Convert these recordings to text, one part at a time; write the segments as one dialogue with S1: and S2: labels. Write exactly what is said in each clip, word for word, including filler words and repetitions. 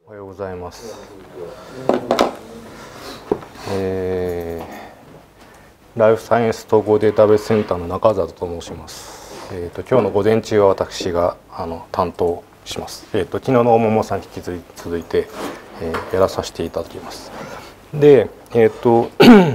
S1: おはようございます。えー、ライフサイエンス統合データベースセンターの中里と申します。えーと、今日の午前中は私があの担当します。えーと、昨日の大桃さんに引き続いて、えー、やらさせていただきます。で、えーと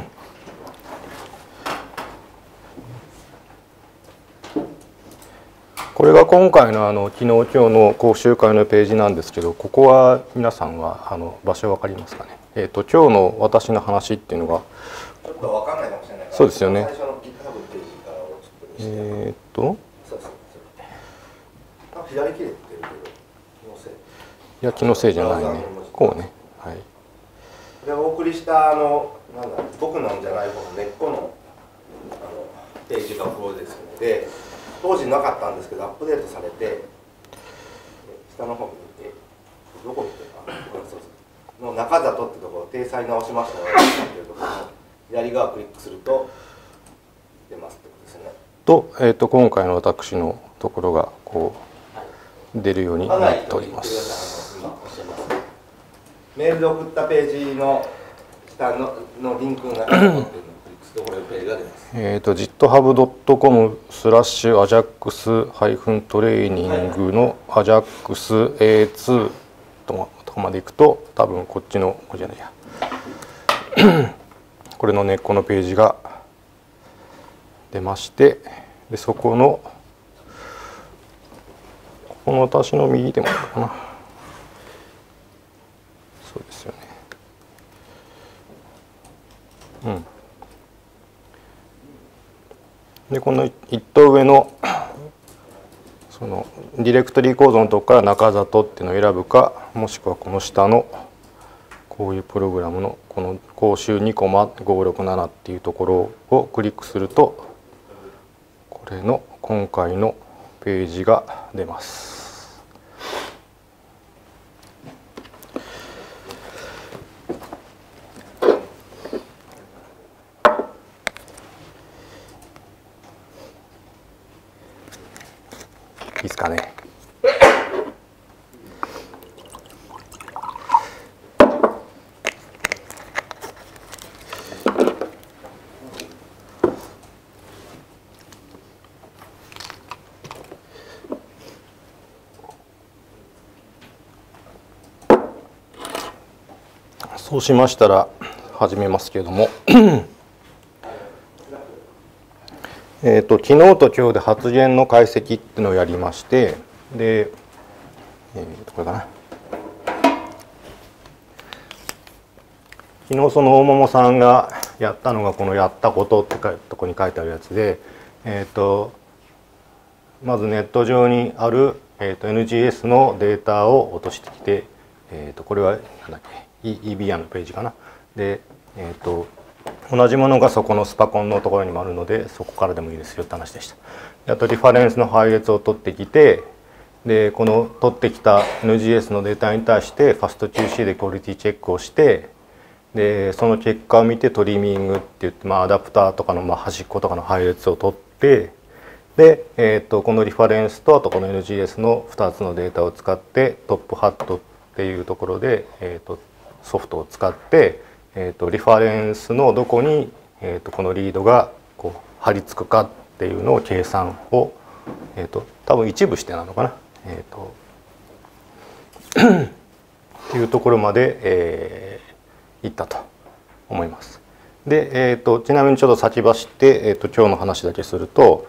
S1: これが今回のあの昨日今日の講習会のページなんですけど、ここは皆さんはあの場所分かりますかね。えっと今日の私の話っていうのが
S2: ちょっと分かんないかもしれないから、
S1: そうですよね。
S2: 最初の GitHub ページからをちょっと見せて。
S1: えっと
S2: そうそうそう。左切れてるけど気のせい。
S1: いや気のせいじゃないね。こうね。はい。
S2: でお送りしたあのなんだ僕のんじゃない方の根っこのあのページがこうですので。当時なかったんですけどアップデートされて下の方に行ってどこに行ってるかそうそうの中里ってところを体裁直しましたよっていうところの左側をクリックすると出ますってことですよね。
S1: と、えー、と今回の私のところがこう出るようになっております。
S2: メールで送ったページの下ののリンクが残っている
S1: えっと ジットハブドットコム スラッシュアジャックスハイフントレーニングのアジャックス エーツー とかまでいくと多分こっちのこれじゃないやこれの根っこのページが出まして、でそこのここの私の右でもいいかな。そうですよね。うんでこの一等上のそのディレクトリ構造のとこから中里っていうのを選ぶか、もしくはこの下のこういうプログラムのこの講習にコマごろくななっていうところをクリックするとこれの今回のページが出ます。いいですかね。そうしましたら始めますけれどもえと昨日と今日で発言の解析っていうのをやりまして、で、えー、とこれかな昨日その大桃さんがやったのがこの「やったこと」ってとこに書いてあるやつで、えー、とまずネット上にある、えー、と エヌジーエス のデータを落としてきて、えー、とこれはなんだっけ イービーアール のページかな。で、えー、と同じものがそこのスパコンのところにもあるのでそこからでもいいですよって話でした。あとリファレンスの配列を取ってきて、でこの取ってきた エヌジーエス のデータに対してファスト キューシー でクオリティチェックをして、でその結果を見てトリミングって言って、まあ、アダプターとかの、まあ、端っことかの配列を取って、で、えー、とこのリファレンスとあとこの エヌジーエス のふたつのデータを使ってトップハットっていうところで、えー、とソフトを使ってえー、とリファレンスのどこに、えー、とこのリードがこう貼り付くかっていうのを計算を、えー、と多分一部してなのかな、えー、とっていうところまで、えー、いったと思います。で、えー、とちなみにちょっと先走って、えー、と今日の話だけすると、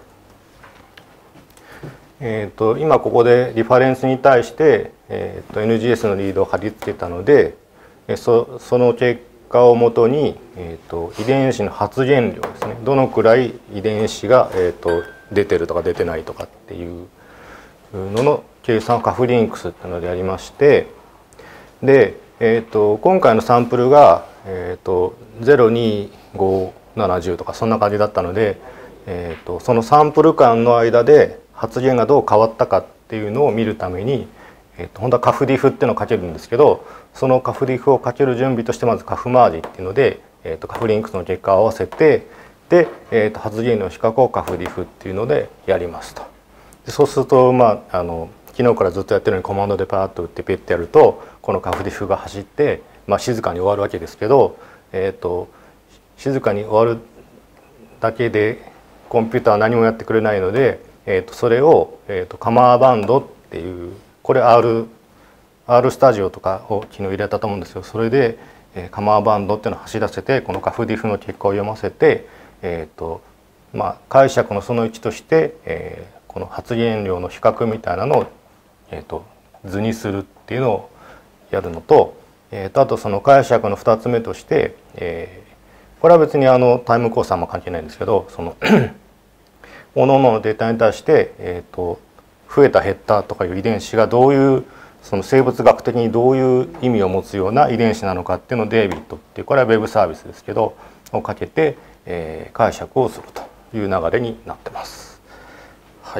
S1: えー、と今ここでリファレンスに対して、えー、と エヌジーエス のリードを貼り付けたので、そ, その結果をもとに、えー、と遺伝子の発現量ですね、どのくらい遺伝子が、えー、と出てるとか出てないとかっていうのの計算をカフリンクスっていうのでやりまして、で、えー、と今回のサンプルが、えー、とゼロ、に、ご、なな、じゅうとかそんな感じだったので、えー、とそのサンプル間の間で発現がどう変わったかっていうのを見るために、えー、と本当はカフディフっていうのをかけるんですけど、そのカフディフをかける準備としてまずカフマージっていうので、えー、とカフリンクスの結果を合わせて、で、えー、と発現の比較をカフディフっていうのでやりますと。でそうすると、まあ、あの昨日からずっとやってるのにコマンドでパーッと打ってペッてやるとこのカフディフが走って、まあ、静かに終わるわけですけど、えー、と静かに終わるだけでコンピューターは何もやってくれないので、えー、とそれを、えー、とカマーバンドっていうこれ R, R スタジオとかを昨日入れたと思うんですけど、それで、えー、カマーバンドっていうのを走らせてこのカフディフの結果を読ませて、えーとまあ、解釈のそのいちとして、えー、この発言量の比較みたいなのを、えー、と図にするっていうのをやるのと、えー、とあとその解釈のふたつめとして、えー、これは別にあのタイムコースはあんま関係ないんですけど、その各々のデータに対して、えー、と増えた減ったとかいう遺伝子がどういうその生物学的にどういう意味を持つような遺伝子なのかっていうのをデイビッドっていう、これはウェブサービスですけどをかけて、えー、解釈をするという流れになってます。はい、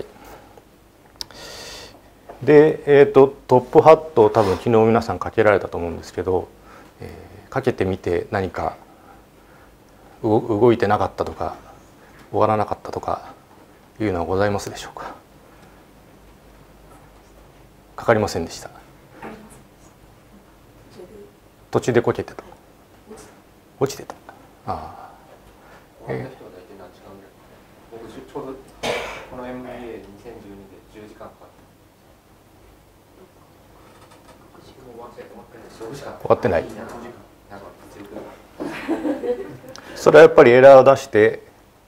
S1: で、えー、とトップハットを多分昨日皆さんかけられたと思うんですけど、えー、かけてみて何か動いてなかったとか終わらなかったとかいうのはございますでしょうか。かかりませんでした。途中でこけてた。落ちてた。ああ。えー、
S3: 僕ちょうどこの エムビーエーにせんじゅうに でじゅうじかんかかった。終
S1: わってない。それはやっぱりエラーを出して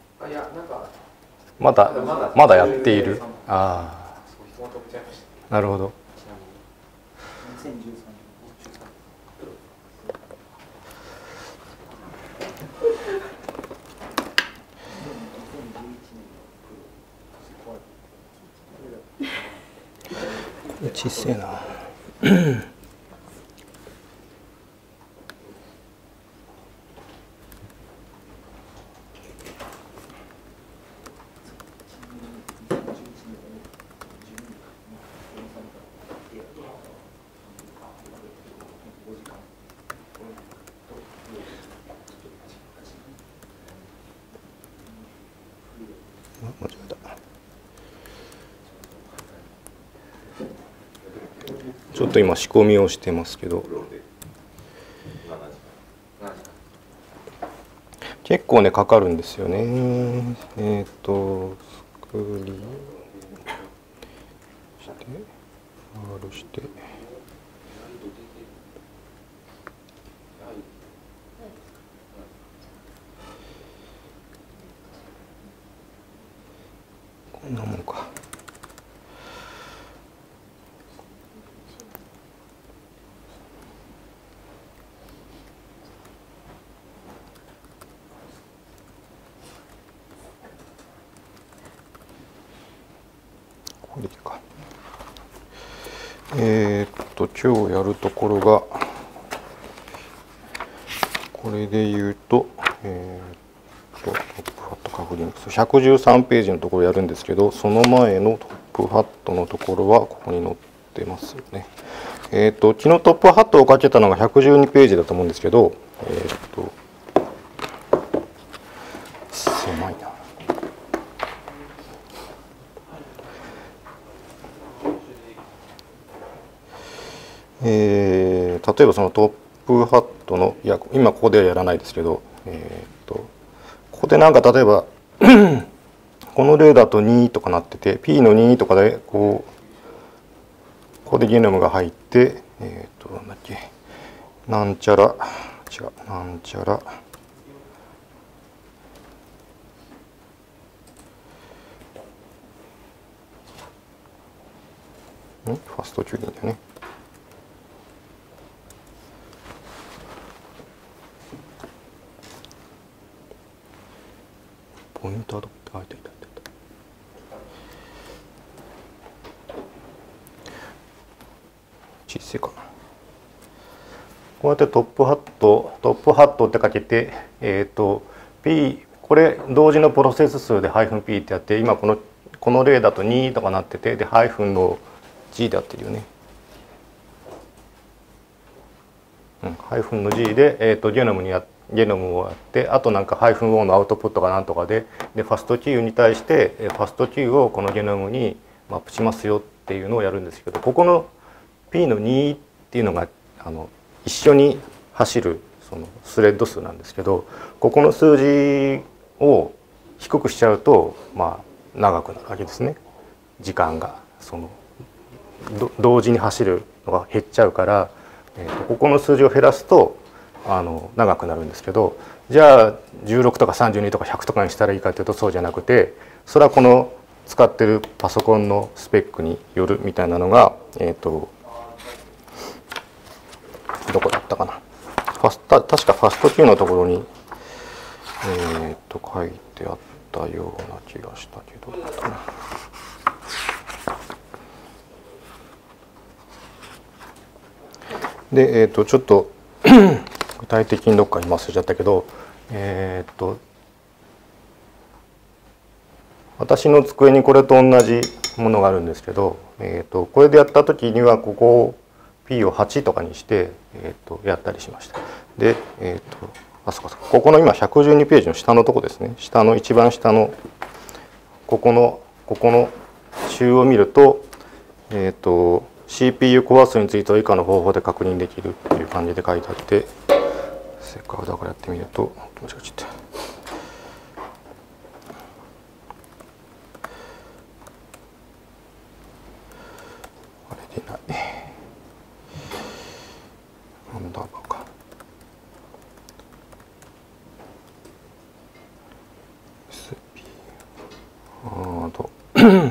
S1: まだまだやっている。ああ、なるほど。小せえな。間違えた。ちょっと今仕込みをしてますけど、結構ねかかるんですよね。えっと作りして R してこんなもんか。これでいいか。えー、っと今日やるところがこれで言うと、えー、っとトップハット確認ひゃくじゅうさんページのところやるんですけど、その前のトップハットのところはここに載ってますよね。えー、っと昨日トップハットをかけたのがひゃくじゅうにページだと思うんですけど、えー、っと狭いな。えー、例えばそのトップハットの、いや今ここではやらないですけど、えー、とここでなんか例えばこの例だとにとかなってて P のにとかでこうここでゲノムが入って、えー、となんだっけなんちゃら違うなんちゃらんファストチューリングだよね。ポイントアドって書いていた。小さいかな。こうやってトップハットトップハットってかけて、えっと P これ同時のプロセス数でハイフン P ってやって、今このこの例だとにとかなってて、でハイフンの G でやってるよね。うん、ハイフンの G で、えー、とゲノムにやゲノムをやって、あとなんかハイフン O のアウトプットかなんとかで、でファスト Q に対してファスト Q をこのゲノムにマップしますよっっていうのをやるんですけど、ここの P のにっていうのがあの一緒に走るそのスレッド数なんですけど、ここの数字を低くしちゃうとまあ長くなるわけですね。時間がその同時に走るのが減っちゃうから、えー、とここの数字を減らすとあの長くなるんですけど、じゃあじゅうろくとかさんじゅうにとかひゃくとかにしたらいいかというとそうじゃなくて、それはこの使ってるパソコンのスペックによるみたいなのが、えっとどこだったかな、ファスタ確かファスト Q のところにえっと書いてあったような気がしたけど、でえっとちょっと具体的にどっかに忘れちゃったけど、えっと私の机にこれと同じものがあるんですけど、えー、とこれでやった時にはここを P をはちとかにして、えー、とやったりしました。で、えー、とあそこそこここの今ひゃくじゅうにページの下のとこですね、下の一番下のここのここの中を見ると、えー、と シーピーユー コア数については以下の方法で確認できるっていう感じで書いてあって、せっかくだからやってみると間違えちゃった。なんだろうか。エスピー ハードい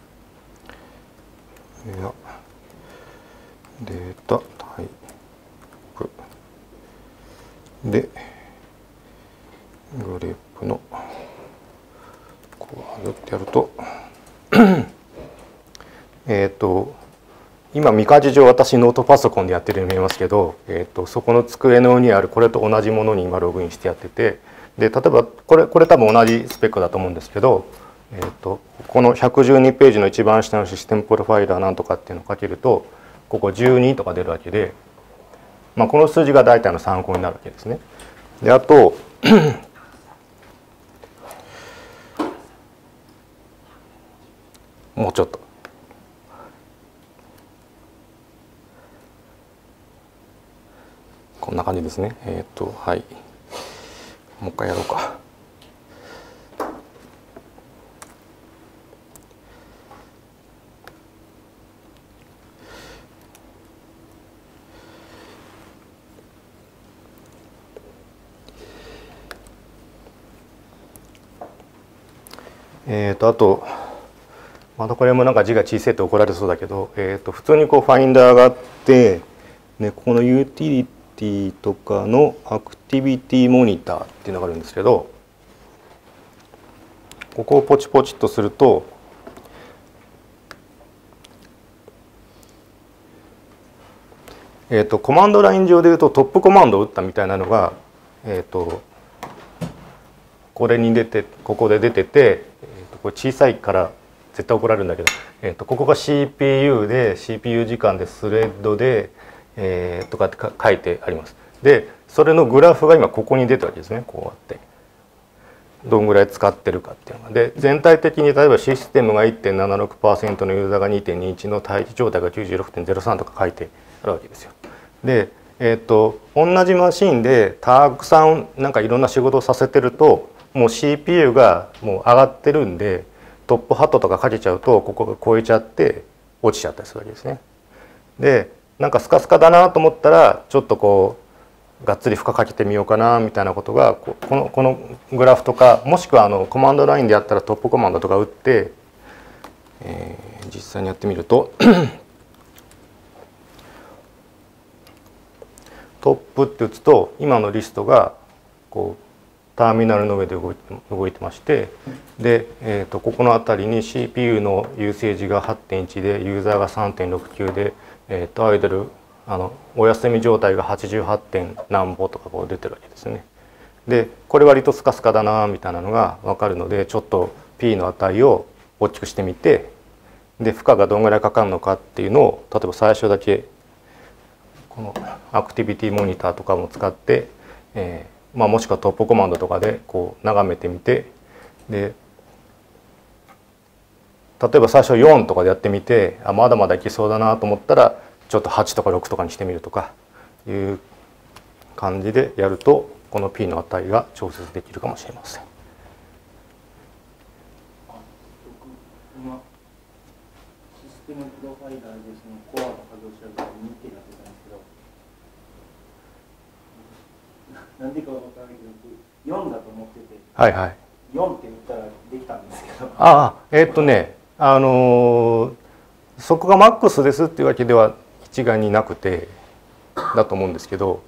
S1: やデータタイプでグレープのこうやってやるとえっと今見かじ上私ノートパソコンでやってるように見えますけど、えー、とそこの机の上にあるこれと同じものに今ログインしてやってて、で例えばこれこれ多分同じスペックだと思うんですけど、えー、とこのひゃくじゅうにページの一番下のシステムプロファイラーなんとかっていうのをかけるとここじゅうにとか出るわけで、まあ、この数字が大体の参考になるわけですね。であともうちょっと。こんな感じですね。えっとはいもう一回やろうか。えっとあとまたこれもなんか字が小さいと怒られそうだけど、えっと普通にこうファインダーがあって、ね、ここのユーティリティとかのアクティビティモニターっていうのがあるんですけど、ここをポチポチっとするとえー、とコマンドライン上でいうとトップコマンドを打ったみたいなのが、えー、とこれに出てここで出てて、えー、とこれ小さいから絶対怒られるんだけど、えー、とここが シーピーユー で シーピーユー 時間でスレッドで、えー、とかって書いてあります。でそれのグラフが今ここに出たわけですね。こうやってどんぐらい使ってるかっていうのがで、全体的に例えばシステムが いってんななろくパーセント のユーザーが にてんにいち の待機状態が きゅうじゅうろくてんゼロさん とか書いてあるわけですよ。で、えー、と同じマシンでたくさんなんかいろんな仕事をさせてるともう シーピーユー がもう上がってるんでトップハットとかかけちゃうとここが超えちゃって落ちちゃったりするわけですね。でなんかスカスカだなと思ったらちょっとこうがっつり負荷かけてみようかなみたいなことがこのこのグラフとかもしくはあのコマンドラインでやったらトップコマンドとか打って、えー、実際にやってみるとトップって打つと今のリストがこうターミナルの上で動いて、動いてまして、で、えー、とここの辺りに シーピーユー のユーセージが はってんいち でユーザーが さんてんろくきゅう で、えー、とアイドルあのお休み状態がはちじゅうはちてん何歩とかこう出てるわけですね。でこれ割とスカスカだなみたいなのが分かるのでちょっと P の値を大きくしてみて、で負荷がどんぐらいかかるのかっていうのを例えば最初だけこのアクティビティモニターとかも使って、えーまあ、もしくはトップコマンドとかでこう眺めてみて、で例えば最初よんとかでやってみてあまだまだいけそうだなと思ったらちょっとはちとかろくとかにしてみるとかいう感じでやるとこの P の値が調節できるかもしれません。
S4: 今システムプロファイラーでそのコアの稼働調べがにってなってたんですけど、なんでかわからないけどよんだと思ってて、
S1: はいはい。
S4: よんって言ったらできたんですけど。
S1: ああえー、っとねあのー、そこがマックスですっていうわけでは一概になくてだと思うんですけど、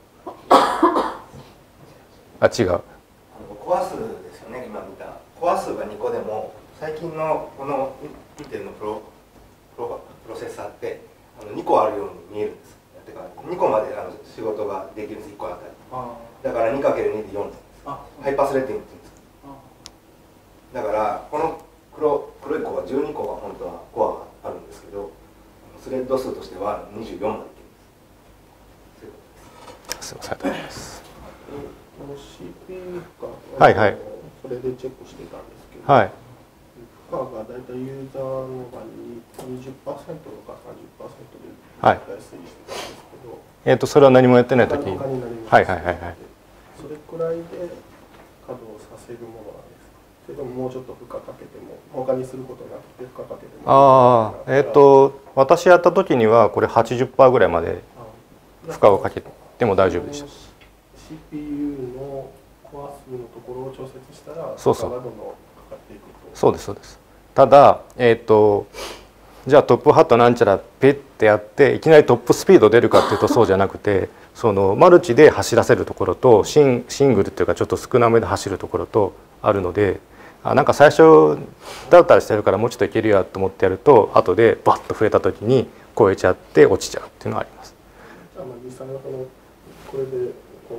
S1: あ違う。
S2: コア数ですよね。今見たコア数がにこでも最近のこのインテルのプロプロプロセッサーってあのにこあるように見えるんです。てかにこまであの仕事ができるんです。いっこあたり。だから にかけるに でよんです。ハイパースレッディングって言うんです。だからこの黒黒い子はじゅうにこが本当はコアがあるんですけど、スレッド数としてはにじゅうよんまでいけるんです。
S1: すみません、ありがとうございます。
S5: この シーピーユー 負荷、
S1: はいはい、
S5: それでチェックしてたんですけど、
S1: はい、
S5: 負荷がだいたいユーザーの場合に にじゅっパーセント とか さんじゅっパーセント で
S1: はい
S5: 推移してたんですけど、
S1: えっ、ー、とそれは何もやってない時に、
S5: 他になります。
S1: はいはいはいはい。
S5: それくらいで稼働させるものなんですか。それとももうちょっと負荷かけても他にすることなくて負荷かけても。
S1: ああ、えっ、ー、と私やった時にはこれ はちじゅっパーセント ぐらいまで負荷をかけても大丈夫でした。
S5: シーピーユー のコア数のところを調節したら
S1: そうそう、
S5: 負荷がどんどんかかっていくと。
S1: そうですそうです。ただえっ、ー、とじゃあトップハットなんちゃらペッてやっていきなりトップスピード出るかっていうとそうじゃなくて、そのマルチで走らせるところとシンシングルっていうかちょっと少なめで走るところとあるので、あなんか最初だったりしてるからもうちょっといけるやと思ってやると後でバッと増えた時に超えちゃって落ちちゃうっていうのがあります。
S5: じゃあまあ実際のこのこれでこの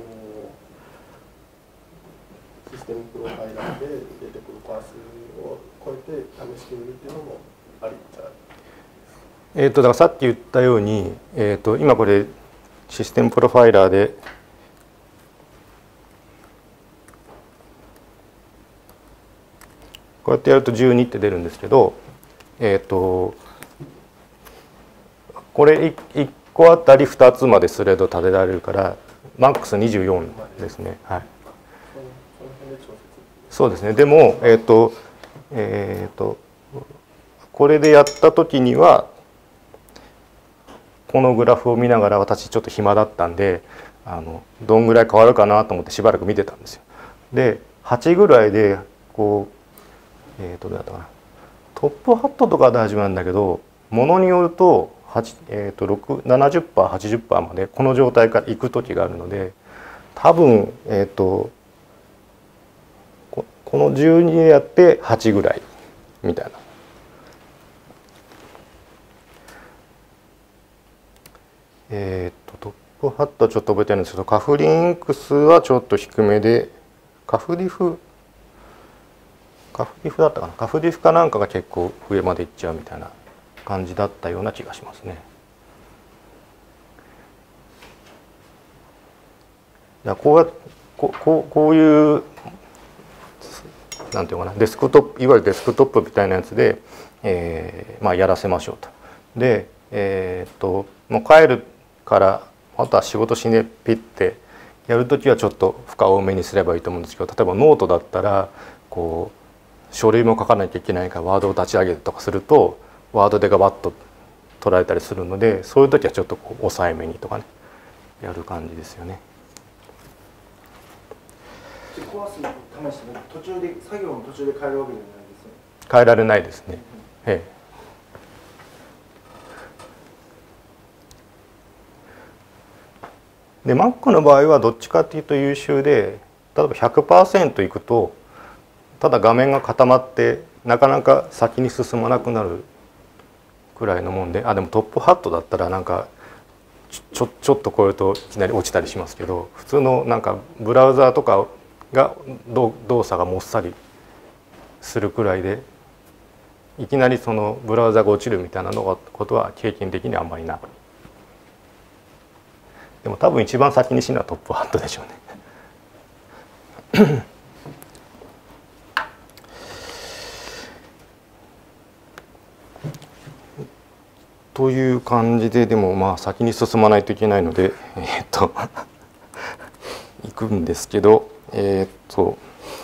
S5: システムプロファイラーで出てくるコア数を超えて試してみるっていうのもありっちゃあり。
S1: えー、とだからさっき言ったように、えー、と今これシステムプロファイラーでこうやってやるとじゅうにって出るんですけど、えっ、ー、とこれいっこあたりふたつまでスレッド立てられるからマックスにじゅうよんですね。はい、そうですね。でもえっ、ー、とえっ、ー、とこれでやった時にはこのグラフを見ながら私ちょっと暇だったんであのどんぐらい変わるかなと思ってしばらく見てたんですよ。ではちぐらいでこうえっ、ー、とどうだったかな、トップハットとかは大丈夫なんだけどものによるとえー、とななじゅっパーセント、はちじゅっパーセント までこの状態からいく時があるので多分、えー、と こ, このじゅうにでやってはちぐらいみたいな。えっ、とトップハットはちょっと覚えてるんですけどカフリンクスはちょっと低めでカフリフカフリフだったかなカフリフかなんかが結構上までいっちゃうみたいな感じだったような気がしますね。いやこうやここうこういうなんていうのかなデスクトップいわゆるデスクトップみたいなやつで、えーまあ、やらせましょうと。で、えー、っともう帰るからあとは仕事しねピッてやるときはちょっと負荷多めにすればいいと思うんですけど、例えばノートだったらこう書類も書かなきゃいけないからワードを立ち上げるとかするとワードでガバッと捉えたりするのでそういう時はちょっとこう抑えめにとかねやる感じですよね。
S4: コア数試しても途中で作業の途中で変えるわけじゃないですね。
S1: 変えられないですね。ええ。で Mac の場合はどっちかっていうと優秀で例えば ひゃくパーセント いくとただ画面が固まってなかなか先に進まなくなるくらいのもんで、あでもトップハットだったらなんかちょちょっと超えるといきなり落ちたりしますけど、普通のなんかブラウザーとかが動作がもっさりするくらいでいきなりそのブラウザが落ちるみたいなのことは経験的にはあんまりなく、でも多分一番先に死ぬのはトップハットでしょうね。 という感じで、でもまあ先に進まないといけないので、えー、っと行くんですけど、えー、っと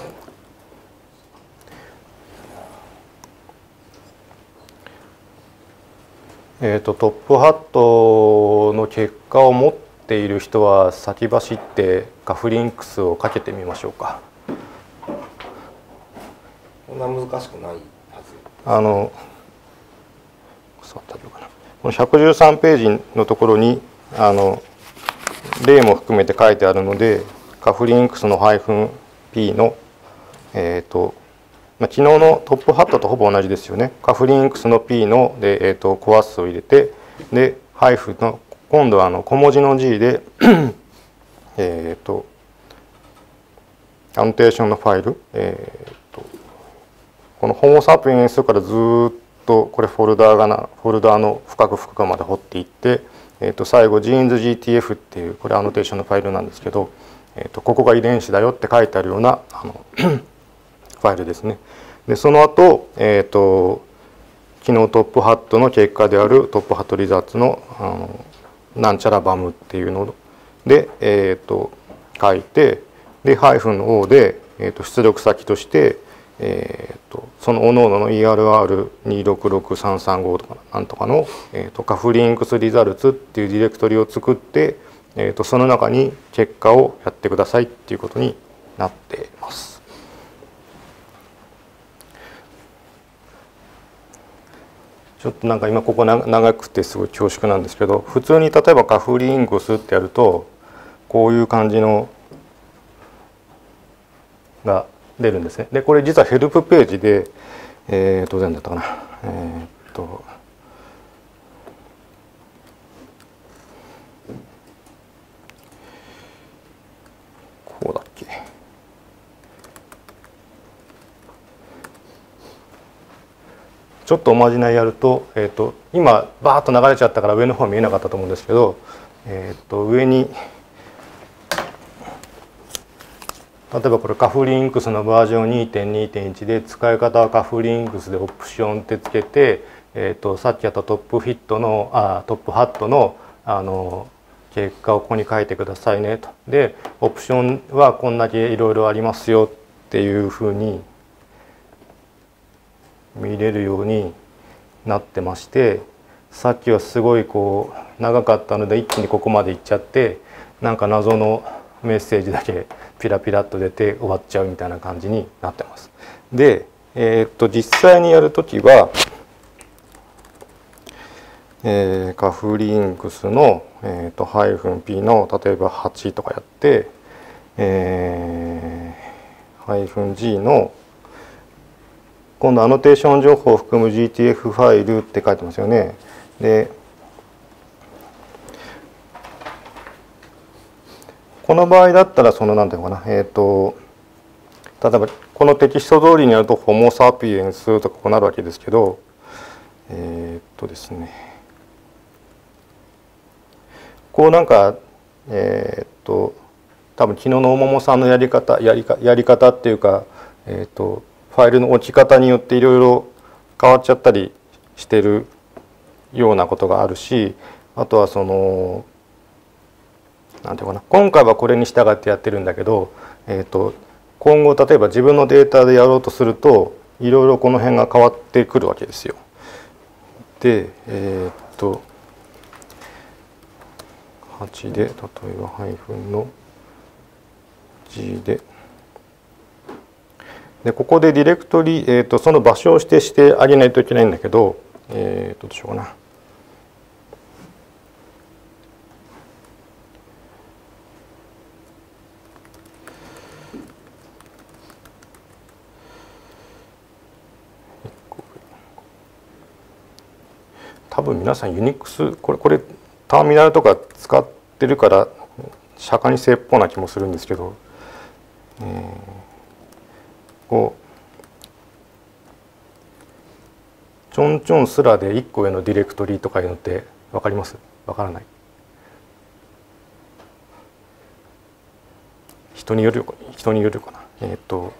S1: えー、っとトップハットの結果を持っている人は先走ってカフリンクスをかけてみましょうか。
S2: こんな難しくないはず。
S1: あのこのひゃくじゅうさんページのところにあの例も含めて書いてあるので、カフリンクスの -P の、えーとまあ、昨日のトップハットとほぼ同じですよね。カフリンクスの P ので、えーとコア数を入れて、でハイフの今度はあの小文字の G でえっとアノテーションのファイル、えーとこのホモサピエンスからずっとこれフォルダーがなフォルダーの深く深くまで掘っていって、えー、と最後 ジーンズ ジーティーエフ っていうこれアノテーションのファイルなんですけど、えー、とここが遺伝子だよって書いてあるようなあのファイルですね。でその後、えー、と昨日トップハットの結果であるトップハットリザーツのあのなんちゃらバムっていうので、えー、と書いて、でハイフンの O で、えー、と出力先としてえー、とその各々の イーアールアールにろくろくさんさんご とかなんとかの、えー、とカフリンクスリザルツっていうディレクトリを作って、えー、とその中に結果をやってくださいっていうことになっています。ちょっとなんか今ここ長くてすごい恐縮なんですけど、普通に例えばカフリンクスってやるとこういう感じのが出るんですね。でこれ実はヘルプページで、えー、当然だったかな、えー、っとこうだっけ、ちょっとおまじないやると、えー、っと今バーッと流れちゃったから上の方見えなかったと思うんですけど、えー、っと上に例えばこれカフリンクスのバージョン にてんにてんいち で使い方はカフリンクスでオプションってつけて、えー、とさっきやったトップフィットのあトップハットのあの結果をここに書いてくださいねと。でオプションはこんだけいろいろありますよっていうふうに見れるようになってまして、さっきはすごいこう長かったので一気にここまでいっちゃって、なんか謎のメッセージだけピラピラっと出て終わっちゃうみたいな感じになってます。で、えー、っと実際にやるときは、えー、カフリンクスの、えー、とハイフン P の例えばはちとかやって、えー、ハイフン G の今度アノテーション情報を含む ジーティーエフ ファイルって書いてますよね。でこの場合だったらその何ていうのかな、えっと例えばこのテキスト通りにやるとホモサピエンスとかこうなるわけですけど、えっとですねこうなんかえっと多分昨日の大桃さんのやり方やりかやり方っていうか、えっとファイルの置き方によっていろいろ変わっちゃったりしてるようなことがあるし、あとはそのなんていうかな、今回はこれに従ってやってるんだけど、えー、と今後例えば自分のデータでやろうとするといろいろこの辺が変わってくるわけですよ。でえっ、とはちで例えばハイフンの G ででここでディレクトリ、えー、とその場所を指定してあげないといけないんだけど、えっ、とどうしようかな。多分皆さんユニックスこれこれターミナルとか使ってるから釈迦にせっぽな気もするんですけど、えー、こうちょんちょんすらでいっこ上のディレクトリとかいうのって分かります？分からない？人による人によるかな。えっ、ー、と,、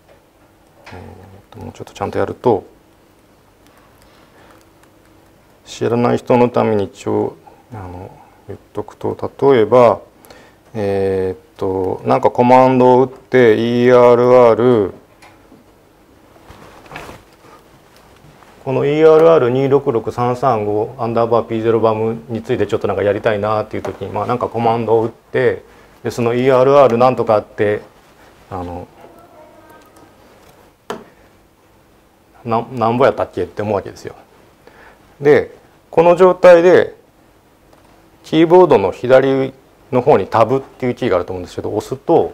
S1: えー、ともうちょっとちゃんとやると知らない人のために一応あの言っとくと、例えばえー、っとなんかコマンドを打って イーアールアール この イーアールアールにーろくろくさんさんご アンダーバー ピーゼロ バムについてちょっとなんかやりたいなっていう時に、まあ、なんかコマンドを打ってでその イーアールアール なんとかってあのななんぼやったっけって思うわけですよ。でこの状態でキーボードの左の方にタブっていうキーがあると思うんですけど、押すと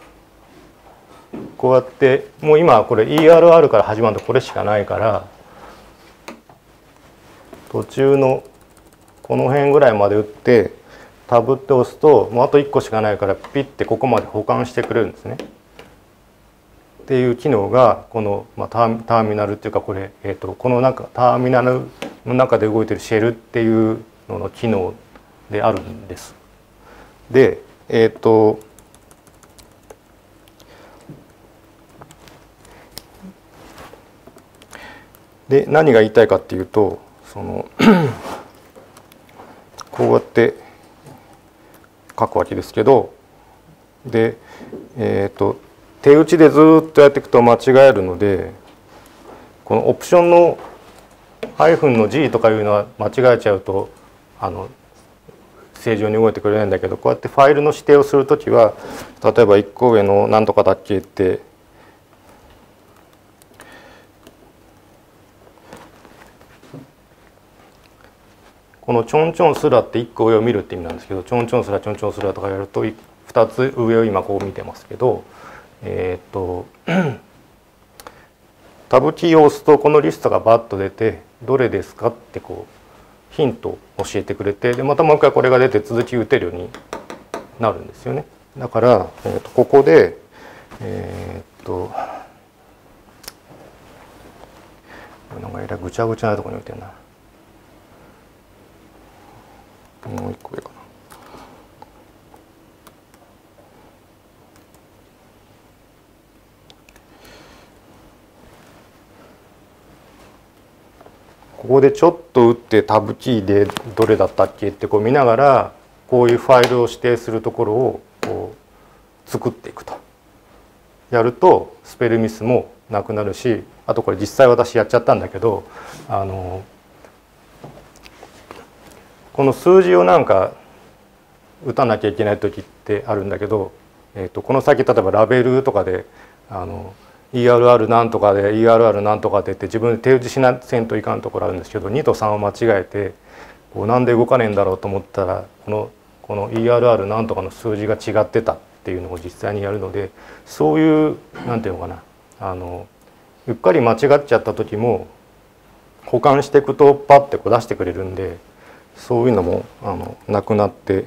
S1: こうやってもう今これ イーアールアール から始まるとこれしかないから途中のこの辺ぐらいまで打ってタブって押すともうあといっこしかないからピッてここまで保管してくれるんですね。っていう機能がこの、まあ、ターターミナルっていうかこれ、えー、とこの中ターミナルの中で動いてるシェルっていうのの機能であるんです。でえっ、ー、とで何が言いたいかっていうとそのこうやって書くわけですけどでえっ、ー、と手打ちでずっとやっていくと間違えるのでこのオプションのハイフンの G とかいうのは間違えちゃうとあの正常に動いてくれないんだけどこうやってファイルの指定をするときは例えばいっこ上の何とかだっけってこのちょんちょんすらっていっこ上を見るって意味なんですけどちょんちょんすらちょんちょんすらとかやるとふたつ上を今こう見てますけどえっとタブキーを押すとこのリストがバッと出てどれですかってこうヒントを教えてくれてでまたもう一回これが出て続き打てるようになるんですよね。だから、えー、とここでえー、っとなんかえらいぐちゃぐちゃなところに置いてるな。もう一個上かな。ここでちょっと打ってタブキーでどれだったっけってこう見ながらこういうファイルを指定するところをこう作っていくとやるとスペルミスもなくなるしあとこれ実際私やっちゃったんだけどあのこの数字をなんか打たなきゃいけない時ってあるんだけど、えー、とこの先例えばラベルとかであのイーアールアール なんとかで イーアールアール なんとかでって自分で手打ちしなせんといかんところあるんですけどにとさんを間違えてこうなんで動かねえんだろうと思ったらこのこの イーアールアール なんとかの数字が違ってたっていうのを実際にやるのでそういうなんていうのかなあのうっかり間違っちゃった時も保管していくとパッてこう出してくれるんでそういうのもあのなくなって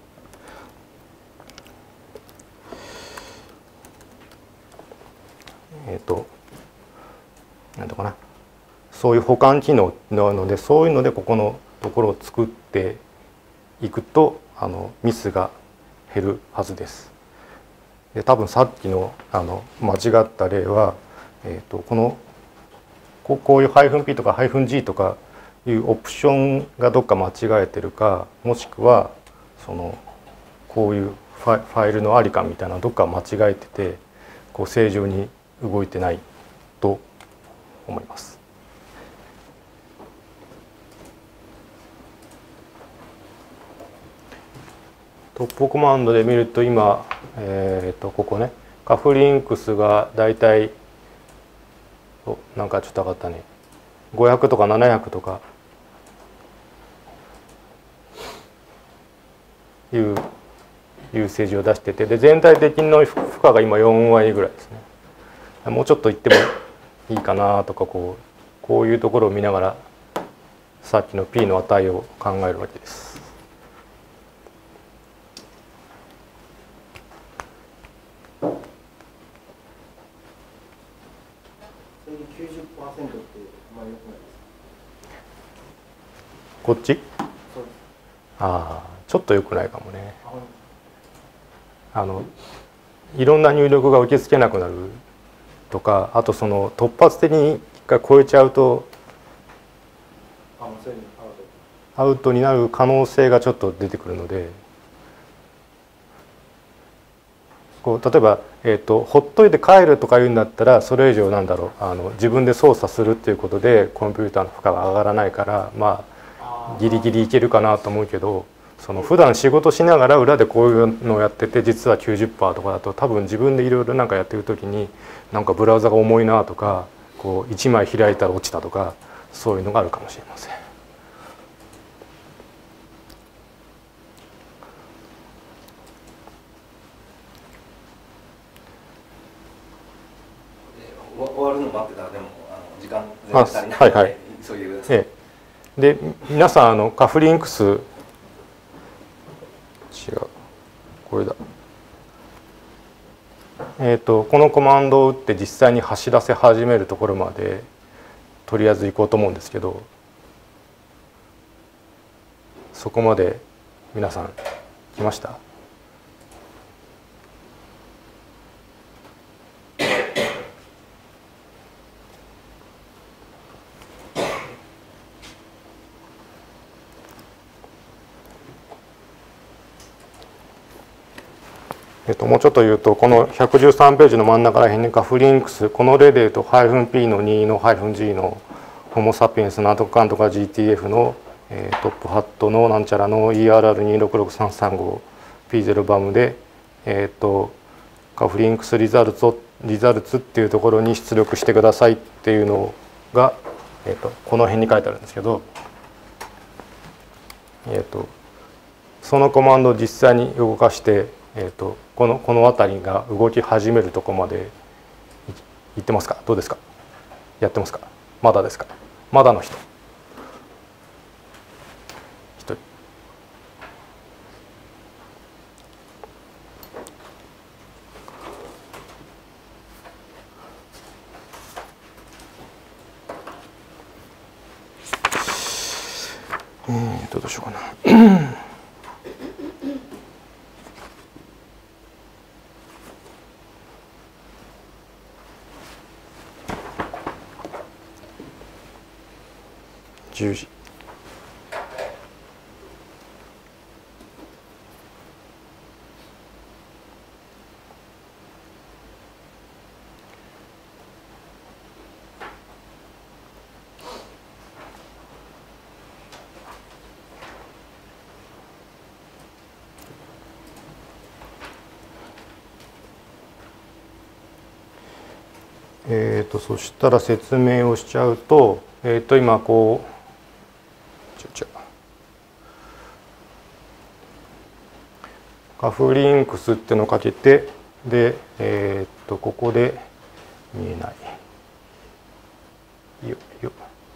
S1: えっとなんとかなそういう保管機能なのでそういうのでここのところを作っていくとあのミスが減るはずです。で多分さっきのあの間違った例は、えー、とこのこうこういう -P とか -G とかいうオプションがどっか間違えてるかもしくはそのこういうファ、ファイルのありかみたいなどっか間違えててこう正常に動いてないと思います。トップコマンドで見ると今、えー、とここねカフリンクスがだいたいなんかちょっと上がったねごひゃくとかななひゃくとかいういう数字を出しててで全体的の負荷が今よんわりぐらいですね。もうちょっといってもいいかなとかこうこういうところを見ながらさっきの P の値を考えるわけです。
S4: それで きゅうじゅっパーセント ってあんまり良くないですか？
S1: こっち？
S4: そうです。
S1: ああちょっと良くないかもね。
S4: あ
S1: あのいろんな入力が受け付けなくなるとかあとその突発的に一回超えちゃうと
S4: あもうすでに
S1: アウトになる可能性がちょっと出てくるので、こう例えば、えーと、ほっといて帰るとかいうんだったらそれ以上なんだろうあの自分で操作するっていうことでコンピューターの負荷が上がらないからまあギリギリいけるかなと思うけど、その普段仕事しながら裏でこういうのをやってて実は きゅうじゅっパーセント とかだと多分自分でいろいろなんかやってる時になんかブラウザが重いなとかこういちまい開いたら落ちたとかそういうのがあるかもしれません。
S2: 終わるの待ってたらでもあの時間全然足りないので、
S1: はいはい、
S2: 急いでください。
S1: ええ、で皆さんあのカフリンクス違うこれだ、えーとこのコマンドを打って実際に走らせ始めるところまでとりあえず行こうと思うんですけど、そこまで皆さん来ました？えっと、もうちょっと言うとこのひゃくじゅうさんページの真ん中ら辺にカフリンクスこの例で言うと -P のにの -G のホモ・サピエンスなんとかかんとか ジーティーエフ の、えー、トップハットのなんちゃらの イーアールアールにーろくろくさんさんごピーゼロ バムで、えっとカフリンクスリザルツリザルツっていうところに出力してくださいっていうのが、えっとこの辺に書いてあるんですけど、えっとそのコマンドを実際に動かして、えっとこのこの辺りが動き始めるところまでいってますか？どうですか？やってますか？まだですか？まだの人ひとり。えーとどうしようかな。じゅうじ。えーとそしたら説明をしちゃうと、えーと今こうカフリンクスっていうのをかけて、で、えー、っとここで見えないよよ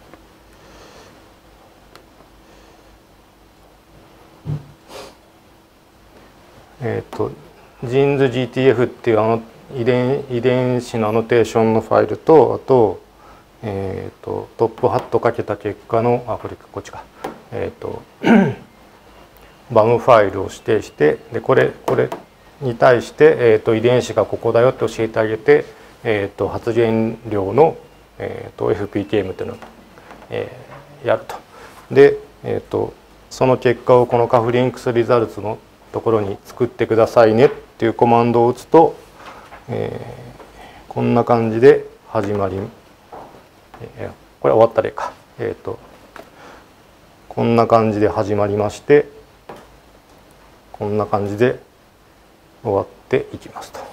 S1: えー、っと ジーエヌズジーティーエフ っていうあの遺伝遺伝子のアノテーションのファイルと、あと,、えー、っとトップハットかけた結果のあこれこっちかえー、っとバムファイルを指定して、でこれこれに対して、えー、と遺伝子がここだよって教えてあげて、えー、と発現量の、えー、と エフピーティーエム っていうのを、えー、やると。で、えー、とその結果をこのカフリンクスリザルツのところに作ってくださいねっていうコマンドを打つと、えー、こんな感じで始まり、えー、これ終わった例か、えー、とこんな感じで始まりまして、こんな感じで終わっていきますと。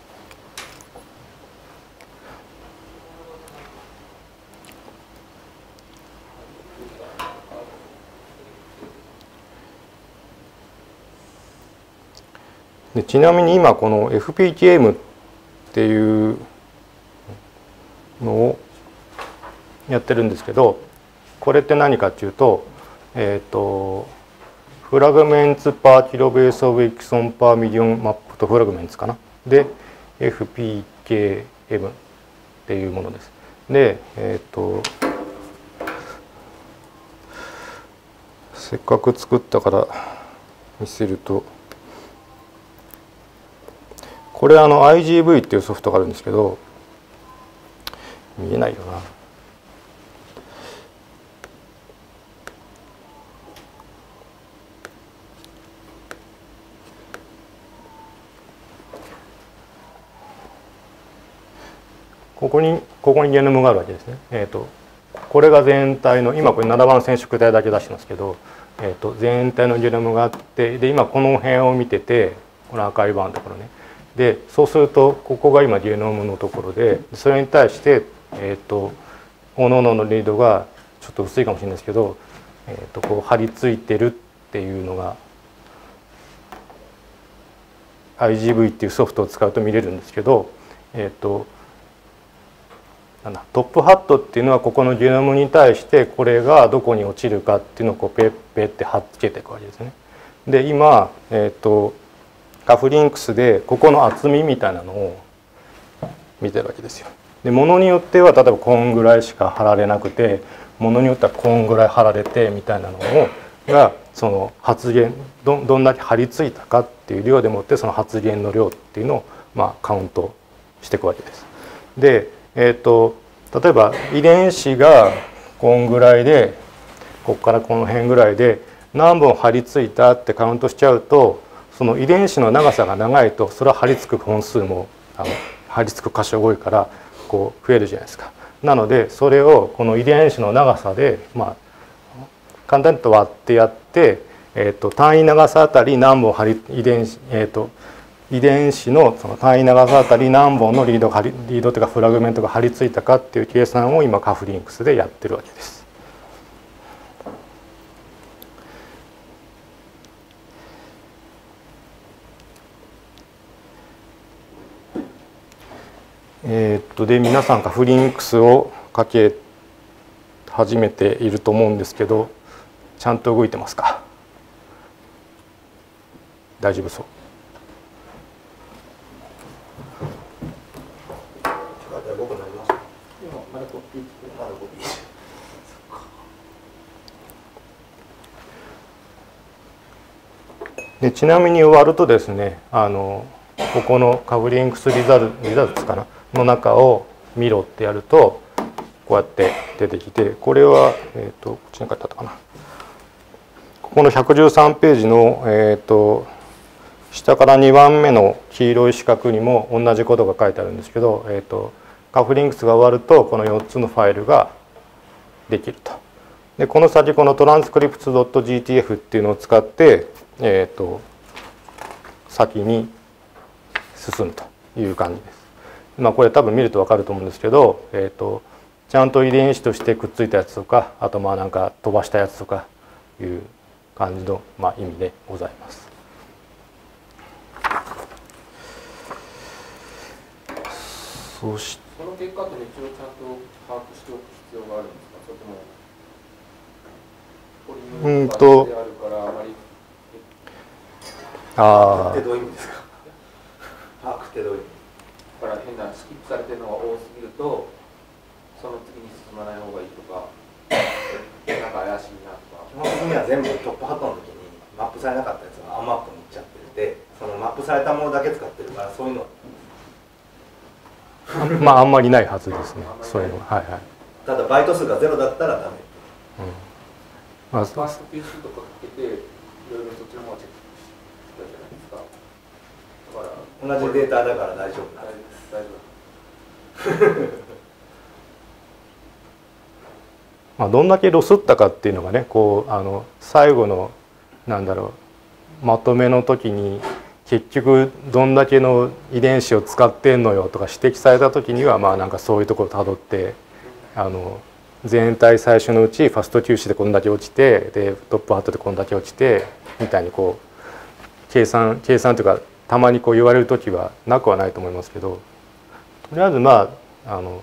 S1: でちなみに今この エフピーティーエム っていうのをやってるんですけど、これって何かっていうと、えっとフラグメンツパーキロベースオブエキソンパーミリオンマップとフラグメンツかなで エフピーケーエム っていうものです。で、えっとせっかく作ったから見せると、これあの アイジーブイ っていうソフトがあるんですけど、見えないよな。 ここにここにゲノムがあるわけですね。えーとこれが全体の今これななばん染色体だけ出してますけど、えー、と全体のゲノムがあって、で今この辺を見てて、この赤いバーのところね、でそうするとここが今ゲノムのところで、それに対してえっ、ー、と各々のリードがちょっと薄いかもしれないですけど、えー、とこう貼り付いてるっていうのが アイジーブイ っていうソフトを使うと見れるんですけど、えっ、ー、とトップハットっていうのはここのゲノムに対してこれがどこに落ちるかっていうのをこうペッペッって貼っつけていくわけですね。で今、えー、とカフリンクスでここの厚みみたいなのを見てるわけですよ。でものによっては例えばこんぐらいしか貼られなくて、ものによってはこんぐらい貼られてみたいなのをがその発現 ど, どんだけ貼り付いたかっていう量でもってその発現の量っていうのをまあカウントしていくわけです。でえー、と例えば遺伝子がこんぐらいでここからこの辺ぐらいで何本貼り付いたってカウントしちゃうと、その遺伝子の長さが長いとそれは貼り付く本数もあの貼り付く箇所が多いからこう増えるじゃないですか。なのでそれをこの遺伝子の長さでまあ簡単にと割ってやって、えー、と単位長さあたり何本貼り遺伝子えっ、ー、と遺伝子のその単位長さあたり何本のリードがリードというかフラグメントが貼り付いたかっていう計算を今カフリンクスでやってるわけです。えー、っとで皆さんカフリンクスをかけ始めていると思うんですけど、ちゃんと動いてますか？大丈夫そう？でちなみに終わるとですね、あのここのカフリンクスリザルリザルツかなの中を見ろってやるとこうやって出てきて、これは、えー、とこっちに書いてあったかな、ここのひゃくじゅうさんページの、えー、と下からにばんめの黄色い四角にも同じことが書いてあるんですけど、えー、とカフリンクスが終わるとこのよっつのファイルができると。でこの先このトランスクリプト ドット ジーティーエフ っていうのを使ってえー、と先に進むという感じです。まあこれ多分見ると分かると思うんですけど、えー、とちゃんと遺伝子としてくっついたやつとか、あとまあなんか飛ばしたやつとかいう感じの、まあ、意味でございます。そして
S3: その結果って一応ちゃんと把握しておく必要があるんですか？それともポリメラーゼであるからあまり
S2: 把握ってどういう意味ですか？把握ってどういう意味？
S3: だから変なスキップされてるのが多すぎるとその次に進まない方がいいとか、なんか怪しいなとか。
S2: 基本的には全部トップハットの時にマップされなかったやつがアンマップにいっちゃってて、そのマップされたものだけ使ってるから、そういうの
S1: まああんまりないはずですね、そういうのは。はいはい。
S2: ただバイト数がゼロだったらダメ。うん。
S1: まあ、
S3: ファースト ピーシー とかかけていろいろそっちの方がチェックしたじゃないですか。だから
S2: 同じデータだから大丈夫なんです。
S3: 大丈夫。
S1: まあどんだけロスったかっていうのがね、こうあの最後のなんだろうまとめの時に結局どんだけの遺伝子を使ってんのよとか指摘された時にはまあなんかそういうところをたどって、あの全体最初のうちファスト吸収でこんだけ落ちて、でトップハットでこんだけ落ちてみたいにこう計算計算というかたまにこう言われる時はなくはないと思いますけど、とりあえずまああの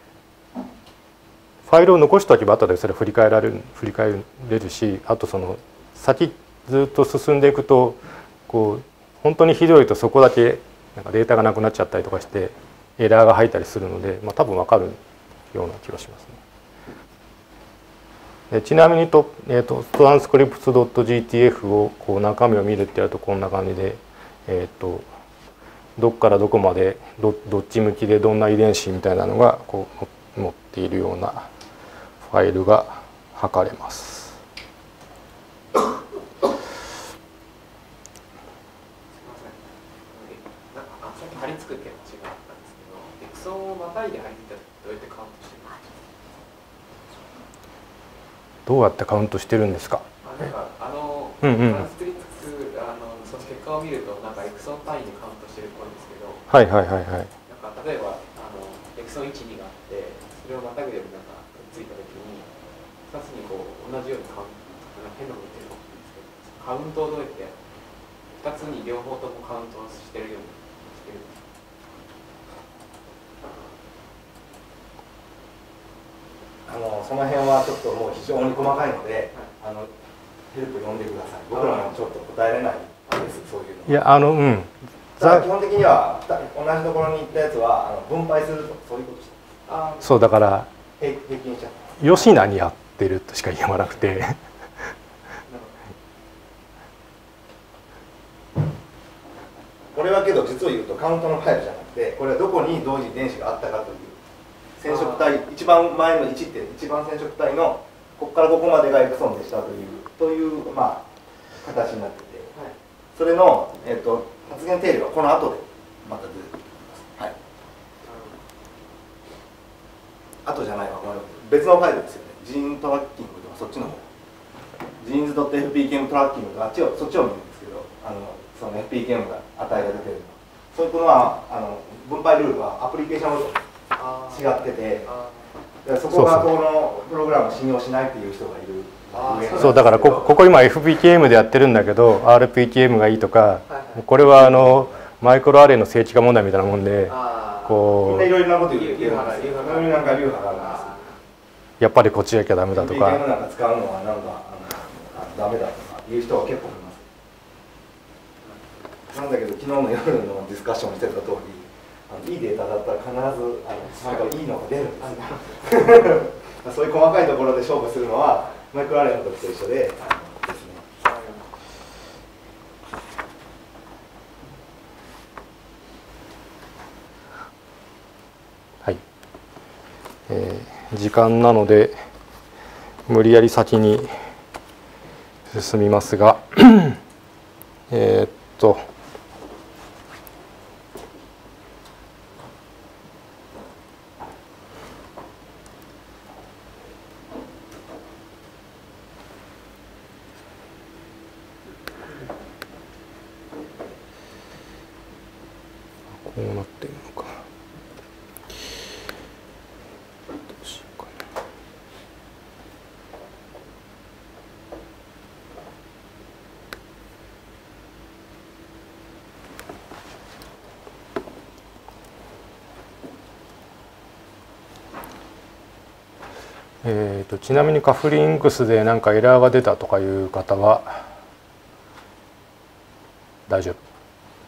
S1: ファイルを残しておけば後でそれ振り返られる振り返れるし、あとその先ずっと進んでいくとこう本当にひどいとそこだけなんかデータがなくなっちゃったりとかしてエラーが入ったりするので、まあ、多分分かるような気がしますね。でちなみにと、えーと、トランスクリプト ドット ジーティーエフ をこう中身を見るってやるとこんな感じで、えーと、どっからどこまで ど, どっち向きでどんな遺伝子みたいなのがこう載っているようなファイルが測れます。
S3: 貼り付く件は違ったんですけど、 ソンをまたいで入ってたらどうやってカウントしてるんですか？
S1: どうやってカウントしてるんですか？
S3: あ、なんかあの、
S1: うんうん、
S3: トランスクリプト、あのその結果を見るとなんかエクソン単位でカウントしてるっぽいんですけど、
S1: はいはいはいはい。
S3: なんか例えばあのエクソンいち、にがあって、それをまたぐようになんかくっついたときにふたつにこう同じようにカウント、変なこと言ってると思うんですけど、カウントをどうやってふたつに両方ともカウントをしてるようにしてるんですか？
S2: あのその辺はちょっともう非常に細かいので、はい、あのヘルプ読んでください。僕らもちょっと答えれないです、そういうの。
S1: いや、あの、うん。
S2: 基本的には同じところに行ったやつはあの分配すると、そういうことです。あ、
S1: そうだから
S2: 平均しちゃう。
S1: 吉名にやってるとしか言わなくて
S2: これはけど実を言うとカウントのファイルじゃなくて、これはどこに同時電子があったかという染色体、一番前のいちって一番染色体のここからここまでがエクソンでしたというというまあ形になってて、はい、それの、えー、と発現定理はこの後でまた出てくる。はい。後じゃないわ、別のファイルですよね。ジーントラッキングとかそっちの方。ジーンズ .fpkm トラッキングとかあっちをそっちを見るんですけど、あのその エフピーケーエム が値が出てるの。そういうことはあの分配ルールはアプリケーションごと違ってて、そこがこのプログラムを信用しないっていう人がいる。
S1: そうだからこここ今 エフピーケーエム でやってるんだけど アールピーケーエム がいいとか、これはあのマイクロアレイの正地化問題みたいなもんで、こ
S2: うみんないろいろなこと言うけど、なんか流派があるんです。
S1: やっぱりこっちじゃきゃダメだとか。
S2: エフピーケーエム なんか使うのはなんかあのダメだとかいう人は結構います。なんだけど昨日の夜のディスカッションしてた通り、あのいいデータだったら必ずあのなんかいいのが出るんです。そういう細かいところで勝負するのはマイクロアレイの時と一緒でですね。
S1: はい、えー、時間なので無理やり先に進みますがえーっとこうなってるのか。どうしようかな。えーとちなみにカフリンクスで何かエラーが出たとかいう方は大丈夫。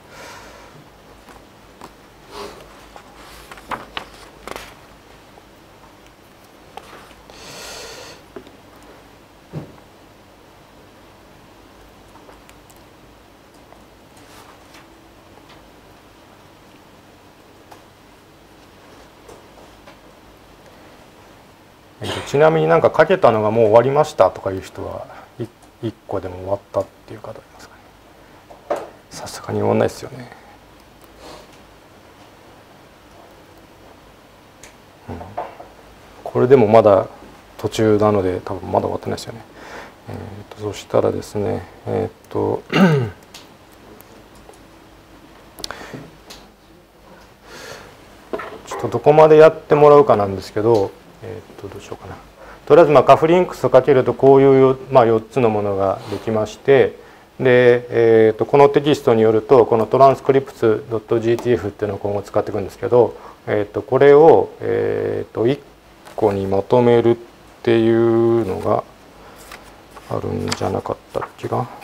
S1: ちなみになんか書けたのがもう終わりましたとかいう人はいいっこでも終わったっていう方いますかね。さすがに終わんないですよね。うん、これでもまだ途中なので多分まだ終わってないですよね。えー、とそしたらですねえっ、ー、とちょっとどこまでやってもらうかなんですけど、えー、とどうしようかな。とりあえずまあカフリンクスをかけるとこういう、まあ、よっつのものができまして、で、えー、とこのテキストによるとこのトランスクリプツ .gtf っていうのを今後使っていくんですけど、えー、とこれを、えー、といっこにまとめるっていうのがあるんじゃなかったっけか。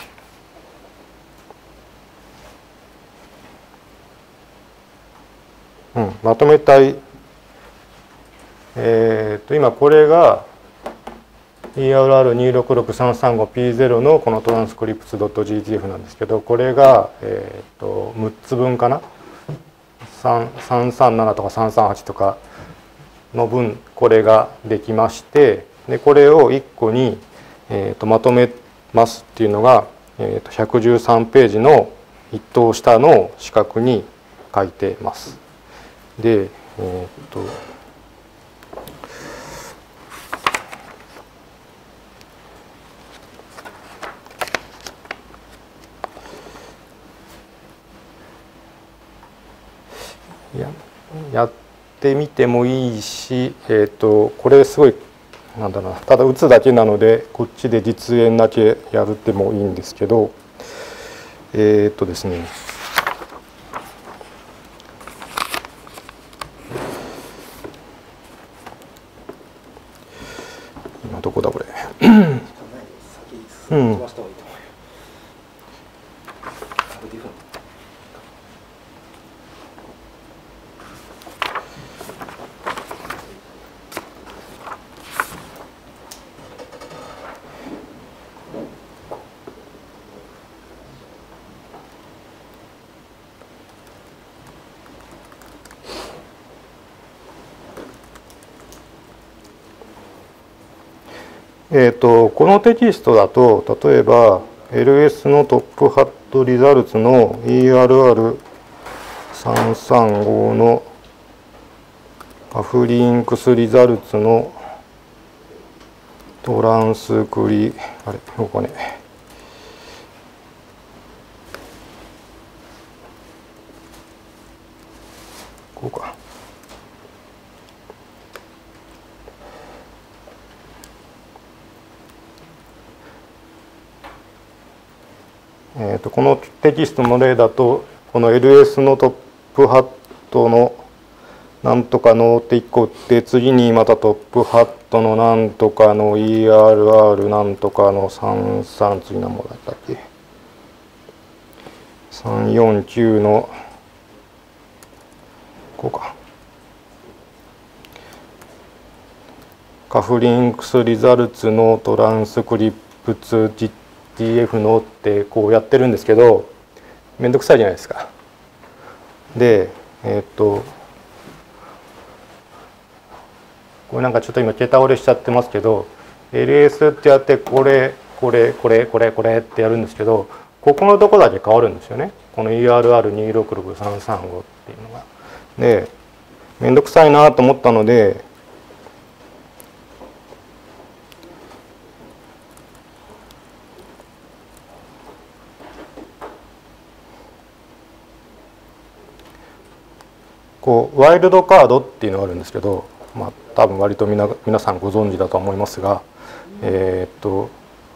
S1: うん、まとめたい。えー、と今これが イーアールアールにーろくろくさんさんごピーゼロ のこのトランスクリプツ .gtf なんですけど、これが、えー、とむっつぶんかな、さんさんななとかさんさんはちとかの分これができまして、でこれをいっこに、えー、とまとめますっていうのが、えー、とひゃくじゅうさんページの一等下の四角に書いてます。で、 えー、っとや, やってみてもいいし、えー、とこれすごいなんだろうな、ただ打つだけなのでこっちで実演だけやるってもいいんですけど、えっ、ー、とですね今どこだこれうん、えー、とこのテキストだと例えば エルエス のトップハットリザルツの イーアールアールさんさんご のパフリンクスリザルツのトランスクリあれどこかねこうか。えー、とこのテキストの例だとこの エルエス のトップハットのなんとかのっていっこ打って次にまたトップハットのなんとかの イーアールアール なんとかのさんさん次のものだったっけさんよんきゅうのこうかカフリンクスリザルツのトランスクリプツ ジーティーエフ のってこうやってるんですけどめんどくさいじゃないですか。でえっとこれなんかちょっと今桁折れしちゃってますけど エルエス ってやってこれこれこれこれこれってやるんですけどここのとこだけ変わるんですよね。この イーアールアールにーろくろくさんさんご っていうのが。でめんどくさいなと思ったのでこうワイルドカードっていうのがあるんですけど、まあ、多分割とみな皆さんご存知だと思いますが、えー、っと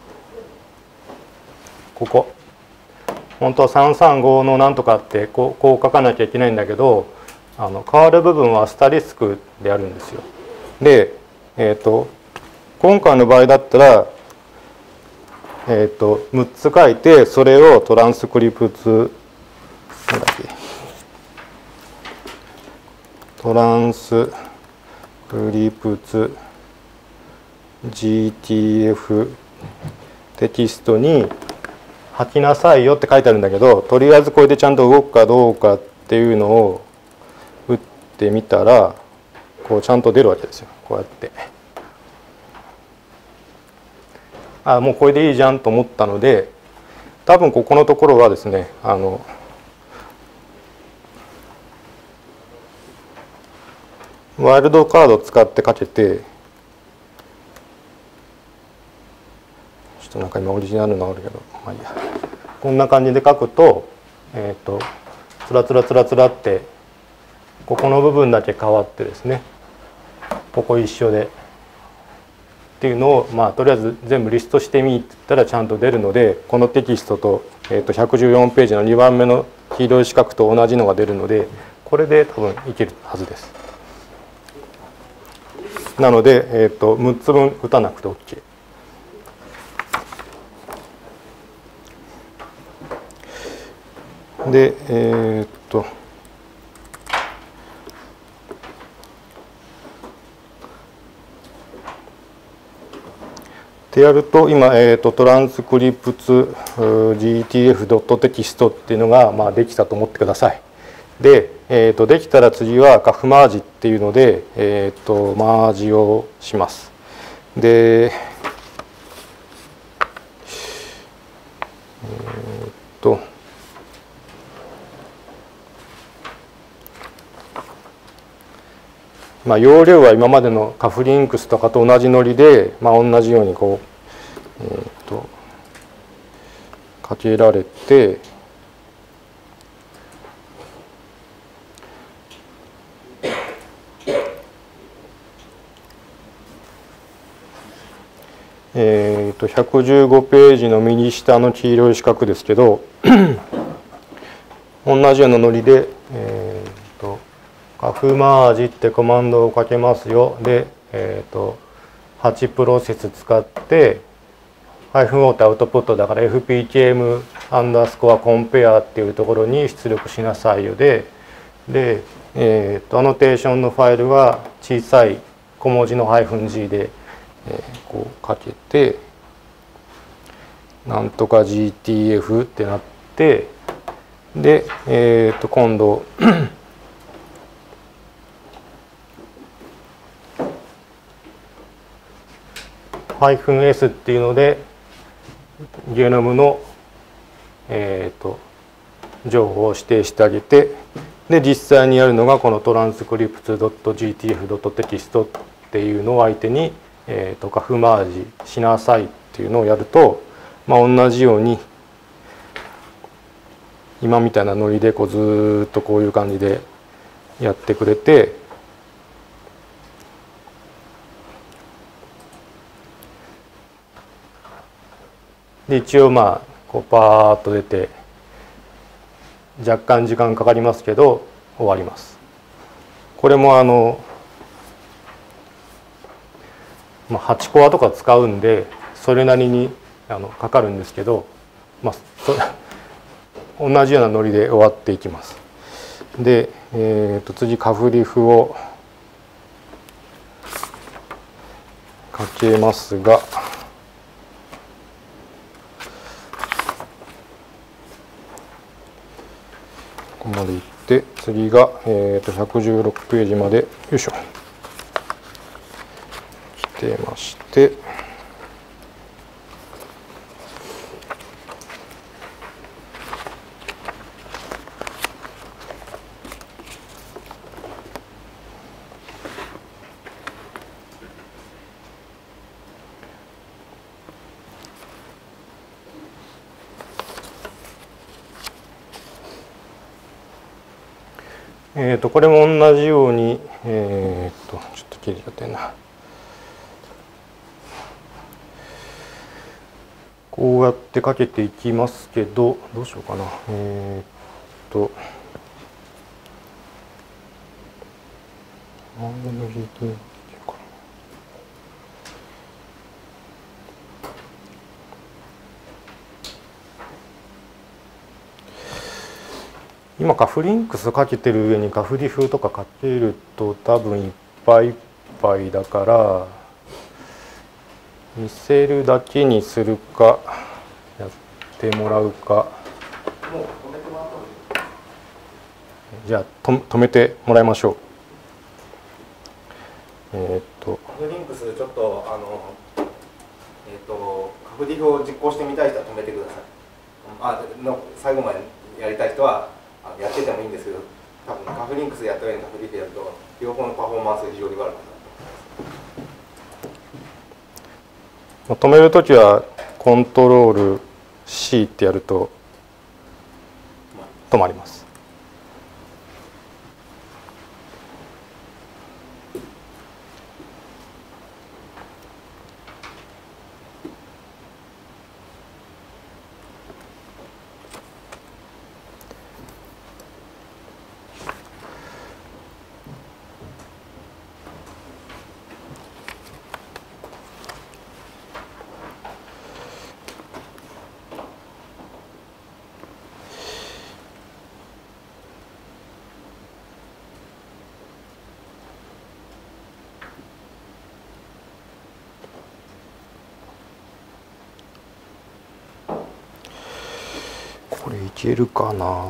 S1: ここ本当はさんさんごのなんとかってこう、こう書かなきゃいけないんだけどあの変わる部分はアスタリスクであるんですよ。で、えー、っと今回の場合だったら、えー、っとむっつ書いてそれをトランスクリプツなんだっけトランスクリプツ ジーティーエフ テキストに書きなさいよって書いてあるんだけどとりあえずこれでちゃんと動くかどうかっていうのを打ってみたらこうちゃんと出るわけですよ。こうやってあもうこれでいいじゃんと思ったので多分ここのところはですねあのワイルドカードを使ってかけてちょっとなんか今オリジナルのあるけどまあいいやこんな感じで書くとえっとつらつらつらつらってここの部分だけ変わってですねここ一緒でっていうのをまあとりあえず全部リストしてみって言ったらちゃんと出るのでこのテキストとえっとひゃくじゅうよんページのにばんめの黄色い四角と同じのが出るのでこれで多分いけるはずです。なので、えー、とむっつぶん打たなくて OK。で、えー、っとってやると今、えー、とトランスクリプツ ジーティーエフ ドットテキストっていうのが、まあ、できたと思ってください。で、えー、とできたら次はカフマージっていうので、えー、とマージをします。で、えー、とまあ、容量は今までのカフリンクスとかと同じノリで、まあ、同じようにこう、えー、とかけられて、えー、とひゃくじゅうごページの右下の黄色い四角ですけど同じようなノリで、えー、とカフマージってコマンドをかけますよ。で、えー、とはちプロセス使ってハイフンオートアウトプットだから エフピーケーエム アンダースコアコンペアっていうところに出力しなさいよで、で、えー、とアノテーションのファイルは小さい小文字の -G で、えー、こうかけてなんとか ジーティーエフ ってなって、で、えー、と今度-S っていうのでゲノムの、えー、と情報を指定してあげて、で実際にやるのがこのトランスクリプト ドットジーティーエフ ドットテキストっていうのを相手に、えー、とカフマージしなさいっていうのをやると、まあ、同じように今みたいなノリでこうずっとこういう感じでやってくれて、で一応まあこうパーッと出て若干時間かかりますけど終わります。これもあの、まあ、はちコアとか使うんでそれなりにあのかかるんですけど、まあ、そ同じようなノリで終わっていきます。で、えー、と次カフリフをかけますが、ここまでいって次が、えー、とひゃくじゅうろくページまでよいしょ来てまして、えー、とこれも同じように、えー、とちょっと切れちゃってんな、こうやってかけていきますけどどうしようかな。えっ、と アールエヌジーティー 今カフリンクスかけてる上にカフリフとかかけると多分いっぱいいっぱいだから見せるだけにするかやってもらうか。
S2: もう止めてもらった方がいい。
S1: じゃあと止めてもらいましょう。えー、っと
S2: カフリンクスちょっとあのえっ、ー、とカフリフを実行してみたい人は止めてください。あの最後までやりたい人はやっててもいいんですけど、多分カフリンクスやった上にカフリフやると両方のパフォーマンスが非常に悪くなる。
S1: 止めるときはコントロール C ってやると止まります。これいけるかな。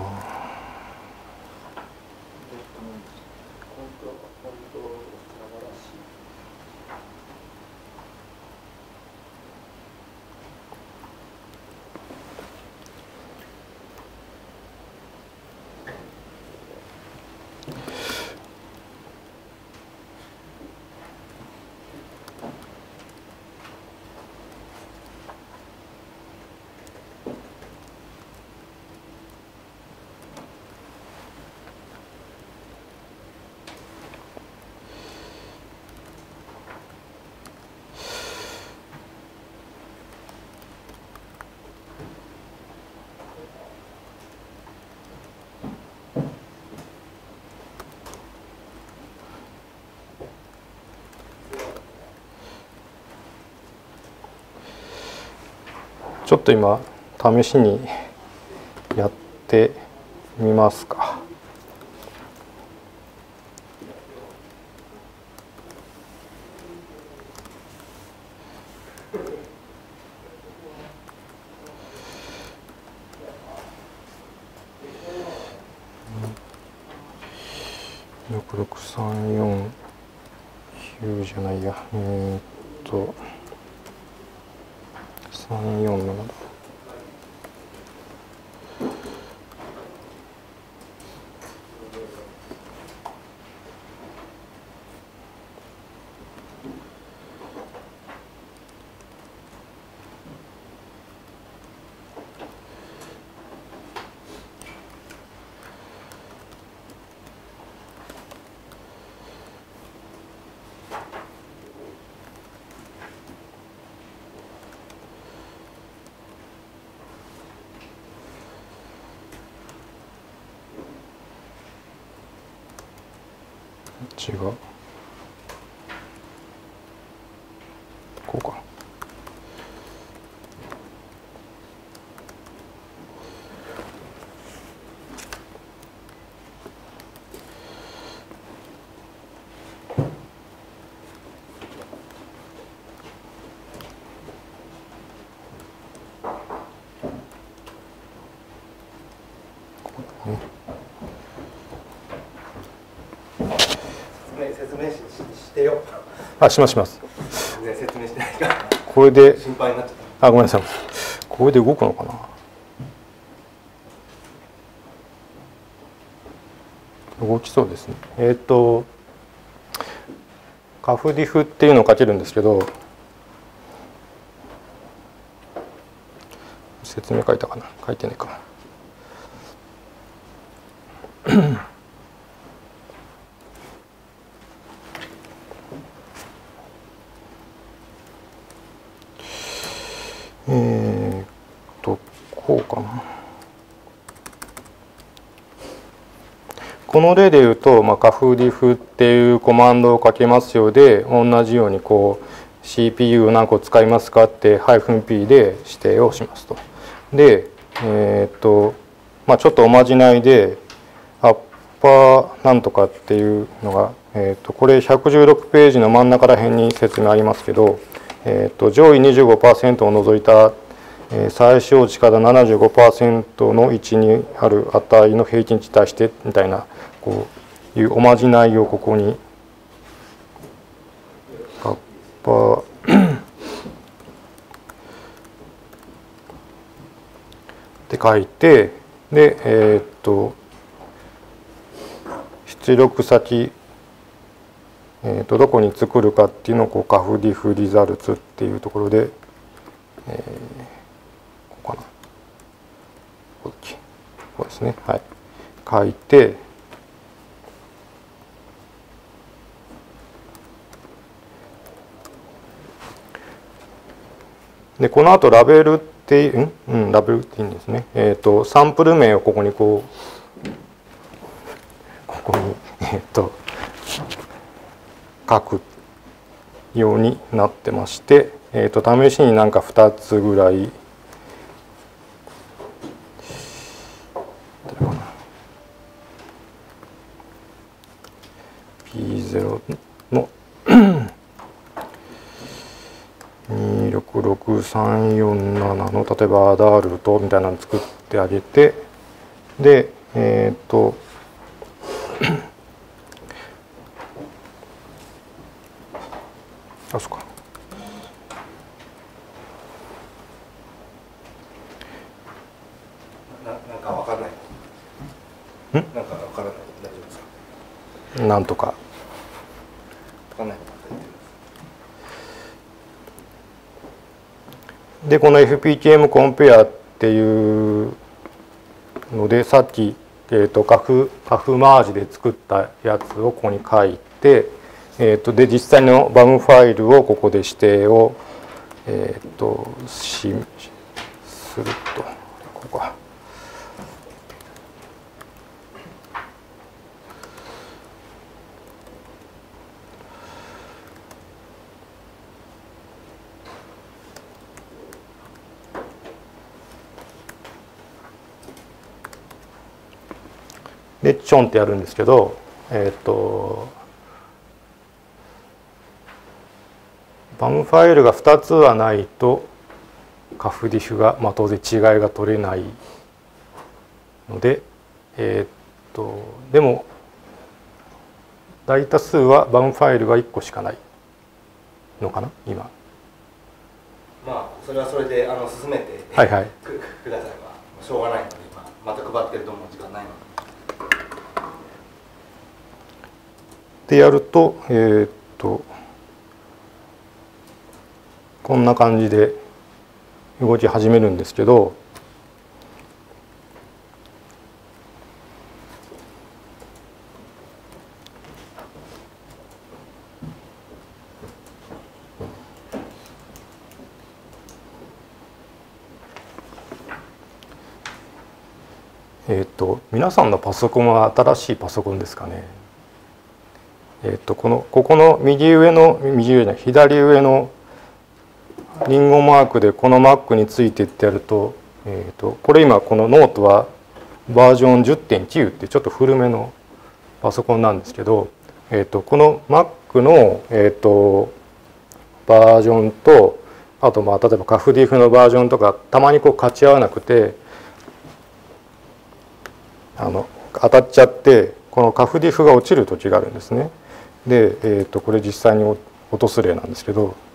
S1: ちょっと今試しにやってみますか。ろくろくさんよんきゅうじゃないや、えー、っとさんよんななだ。違う。こうか。
S2: 説明ししてよ。
S1: あ、しますします。
S2: 全然説明してないから。
S1: これで
S2: 心配になっちゃった。
S1: あ、ごめんなさい。これで動くのかな。動きそうですね。えっとカフディフっていうのをかけるんですけど、説明書いたかな。書いてないかな。えーっとこうかな。この例で言うと、まあ、カフディフっていうコマンドをかけますよで、同じようにこう シーピーユー を何個使いますかって -p で指定をしますと。で、えーっとまあ、ちょっとおまじないでアッパーなんとかっていうのが、えーっとこれひゃくじゅうろくページの真ん中ら辺に説明ありますけど、えー、と上位 にじゅうごパーセント を除いた、えー、最小値から ななじゅうごパーセント の位置にある値の平均値に対してみたいなこういうおまじないをここにアッパーって書いて、でえっ、と出力先えー、とどこに作るかっていうのをこうカフディフリザルツっていうところで、えー、ここかな、こっちこうですね、はい、書いて、でこの後ラベルってうん、うん、ラベルっていいんですね。えっ、とサンプル名をここにこうここにえっ、と書くようになってまして、えー、と試しになんかふたつぐらいどれかな ピーゼロ のにろくろくさんよんななの例えばアダールトみたいなの作ってあげて、でえっ、とあ、そうか。
S2: な、なんかわからない。
S1: ん？
S2: なんかわからない。大丈夫ですか。
S1: なんとか。
S2: わかんない。
S1: でこの エフピーケーエム コンペアっていうのでさっき、えー、とカフカフマージで作ったやつをここに書いて、えー、とで実際のバムファイルをここで指定を、えー、としするとここか。 でチョンってやるんですけど、えっとバムファイルがふたつはないとカフディフが、まあ、当然違いが取れないので、えっとでも大多数はバムファイルがいっこしかないのかな今。
S2: まあそれはそれであの進めて、
S1: はいはい、
S2: く, くださいはしょうがないので、今また配ってると思う時間ないの
S1: で。
S2: で。
S1: でやるとえー、っとこんな感じで動き始めるんですけど、えっと皆さんのパソコンは新しいパソコンですかね。えっとこのここの右上の右上じゃない左上のリンゴマークでこの Mac についてってやると、えっとこれ今このノートはバージョン じゅってんきゅう ってちょっと古めのパソコンなんですけど、えっとこの Mac のえっとバージョンとあとまあ例えばカフディフのバージョンとかたまにこう勝ち合わなくて。あの当たっちゃってこのカフディフが落ちる時があるんですね。で、えー、とこれ実際に落とす例なんですけど、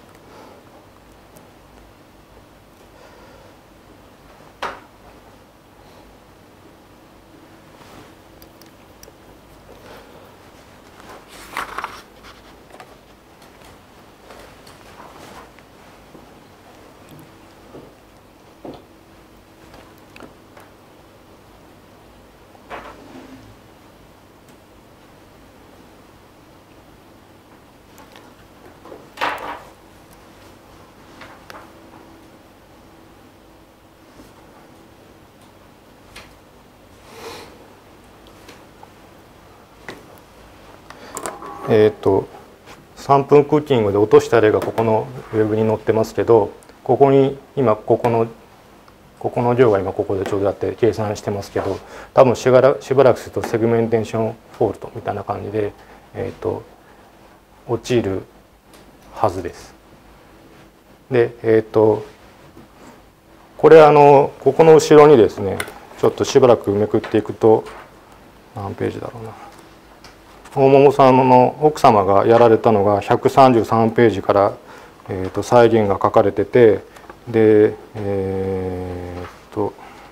S1: えっとさんぷんクッキングで落とした例がここのウェブに載ってますけど、ここに今ここのここの量が今ここでちょうどやって計算してますけど、多分しばらしばらくするとセグメンテーションフォールトみたいな感じで、えっと落ちるはずです。で、えっとこれあのここの後ろにですねちょっとしばらくめくっていくと何ページだろうな。大桃さんの奥様がやられたのがひゃくさんじゅうさんページから、えー、と再現が書かれてて、でえっと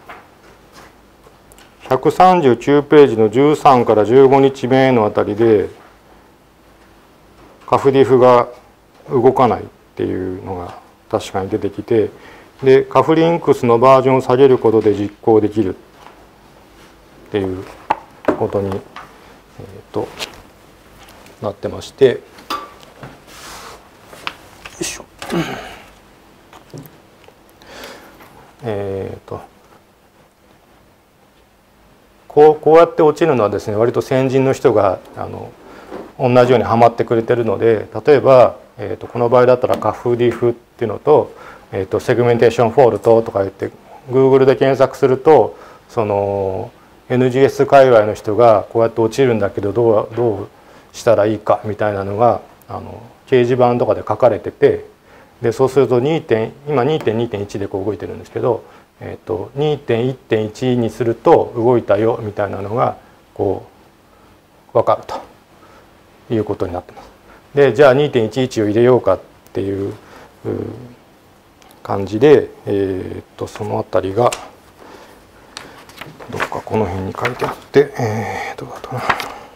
S1: ひゃくさんじゅうきゅうページのじゅうさんからじゅうごにちめのあたりでカフディフが動かないっていうのが確かに出てきて、でカフリンクスのバージョンを下げることで実行できるっていうことに、えー、となってまして、よいしょえっとこうこうやって落ちるのはですね割と先人の人があの同じようにはまってくれてるので、例えば、えー、とこの場合だったらカフディフっていうのと、えー、とセグメンテーションフォールトとか言って Google で検索するとその エヌジーエス 界隈の人がこうやって落ちるんだけどどうどうしたらいいかみたいなのがあの掲示板とかで書かれてて、でそうするとにてん今 にてんにてんいち でこう動いてるんですけど、えー、と にてんいってんいち にすると動いたよみたいなのがこう分かるということになってます。でじゃあ にてんいちいち を入れようかっていう感じで、えー、とそのあたりがどっかこの辺に書いてあって、えー、どうだったかな。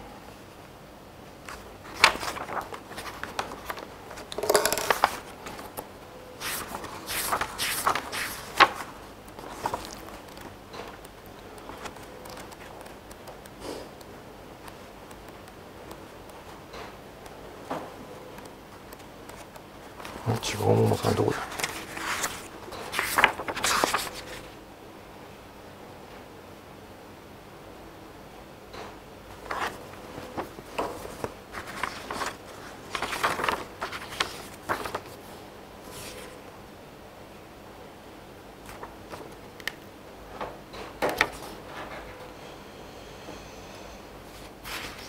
S1: 違うものさんどこだ。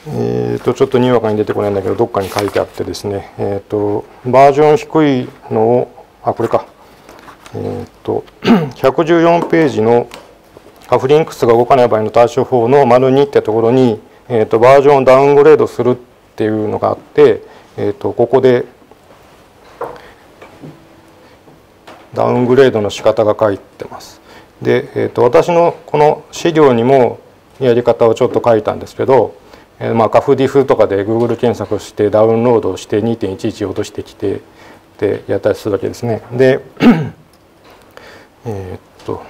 S1: えー、とちょっとにわかに出てこないんだけどどっかに書いてあってですね、えー、とバージョン低いのをあこれか、えー、とひゃくじゅうよんページのカフリンクスが動かない場合の対処法の丸にってところに、えー、とバージョンをダウングレードするっていうのがあって、えー、とここでダウングレードの仕方が書いてます。で、えー、と私のこの資料にもやり方をちょっと書いたんですけど、えー、まあカフディフとかで Google 検索してダウンロードして にてんいちいち 落としてきてでやったりするわけですね。でえっと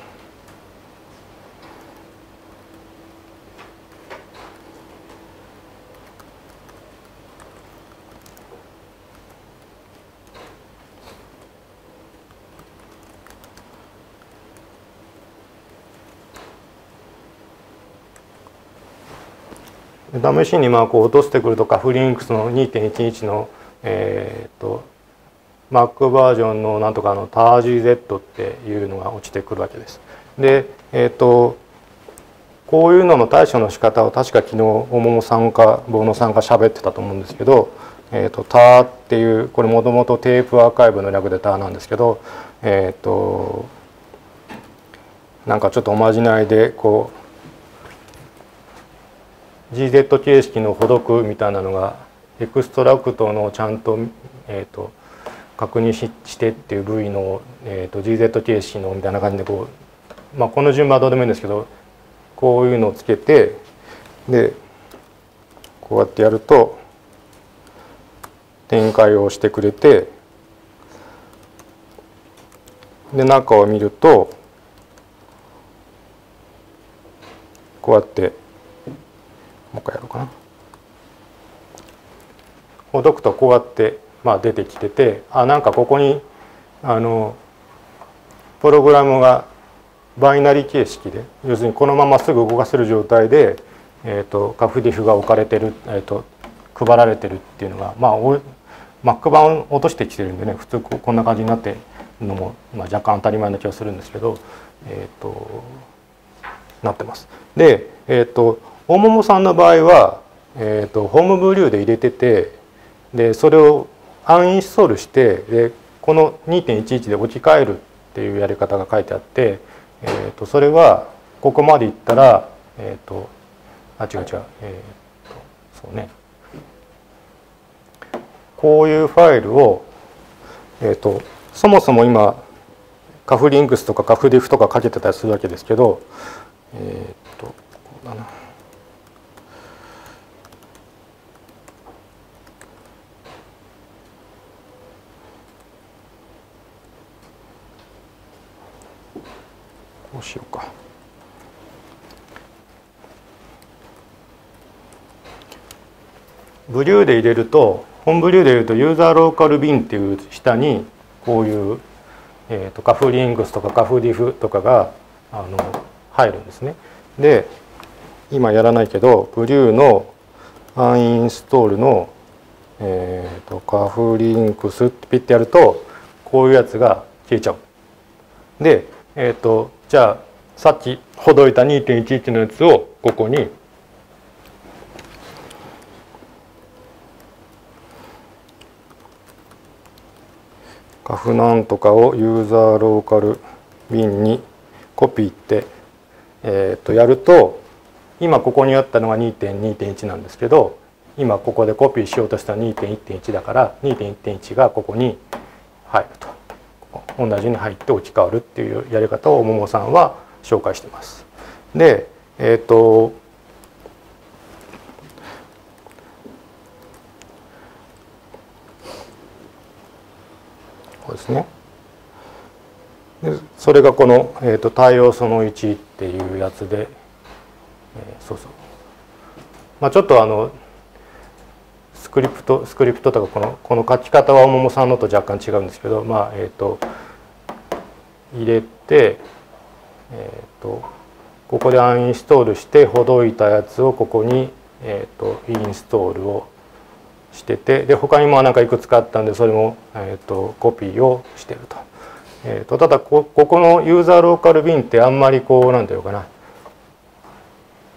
S1: 試しにまあこう落としてくるとカフリンクスの にてんいちいち のえっと Mac バージョンのなんとかの タージーゼット っていうのが落ちてくるわけです。で、えっとこういうのの対処の仕方を確か昨日大桃さんか坊野さんが喋ってたと思うんですけど、えっと ター っていうこれもともとテープアーカイブの略で ター なんですけど、えっとなんかちょっとおまじないでこうジーゼット 形式の補読みたいなのがエクストラクトのちゃんと、えー、と確認 し, してっていう部位の、えー、と ジーゼット 形式のみたいな感じでこう、まあ、この順番はどうでもいいんですけどこういうのをつけてでこうやってやると展開をしてくれてで中を見るとこうやってもう一回やろうかな。ほどくとこうやって、まあ、出てきててあなんかここにあのプログラムがバイナリ形式で要するにこのまますぐ動かせる状態で、えー、とカフディフが置かれてる、えー、と配られてるっていうのがまあ Mac 版を落としてきてるんでね普通こんな感じになってるのも、まあ、若干当たり前な気がするんですけど、えー、となってます。で、えー、と大桃さんの場合は、えー、とホームブリューで入れててでそれをアンインストールしてでこの にてんいちいち で置き換えるっていうやり方が書いてあって、えー、とそれはここまでいったら、えー、とあ違う違う、えー、とそうねこういうファイルを、えー、とそもそも今カフリンクスとかカフディフとかかけてたりするわけですけど、えっ、とこうだな。こうしようか。ブリューで入れると本ブリューで入れるとユーザーローカルビンっていう下にこういう、えー、とカフリンクスとかカフディフとかがあの入るんですね。で今やらないけどブリューのアンインストールの、えー、とカフリンクスってピッてやるとこういうやつが消えちゃう。で、えー、とじゃあさっきほどいた にてんいちいち のやつをここにカフなんとかをユーザーローカルビンにコピーって、えー、とやると今ここにあったのが にてんにてんいち なんですけど今ここでコピーしようとした にてんいってんいち だから にてんいってんいち がここに入ると同じように入って置き換わるっていうやり方を桃さんは紹介しています。で、えっとこうですね。でそれがこの、えー、と対応そのいちっていうやつで、えー、そうそう。まあちょっとあのスクリプトスクリプトとかこのこの書き方は桃さんのと若干違うんですけど、まあえっ、ー、と入れて、えっ、ー、とここでアンインストールしてほどいたやつをここに、えー、とインストールをしててで他にもなんかいくつかあったんでそれも、えー、とコピーをしてると。えー、とただこここのユーザーローカルビンってあんまりこうなんていうかな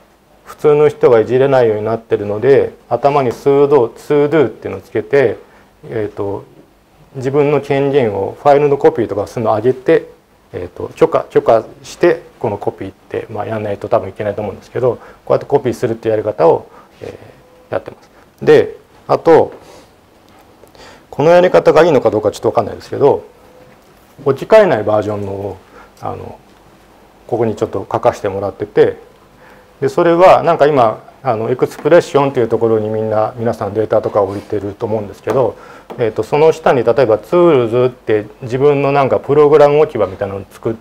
S1: 普通の人がいじれないようになってるので、頭にスード、スードゥっていうのをつけて、えーと、自分の権限をファイルのコピーとかするのを上げて、えーと、許可許可してこのコピーって、まあ、やんないと多分いけないと思うんですけど、こうやってコピーするっていうやり方を、えー、やってます。で、あとこのやり方がいいのかどうかちょっと分かんないですけど、置き換えないバージョンのをあのここにちょっと書かせてもらってて、でそれはなんか今あのエクスプレッションというところにみんな皆さんデータとかを置いてると思うんですけど、えー、とその下に例えばツールズって自分のなんかプログラム置き場みたいなのを作って、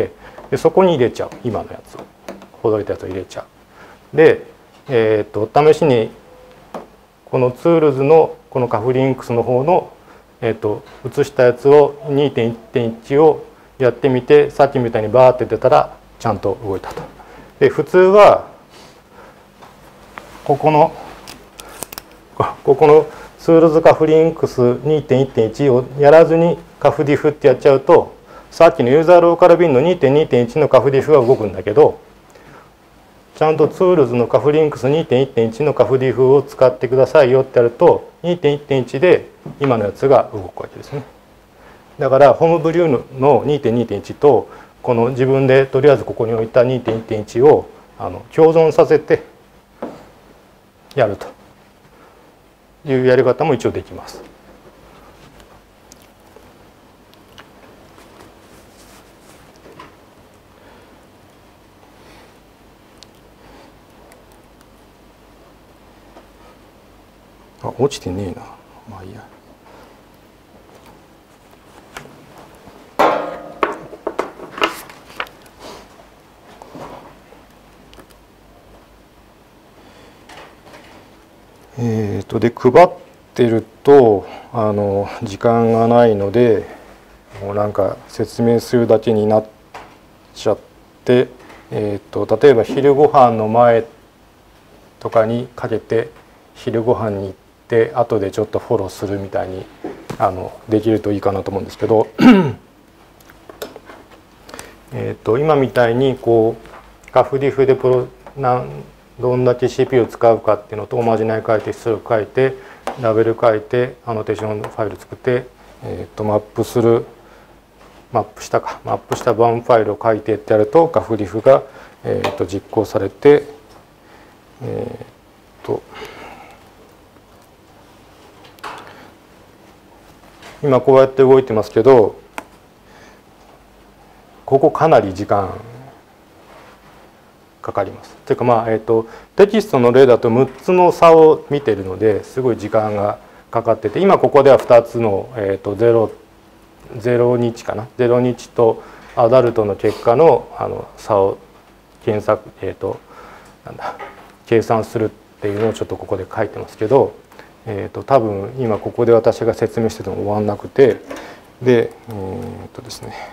S1: でそこに入れちゃう、今のやつをほどいたやつを入れちゃう。で、えー、と試しにこのツールズのこのカフリンクスの方の、えー、と写したやつを にてんいちてんいち をやってみて、さっきみたいにバーって出たらちゃんと動いたと。で普通はここのここのツールズカフリンクス にてんいちてんいち をやらずにカフディフってやっちゃうと、さっきのユーザーローカルビンの にてんにてんいち のカフディフが動くんだけど、ちゃんとツールズのカフリンクス にてんいちてんいち のカフディフを使ってくださいよってやると にてんいちてんいち で今のやつが動くわけですね。だからホームブリューの にてんにてんいち とこの自分でとりあえずここに置いた にてんいちてんいち をあの共存させてやるというやり方も一応できます。あ、落ちてねえな。まあいいや。えー、とで配ってるとあの時間がないので、もうなんか説明するだけになっちゃって、えー、と例えば昼ご飯の前とかにかけて昼ご飯に行って後でちょっとフォローするみたいにあのできるといいかなと思うんですけどえと今みたいにこうカフディフでプロなんどんだけ シーピーユー を使うかっていうのとおまじない書いて出力書いてラベル書いてアノテーションファイル作って、えー、とマップするマップしたかマップしたバンファイルを書いてってやるとカフディフが、えー、と実行されて、えー、と今こうやって動いてますけど、ここかなり時間かかります。というかまあ、えー、とテキストの例だとむっつの差を見てるのですごい時間がかかってて、今ここではふたつの、えー、とゼロ、ゼロ日かなゼロ日とアダルトの結果の、あの差を検索、えー、となんだ計算するっていうのをちょっとここで書いてますけど、えー、と多分今ここで私が説明してても終わんなくて、でえー、とですね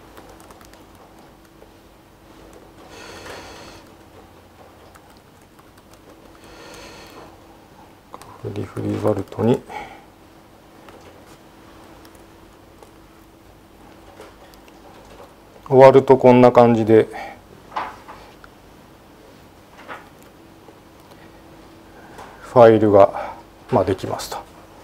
S1: リフリザルトに終わるとこんな感じでファイルが、まあ、できますと。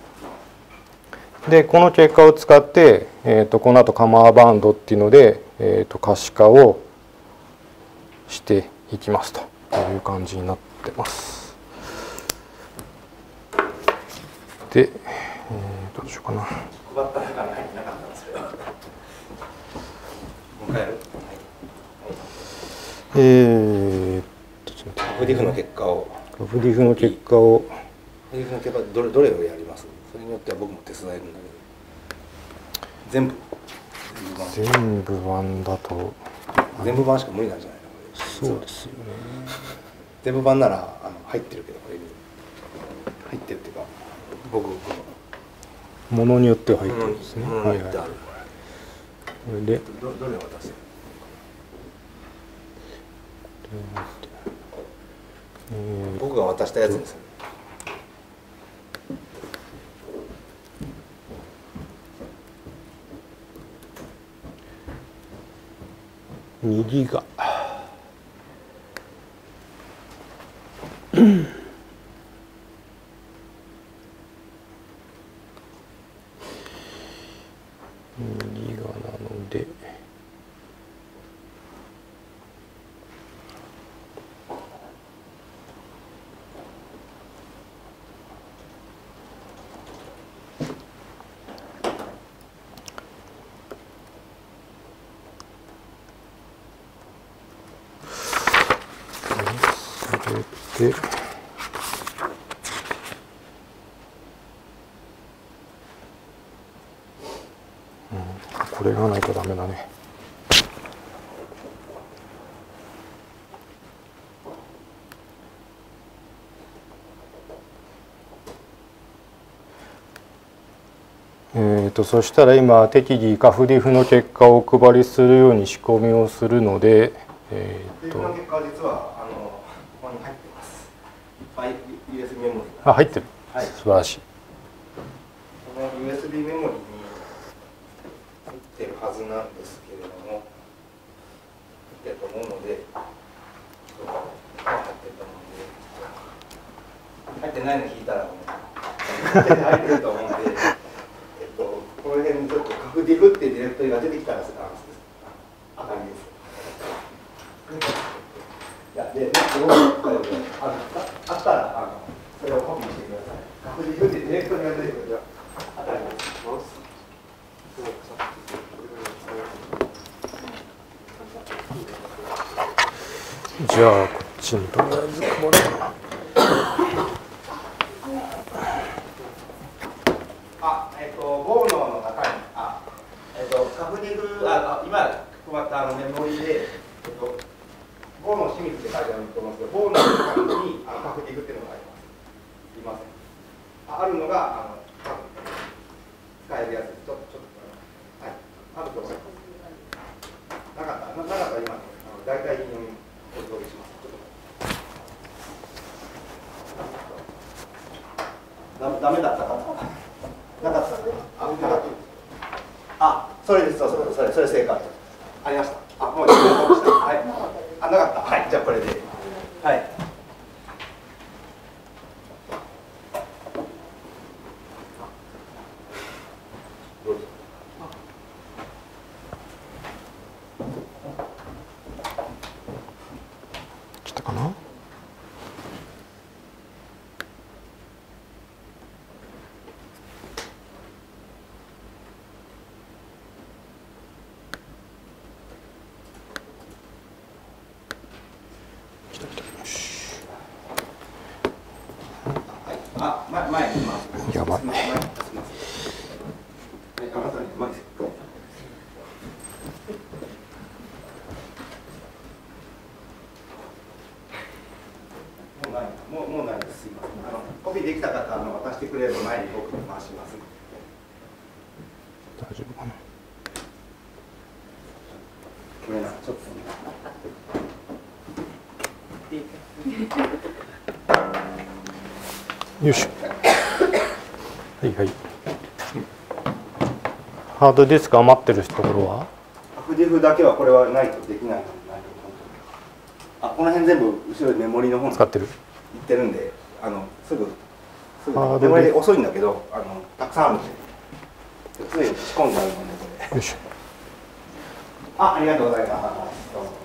S1: でこの結果を使って、えー、とこの後カマーバンドっていうので、えー、と可視化をしていきますという感じになってます。で、えー、どうしようかな。
S2: 配った中に入ってなかったんですけど。もう一回やる。
S1: えー、
S2: カフディフの結果を。
S1: カフディフの結果を。
S2: カフディフの結果どれどれをやります。それによっては僕も手伝えるんだけど。全部。
S1: 全部版だと。
S2: 全部版しか無理なんじゃないのこれ。
S1: そうですよね。
S2: 全部版ならあの入ってるけどこれに入ってるっていうか。僕
S1: ものによっては入ってるんですね。
S2: ものによってある。
S1: これで
S2: どどれを渡す？
S1: えー、
S2: 僕が渡したやつですね。
S1: にギガ。 れで、うん、これがないとダメだね。えー、とそしたら今適宜カフディフの結果をお配りするように仕込みをするので、えー、と
S2: この結果は実はあのここに入ってます。ユーエスビー メモリー。
S1: あ、入ってる、
S2: はい、
S1: 素晴らしい。
S2: この ユーエスビー メモリーに入ってるはずなんですけれども、入ってると思うので、入ってると思うんで、入ってないの聞いたら、入ってると思うんで。この辺にちょっとカフディフっていうディレクトリが出てきたら当たりです。いや、で、ああったらあのそれをコピーしてください。カフディフっていうディレクトリが出てくると当たりです。
S1: じゃあこっちにとりあえずこれ。
S2: あ、えっと、ボーノの中に、あ、えっと、カフディフ、あ、今配ったあのメモリーで、えっと、ボーノ清水って書いてあると思うんですけど、ボーノの中にあのカフディフっていうのがあります。すいません。あ、あるのが、あの、多分使えるやつです。ちょっと、ちょっと、はい、あると思います。なかった、ななかったら今、あの大体読みお届けします。ダメ、ダメだったかな。なかった。あ、なかった。あ、それです。そうそう、それ、それ正解。ありました。あ、もう、はい。あ、なかった。はい、じゃあ、これで。はい。どうぞ。
S1: 来たかな。
S2: あ、前、前にいます。
S1: やばい。
S2: 前にいます。はい、あなたに前です。もうない、もう、もうないです。すいません。あの、コピーできた方、あの、渡してくれれば前に僕に回します。
S1: 大丈夫かな。
S2: ごめんなさい、ちょっと。
S1: よいしょ。はいはい。ハードディスク余ってるところは？
S2: カフディフだけはこれはないとできないので、あ、この辺全部後ろでメモリの方に
S1: 使ってる。
S2: 行ってるんで、あのすぐすぐ
S1: ハードディスク
S2: メモリで遅いんだけど、あのたくさんあるんで、常に仕込んであるのでこれ。
S1: よいしょ。
S2: あ、ありがとうございます。どうも。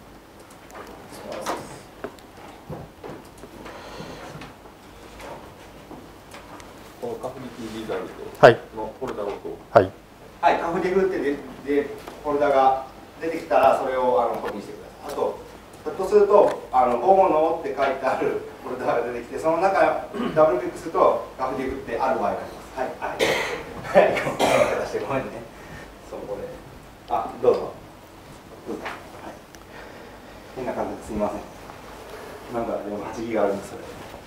S6: このカフディフリザルト
S1: はい
S6: のフォルダごと、
S1: はい
S2: はい、カフディフってででフォルダが出てきたらそれをあのコピーしてください。あとひょっとするとあのボーノって書いてあるフォルダが出てきて、その中ダブルクリックするとカフディフってある場合があります。はいはいはい、ごめんなさい、ごめんね。そこで、あ、どうぞ。どうぞ。はい。変な感じですみません。なんかでもはちギガあるんですそれ。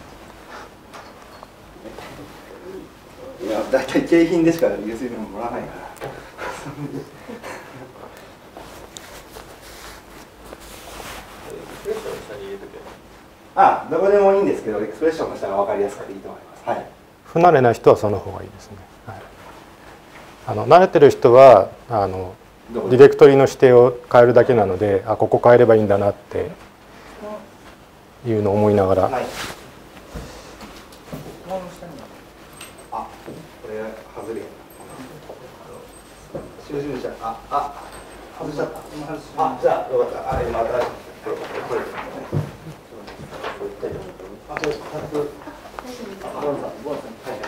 S2: いや、だいたい景品でしか ユーエスビー ももらわないから。
S6: エクスプレッションの下に入れとけ
S2: あ、どこでもいいんですけど、エクスプレッションの下が分かりやすくていいと思います。はい。
S1: 不慣れな人はその方がいいですね。はい、あの慣れてる人はあのディレクトリの指定を変えるだけなので、あ、ここ変えればいいんだなっていうのを思いながら。
S2: はい。あ、これ外れ。収集者、あ、あ、外しちゃった。あ、じゃあよかった。あ、今新しい。これ。あ、そうです。ボンさん、ボンさん、はいはい。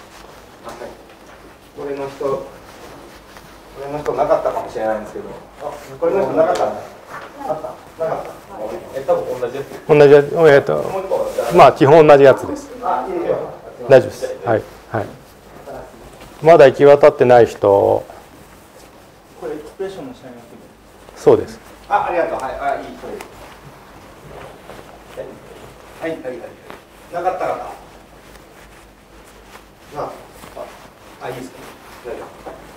S2: これの人、これの人なかったかもしれないんですけど、あ、これの人なかった。あった、なかった。
S6: え、多分同じやつ。
S1: 同じやつ、えっとまあ基本同じやつです。
S2: あ、いいよ。
S1: 大丈夫です。はいはい。まだ行き渡ってない人。
S4: これエクスプレッションの下になってる。
S1: そうです。
S2: あ、ありがとう。はい、あ、いい、それ。はい、はい、はい。なかった方。なあ、あ、いいですか。大丈夫。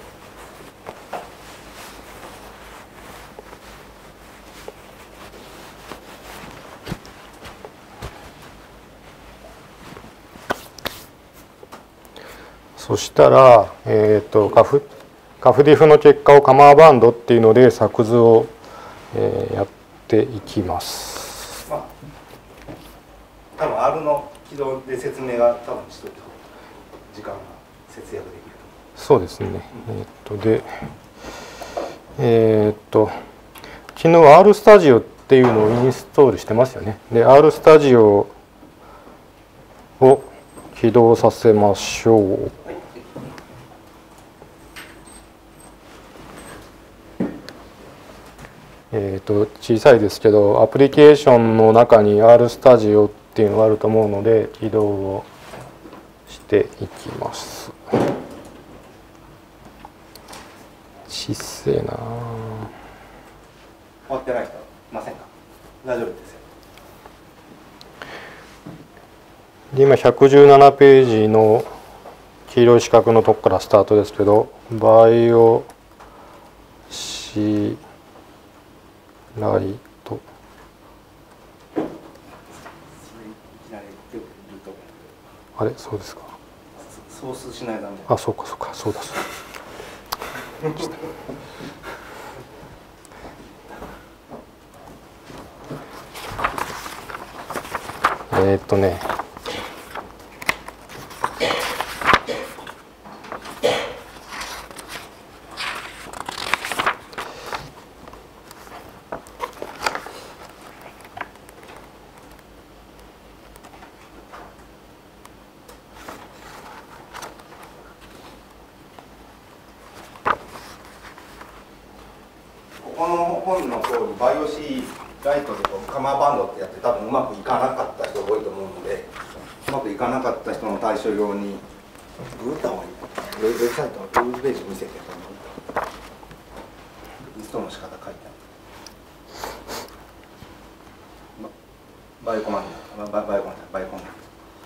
S1: そしたら、えー、とカフカフディフの結果をカマーバンドっていうので作図を、えー、やっていきます。
S2: まあ、多分 R の起動で説明が多分しといた方が時間が節約できる。
S1: そうですね。えっ、とで、えっ、と昨日 R スタジオっていうのをインストールしてますよね。で R スタジオを起動させましょう。えー、と小さいですけどアプリケーションの中に R スタジオっていうのがあると思うので起動をしていきます。ちっせえな。
S2: 終わってない人いませんか。大丈夫ですよ。
S1: で今ひゃくじゅうななページの黄色い四角のとこからスタートですけど、バイオシライトあれそうですか。
S2: ソースしないとダメ。
S1: あ、そうかそうか、そうだそうだ。えーっとね。
S2: この本の通りバイオシーライトとカマーバンドってやって多分うまくいかなかった人が多いと思うので、うまくいかなかった人の対処用にグーった方がいい。ウェブサイトのウェブページ見せてと思う。インストールの仕方書いてある。バイオコマンド、バイオコマンド、バイオコンダク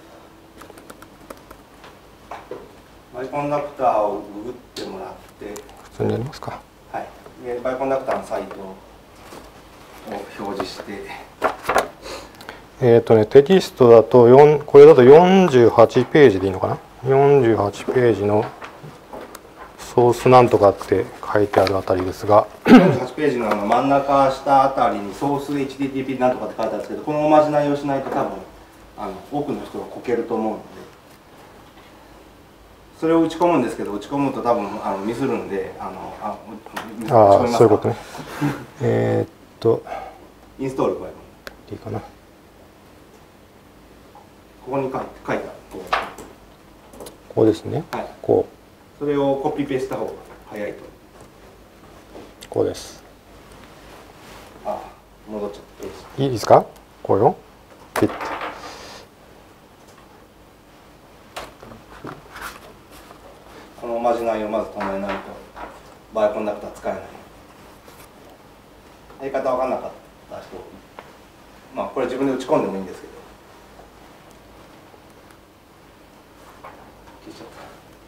S2: ト。バイオコンダクターをググってもらって。
S1: 普通にやりますか。
S2: はい。でバイオコンダクターのサイトを表示して。
S1: えっとね、テキストだとよんこれだとよんじゅうはちページでいいのかな。よんじゅうはちページのソースなんとかって書いてあるあたりですが、
S2: よんじゅうはちページのあの真ん中下あたりにソース エイチティーティーピー なんとかって書いてあるんですけど、このおまじないをしないと多分あの多くの人がこけると思うので、それを打ち込むんですけど、打ち込むと多分あのミスるんで、あのあ
S1: ああそういうことね。えっと
S2: インストールこれ
S1: いいかな。
S2: ここに書いて書いてある。こう
S1: ここですね。
S2: はい、
S1: こ
S2: それをコピペした方が早いと。
S1: うこうです。
S2: あ戻っちゃった。
S1: いいですか。こうよ。ピッて。
S2: このおまじないをまず唱えないとバイオコンダクター使えない。やり方分かんなかった人、まあこれ自分で打ち込んでもいいんですけど。消しちゃった。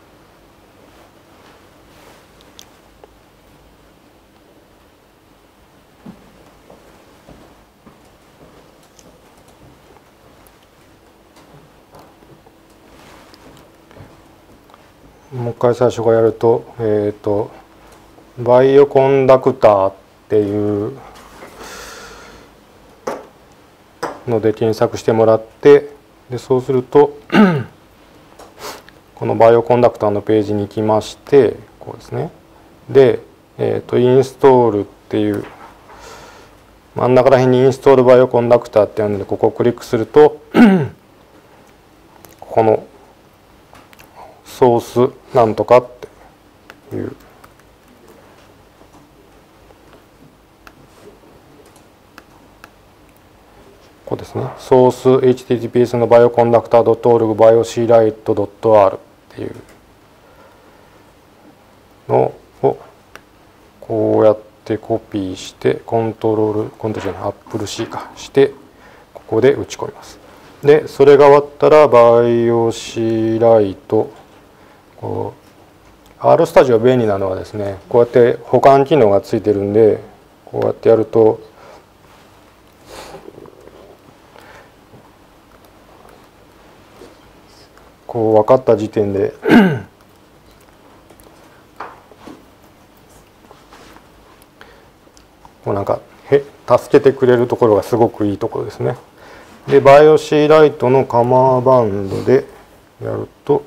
S1: もう一回最初からやると、えっとバイオコンダクターっていうので検索してもらって、でそうするとこのバイオコンダクターのページに行きまして、こうですね。で、えっとインストールっていう真ん中ら辺にインストールバイオコンダクターってあるので、ここをクリックするとこのソースなんとかっていうここですね、ソース エイチティーティーピーエス の バイオコンダクター ドット オールグ バイオシーライト ドット アール っていうのをこうやってコピーしてコントロールコントロールじゃない アップルシー かしてここで打ち込みます。でそれが終わったらバイオシーライトこう R スタジオ便利なのはですね、こうやって保管機能がついてるんでこうやってやるとこう分かった時点でこうなんかへ助けてくれるところがすごくいいところですね。でバイオシーライトのカマーバンドでやると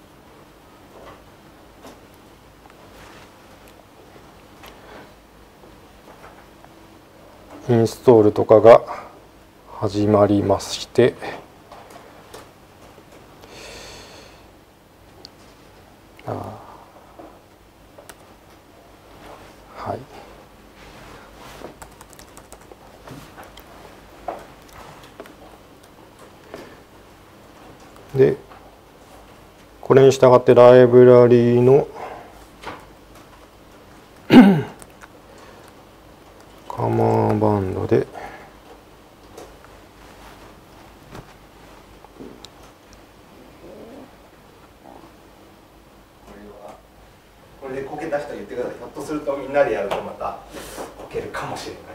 S1: インストールとかが始まりまして、あはい。でこれに従ってライブラリーのカマーバンドで
S2: これでこけた人言ってください。ひょっとするとみんなでやるとまたこけるかもしれないんで。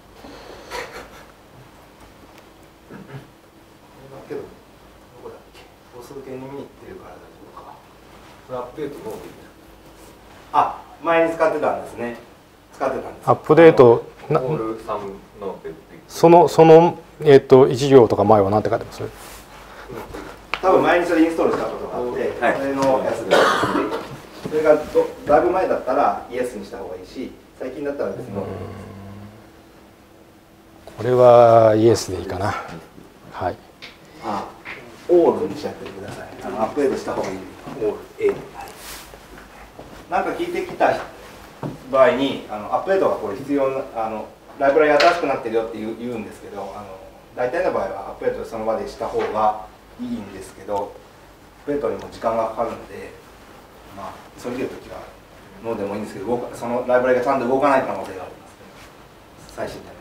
S2: けどどこだっけ？素数形に見に行ってるから大丈夫か。これアップデートどうできる？あ、前に使ってたんですね。使ってたんです。
S1: アップデートな
S6: オールさんの
S1: そのそのえっといち行とか前は何て書いてます？
S2: 多分前にそれインストールしたことがあって、はい、それのやつで、それがどだいぶ前だったらイエスにした方がいいし、最近だったら別の。
S1: これはイエスでいいかな。はい。
S2: あ、オールにしちゃってください。あのアップデートした方がいい。オール A。はい。なんか聞いてきた場合にあのアップデートがこれ必要なあのライブラリ新しくなってるよって言う言うんですけど、あの大体の場合はアップデートその場でした方がいいんですけど、アップデートにも時間がかかるので、まあそういう時はのでもいいんですけど、動かそのライブラリがちゃんと動かない可能性がありますね。最新じゃない。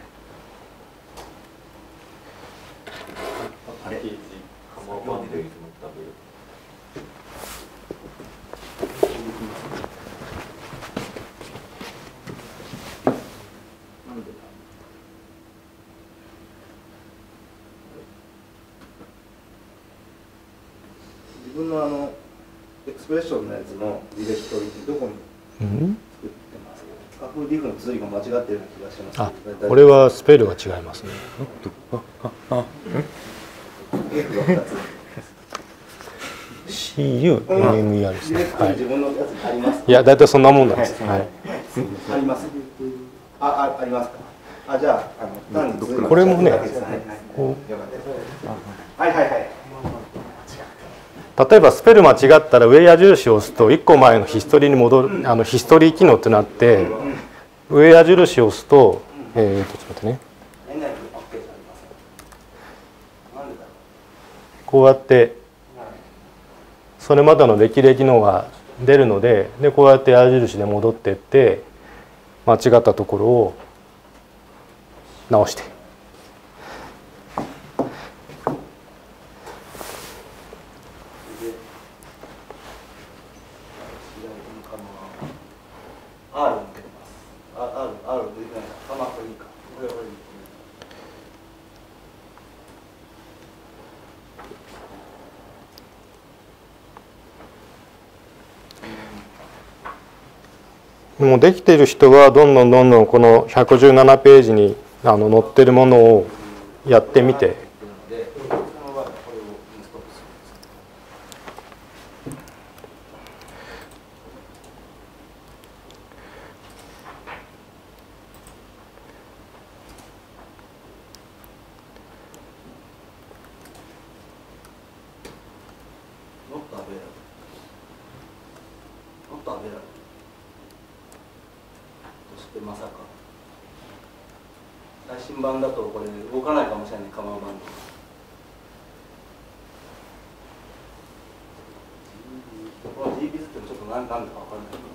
S2: あれ？
S6: カマーバンドでダブル。
S2: 自分のあのエクスプレッションのやつのディレクトリってどこに作ってますか？カフーディフの綴りが間違ってるような気がします。
S1: あ、これはスペルが違いますね。
S2: F がふたつ。
S1: シーユーエヌエムイーアール ですね。はい。
S2: 自分のやつにありますか？
S1: いや、だいたいそんなもんなんです。はい。
S2: あります。あ、あ、ありますか。あ、じゃあ、あの単に
S1: これもね、
S2: こう。はいはいはい。
S1: 例えばスペル間違ったら上矢印を押すといっこまえのヒストリーに戻る、あのヒストリー機能ってなって上矢印を押すと、えーとちょっと待ってね、こうやってそれまでの歴々のが出るので、でこうやって矢印で戻っていって間違ったところを直して。
S2: R も出てます。R、R 出てない。カマこれいいか。これこれいい。
S1: もうできている人はどんどんどんどんこのひゃくじゅうななページにあの載ってるものをやってみて。
S2: まさか
S4: 最新版だとこれ動かないかもしれないカマーバンド。この ジービズ ってちょっと何何だか分からないので。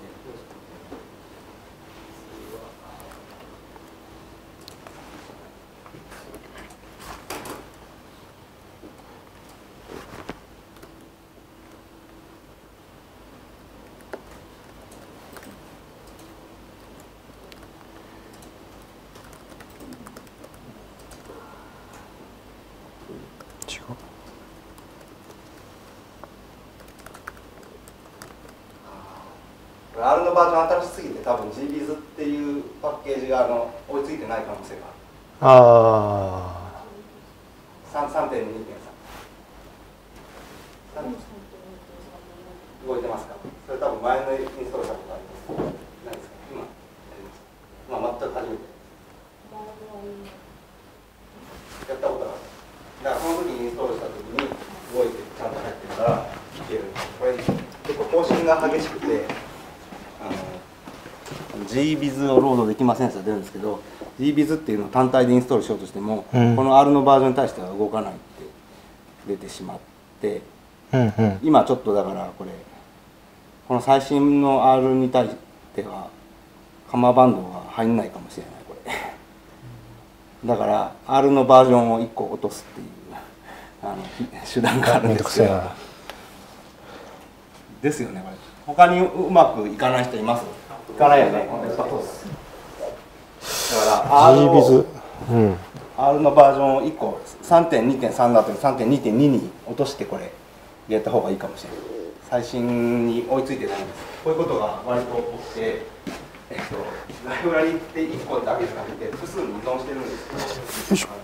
S2: アール のバージョン新しすぎて多分 ジービズ っていうパッケージがあの追いついてない可能性が
S1: あ
S2: ある。さんてんにてんさん 動いてますか。それ多分前のインストールしたことあります。ないですか。今やります。まあ全く初めてやったことがある。だからその時にインストールした時に動いてちゃんと入ってるからいける。これ結構更新が激しくてあの ジービズ をロードできませんって出るんですけど、 ジービズ っていうのを単体でインストールしようとしても、うん、この アール のバージョンに対しては動かないって出てしまって、うんうん、今ちょっとだからこれこの最新の アール に対してはカマーバンドが入んないかもしれないこれだから アール のバージョンをいっこ落とすっていうあの手段があるんですけどですよね。これ他にうまくいかない人います？いかないよね。そうです。だから アール を、うん、アール のバージョンをいっこ さんてんにてんさん だと さんてんにてんに に落としてこれやった方がいいかもしれない。最新に追いついてないんです。こういうことが割と起きて、えっと、ライブラリっていっこだけじゃなくて複数に依存してるんですけど、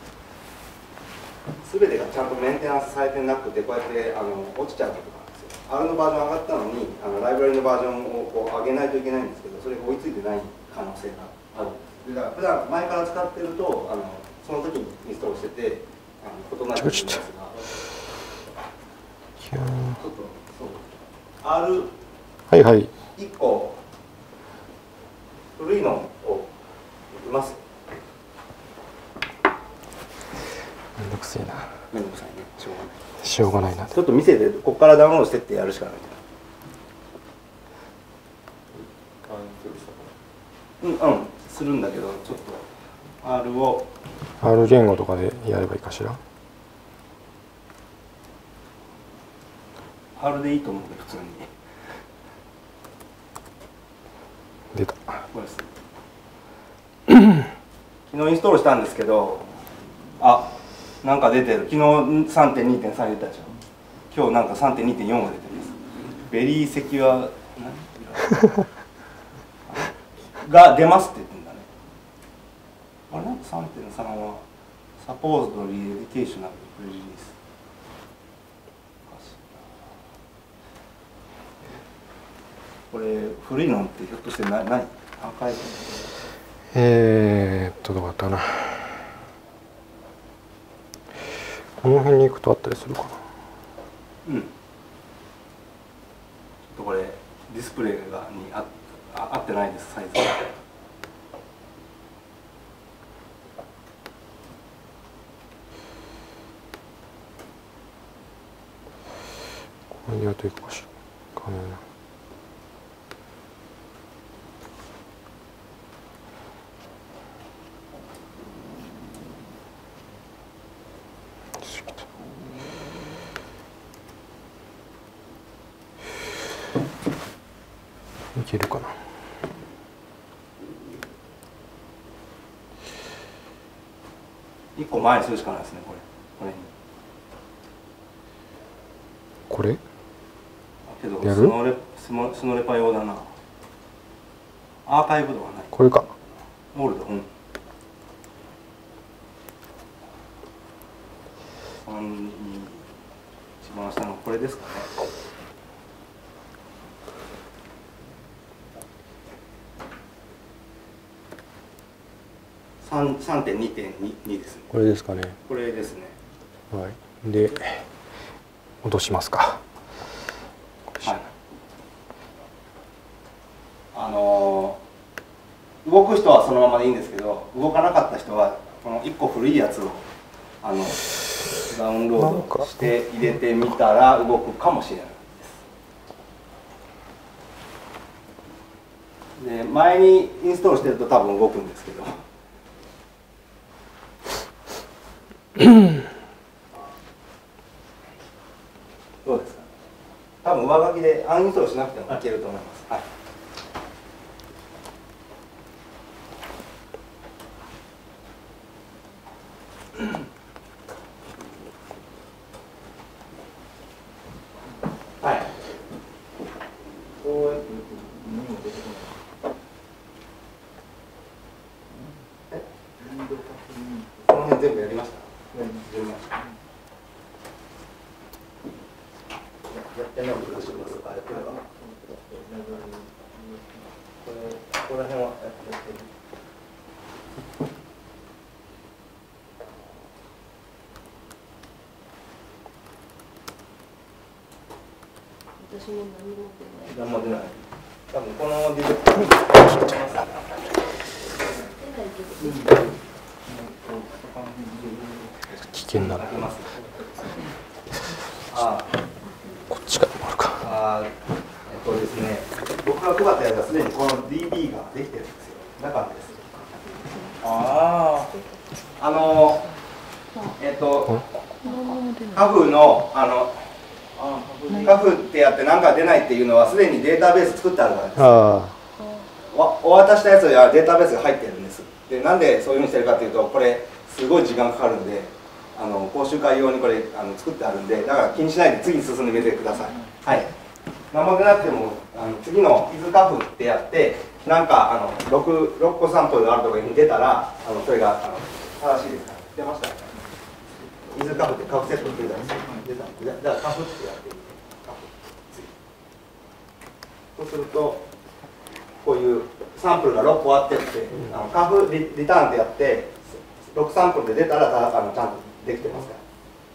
S2: すべてがちゃんとメンテナンスされてなくてこうやってあの落ちちゃうことなんですよ。 アール のバージョン上がったのにあのライブラリのバージョンをこう上げないといけないんですけど、それが追いついてない可能性があるんです。だから普段前から使ってるとあのその時にインストールしててあの異なってるんですが、ちょっとそう アール
S1: はいはい
S2: いっこ古いのをいます。
S1: めんどくせえな。
S2: めんどくさいね。しょうがない。
S1: しょうがないな。
S2: ちょっと見せて、ここからダウンロードしてってやるしかない。うんうん、するんだけど、ちょっと アール を
S1: アール 言語とかでやればいいかしら。
S2: アール でいいと思うんで普通に。
S1: 出た。
S2: これです。昨日インストールしたんですけど、あ、なんか出てる。昨日 さんてんにてんさん 出たでしょ。今日なんか さんてんにてんよん が出てるんです。ベリーセキュアが出ますって言ってんだね。あれなんか さんてんさん はサポーズドリーエディケーショナルプレリリース。これ古いのってひょっとして何？何？アーカイブ？
S1: えーっとどうだったかな。この辺に行くとあったりするかな。
S2: うん。ちょっとこれディスプレイがにああ合ってないですサイズが。
S1: これでやっていくかしら。画面。いけるかな。
S2: 一個前にするしかないですねこれ。これに。
S1: これ？
S2: けどスノレスノスノレパ用だな。アーカイブ度はない。
S1: これか。
S2: オールド。うん。三に一番下のこれですかね。さんてんにてんに ですね。
S1: これですかね。
S2: これですね。
S1: はい。で落としますか。はい。
S2: あの動く人はそのままでいいんですけど、動かなかった人はこのいっこ古いやつをあのダウンロードして入れてみたら動くかもしれないです。で前にインストールしてると多分動くんですけどどうですか。多分上書きでアンインストールしなくてもいけると思います。はい。はい。
S4: こうやって何も出てこない。
S2: え、
S4: ウィンドウ確認。
S2: この辺全部やりました。
S4: やりました。
S2: やりました。やってないことしてますか。やってれば。これ、ここら辺はやってる。
S7: 私も何も出ない。
S2: 何も出ない。多分このディレクターに出ます。
S7: 出ないけど。
S1: 危険なの。
S2: ああ、
S1: こっちからもあるか。
S2: あ、えっとですね、僕が配ったやつはすでにこの ディービー ができてるんですよ。中身です。ああ、あの、えっと、カフの、あの、カフってやって何か出ないっていうのはすでにデータベース作ってあるからです。
S1: あ
S2: おお渡したやつはデータベースが入ってるんです。で、なんでそういうふうにしてるかというと、これすごい時間かかるんで、あの講習会用にこれあの作ってあるんで、だから気にしないで次に進めてください。はい。何も出なくてもあの次の伊豆カフってやって、なんかあの 6, 6個サンプルがあるとかに出たら、あのそれがあの正しいですから。出ました。伊豆カフってカフセットって出たんですよ。出た。じゃあカフってやってみて。カフ。次。そうするとこういうサンプルがろっこあってって、あのカフ リ, リターンってやってろくサンプルで出たらあのちゃんとできてますから。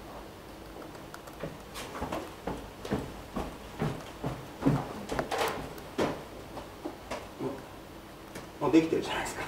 S2: もうできてるじゃないですか。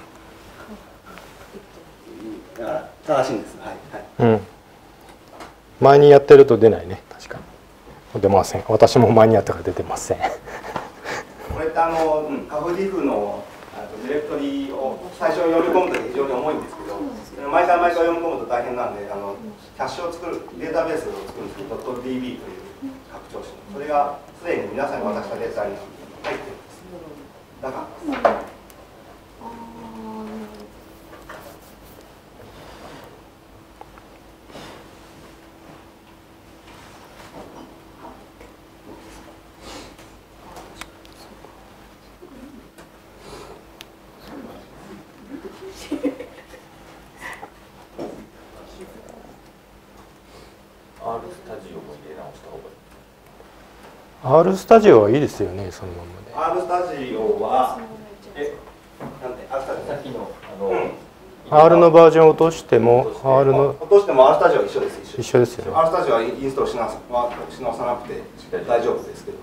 S2: だから正しいんです。はいはい。
S1: あ、うん。前にやってると出ないね。確かに。出ません。私も前にやったから出てません。
S2: これってあの、うん、カフディフのディレクトリを最初読み込むとき非常に重いんですけど、毎回毎回読み込むと大変なんで、あのキャッシュを作るデータベースを作るんですけど、ドット ディービー という拡張子、それがすでに皆さんに渡したデータに入っているんです。だからです。
S6: R スタジオも入れ直した方がいい。
S1: R スタジオはいいですよね、そのままで。
S2: R スタジオは、え、なんで、R スタジオ
S6: さっきのあの、
S2: うん、
S1: R のバージョンを落としても R の
S2: 落としても R スタジオは一緒です。
S1: 一緒ですよね。
S2: R スタジオはインストールしなさし直さなくて大丈夫ですけど。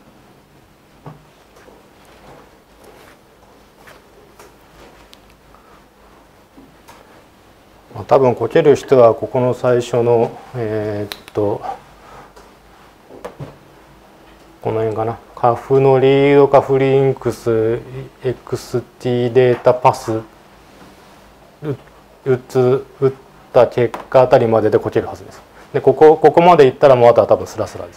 S1: まあ、多分こける人はここの最初のえー、っとこの辺かな、カフのリードカフリンクス エックスティー データパス打つ打った結果あたりまででこけるはずです。でここここまでいったらもうあとは多分スラスラです。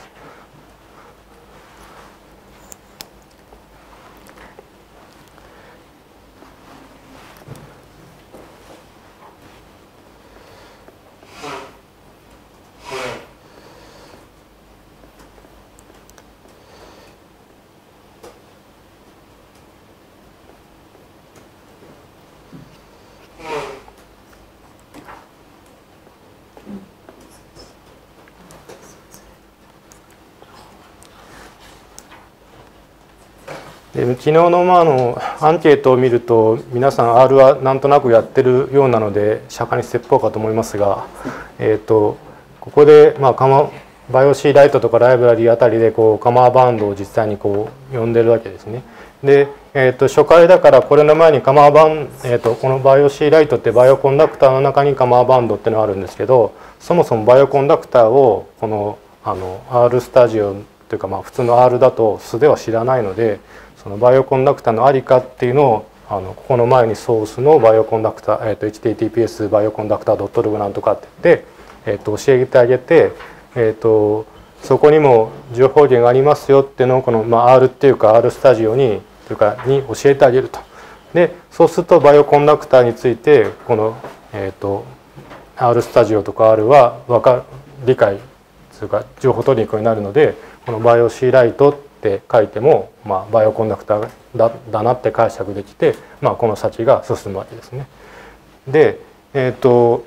S1: で昨日のまああのアンケートを見ると皆さん R はなんとなくやってるようなので釈迦に説法かと思いますが、えー、とここでまあカマバイオシーライトとかライブラリーあたりでこうカマーバンドを実際にこう呼んでるわけですね。でえー、と初回だからこれの前にカマーバン、えー、とこのバイオシーライトってバイオコンダクターの中にカマーバンドっていうのがあるんですけど、そもそもバイオコンダクターをこのあの R スタジオというかまあ普通の R だと素では知らないので、そのバイオコンダクターのありかっていうのをあのここの前にソースのバイオコンダクター、えー、と エイチティーティーピーエス バイオコンダクター .log なんとかって言って、えー、と教えてあげて、えー、とそこにも情報源がありますよっていうのをこの、まあ、R っていうか R スタジオにというかに教えてあげると。でそうするとバイオコンダクターについてこの、えー、と R スタジオとか R は分か理解というか情報取りにくくなるので、このバイオシーライトって書いても、まあ、バイオコンダクターだだなって解釈できて、まあ、この先が進むわけですね。でえっ、ー、と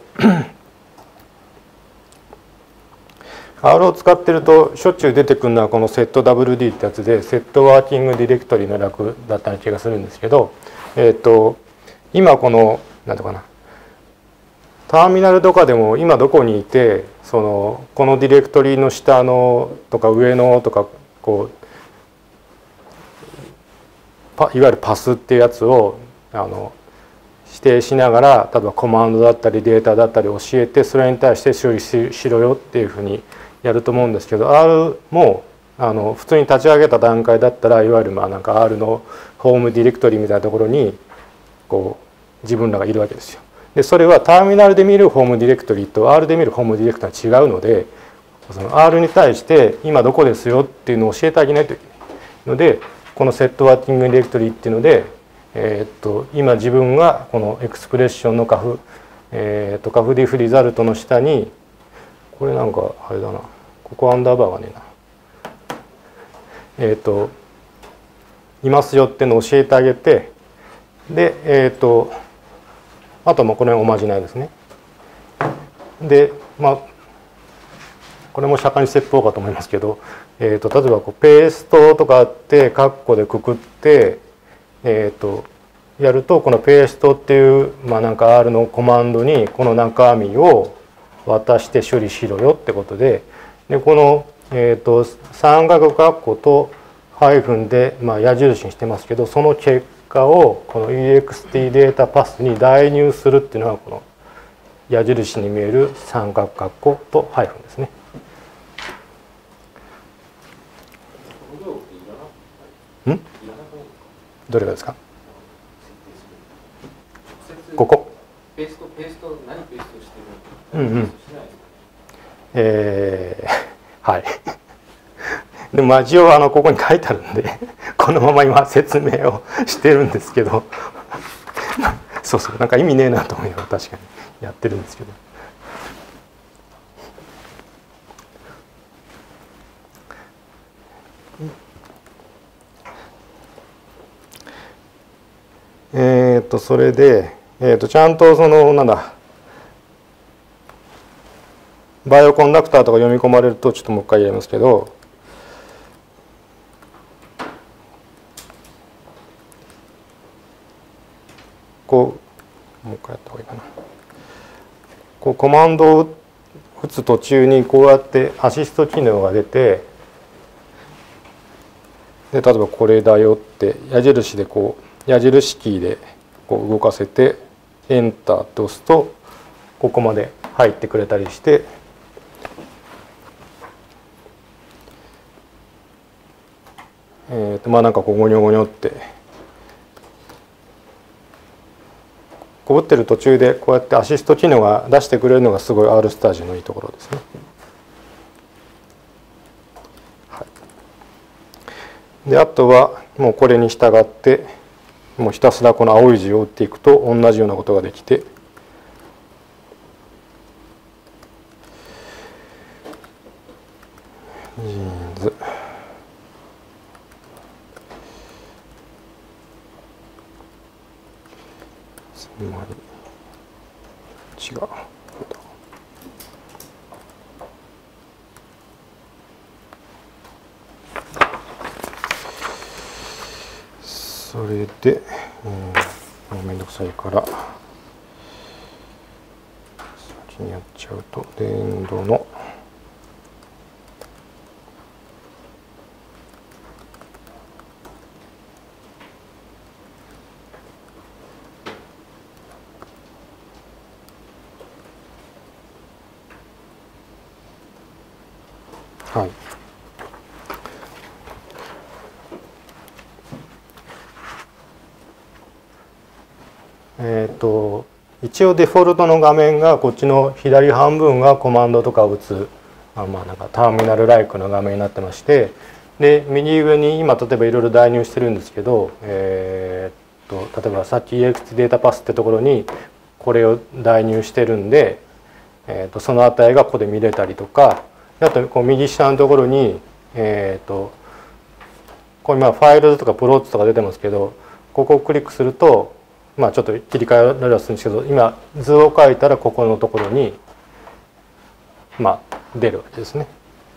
S1: R を使ってるとしょっちゅう出てくるのはこの セットダブリューディー ってやつで、セットワーキングディレクトリの略だったような気がするんですけど、えっ、ー、と今この何ていうかなターミナルとかでも今どこにいてそのこのディレクトリの下のとか上のとかこうパいわゆるパスっていうやつをあの指定しながら、例えばコマンドだったりデータだったり教えて、それに対して処理しろよっていうふうにやると思うんですけど、 R もあの普通に立ち上げた段階だったらいわゆるまあなんか R のホームディレクトリみたいなところにこう自分らがいるわけですよ。でそれはターミナルで見るホームディレクトリと R で見るホームディレクトリは違うので、その R に対して今どこですよっていうのを教えてあげないといけないので、このセットワーキングディレクトリっていうので、えー、っと今自分がこのエクスプレッションのカフ、えー、っとカフディフリザルトの下にこれなんかあれだな、ここアンダーバーがねえな、えー、っといますよっていうのを教えてあげて、でえー、っとあともこれおまじないですね。でまあこれも釈迦に説法かと思いますけど、えー、と例えばこうペーストとかあってカッコでくくって、えー、とやるとこのペーストっていう、まあ、なんか R のコマンドにこの中身を渡して処理しろよってことで、でこの、えー、と三角カッコとハイフンで、まあ、矢印にしてますけど、その結果をこの イーエックスティー データパスに代入するっていうのがこの矢印に見える三角カッコとハイフンですね。ん？どれがですか？ここ。
S3: ペーストペースト何ペーストして
S1: るの？うんうん。えー、はい。でも一応あのここに書いてあるんでこのまま今説明をしてるんですけどそうそうなんか意味ねえなと思いながら確かにやってるんですけど。えっとそれで、えー、とちゃんとそのなんだバイオコンダクターとか読み込まれるとちょっともう一回やりますけど、こうもう一回やった方がいいかな。こうコマンドを打つ途中にこうやってアシスト機能が出て、で例えばこれだよって矢印でこう矢印キーでこう動かせてエンターって押すとここまで入ってくれたりして、えーとまあなんかこうゴニョゴニョってこう打ってる途中でこうやってアシスト機能が出してくれるのがすごい R スタジオのいいところですね。はい、であとはもうこれに従ってもうひたすらこの青い字を打っていくと同じようなことができて、ジーンズつまり違うそれで、うん、もうめんどくさいから先にやっちゃうと連動のはい。えっと一応デフォルトの画面がこっちの左半分がコマンドとかを打つあまあなんかターミナルライクの画面になってまして、で右上に今例えばいろいろ代入してるんですけど、えー、っと例えばさっき イーエックス データパスってところにこれを代入してるんで、えー、っとその値がここで見れたりとか、あとこう右下のところにえー、っとこれ今ファイルズとかプロットとか出てますけど、ここをクリックするとまあちょっと切り替えられはするんですけど、今図を書いたらここのところにまあ出るわけですね。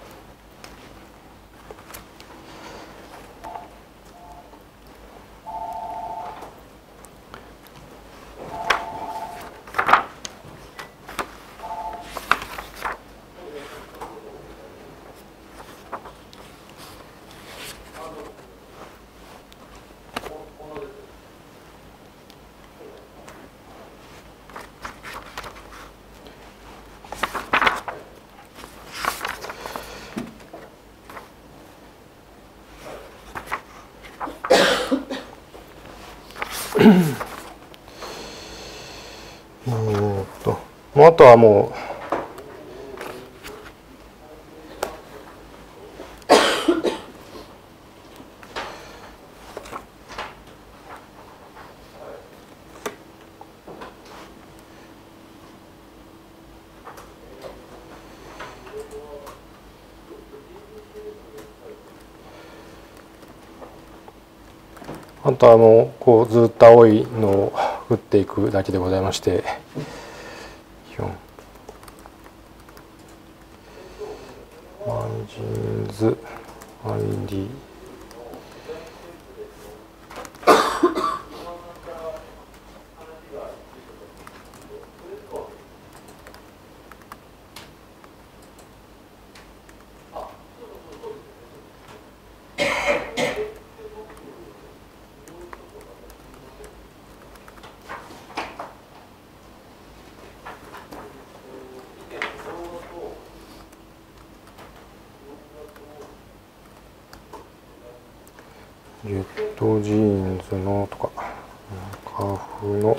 S1: えーっともうあとはもうあとはもうこうずっと青いのを打っていくだけでございまして、よんマンジンズ アイディーゲットジーンズのとかカフの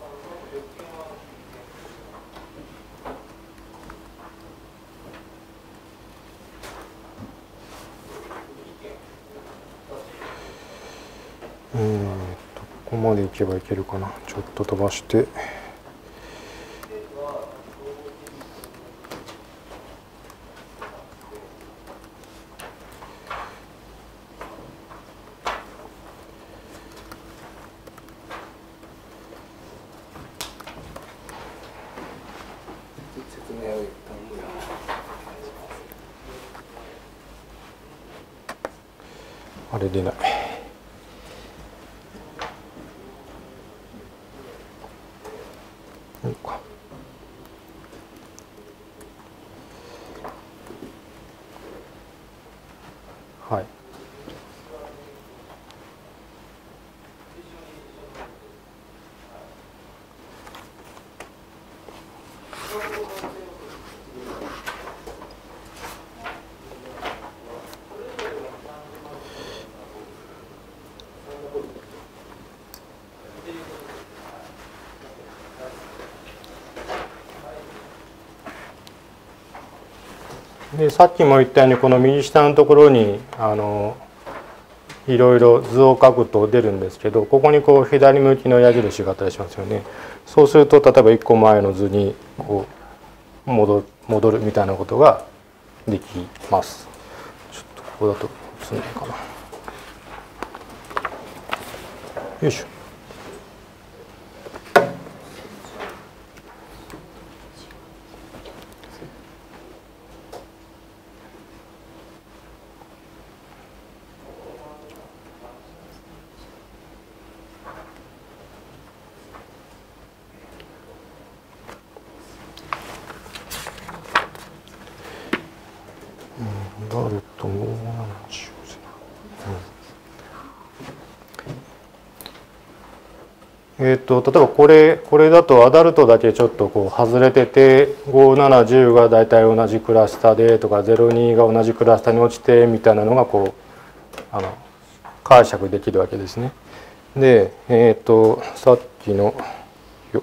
S1: えーとここまでいけばいけるかな。ちょっと飛ばして
S2: 説明を一旦
S1: あれ出ない。いいか。はい。でさっきも言ったようにこの右下のところにあのいろいろ図を書くと出るんですけど、ここにこう左向きの矢印があったりしますよね。そうすると例えばいっこまえの図にこう戻る、戻るみたいなことができます。ちょっとここだと映んないかな。よいしょ。ダルトもう何しようぜな。 えー、と例えばこれこれだとアダルトだけちょっとこう外れててご、なな、じゅうが大体同じクラスターでとかゼロ、にが同じクラスターに落ちてみたいなのがこうあの解釈できるわけですね。で、えっ、ー、とさっきのよ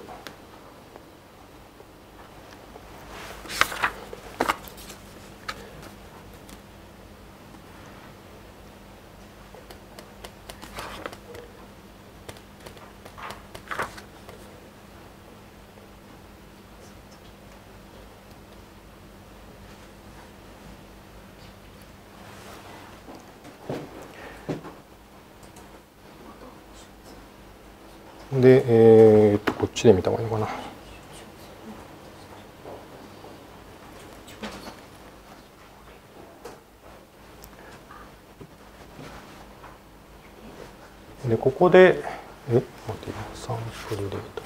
S1: で、えー、とこっちで見た方がいいのかな。でここでえ待ってサンプルデータ。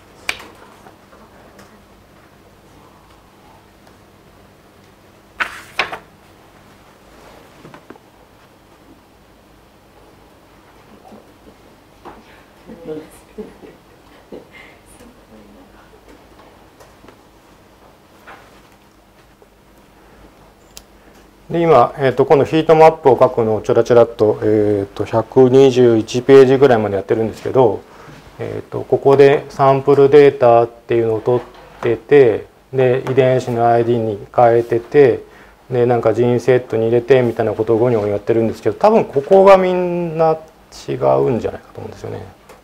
S1: で今、えー、とこのヒートマップを書くのをちょらちょらっと、えー、とひゃくにじゅういちページぐらいまでやってるんですけど、えー、とここでサンプルデータっていうのを取っててで遺伝子の アイディー に変えててでなんかジーンセットに入れてみたいなことをごにょごにょやってるんですけど多分ここがみんな違うんじゃないかと思うんですよね。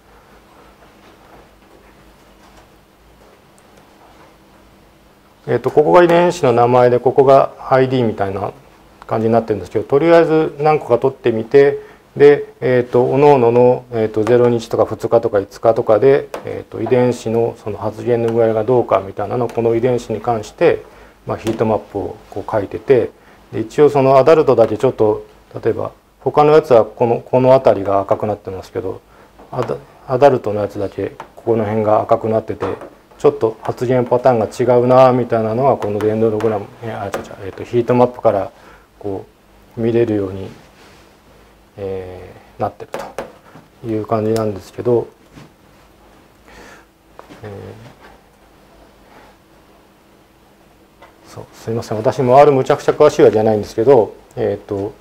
S1: えー、とここが遺伝子の名前でここが アイディー みたいな感じになってるんですけどとりあえず何個か取ってみてで、えー、と各々の、えー、とゼロにちとかふつかとかいつかとかで、えー、と遺伝子のその発現の具合がどうかみたいなのをこの遺伝子に関して、まあ、ヒートマップをこう書いててで一応そのアダルトだけちょっと例えば他のやつはこのこの辺りが赤くなってますけどア ダ, アダルトのやつだけここの辺が赤くなっててちょっと発現パターンが違うなみたいなのがこのデンドログラムあ違う違う、えー、とヒートマップからこう見れるように、えー、なってるという感じなんですけど、えー、そうすいません私も R むちゃくちゃ詳しいわけじゃないんですけど、えー、と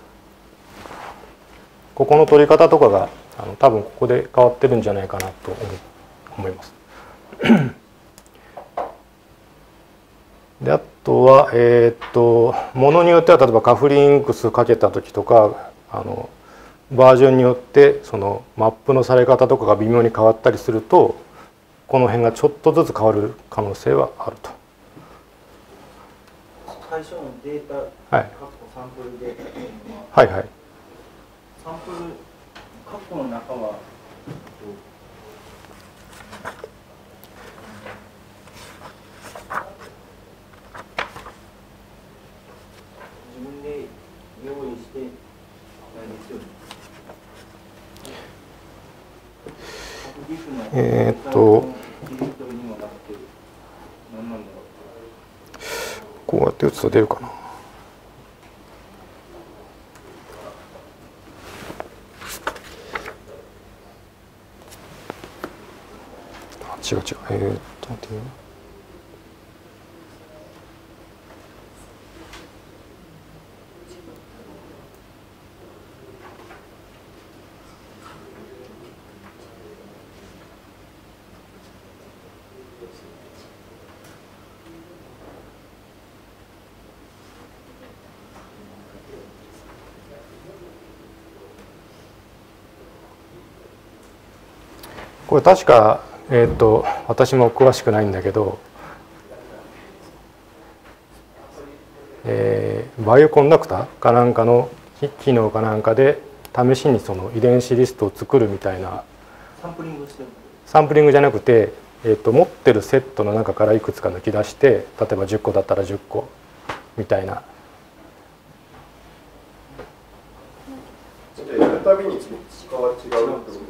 S1: ここの取り方とかがあの多分ここで変わってるんじゃないかなと思います。であとは、えー、っとものによっては例えばカフリンクスかけた時とかあのバージョンによってそのマップのされ方とかが微妙に変わったりするとこの辺がちょっとずつ変わる可能性はあると。
S4: 最初のデータ、
S1: はい、
S4: サンプルデータというのは、
S1: はいはい、
S4: サンプル括弧の中は自分で用意してないですよね。
S1: えーっとこうやって打つと出るかな。あ違う違うえー、っと待ってね。これ確か、えー、と私も詳しくないんだけど、えー、バイオコンダクターかなんかの機能かなんかで試しにその遺伝子リストを作るみたいな
S4: サンプリングしてる
S1: サンプリングじゃなくて、えー、と持ってるセットの中からいくつか抜き出して例えばじゅっこだったらじゅっこみたいな。
S5: やるたびに使わ違うってことですか？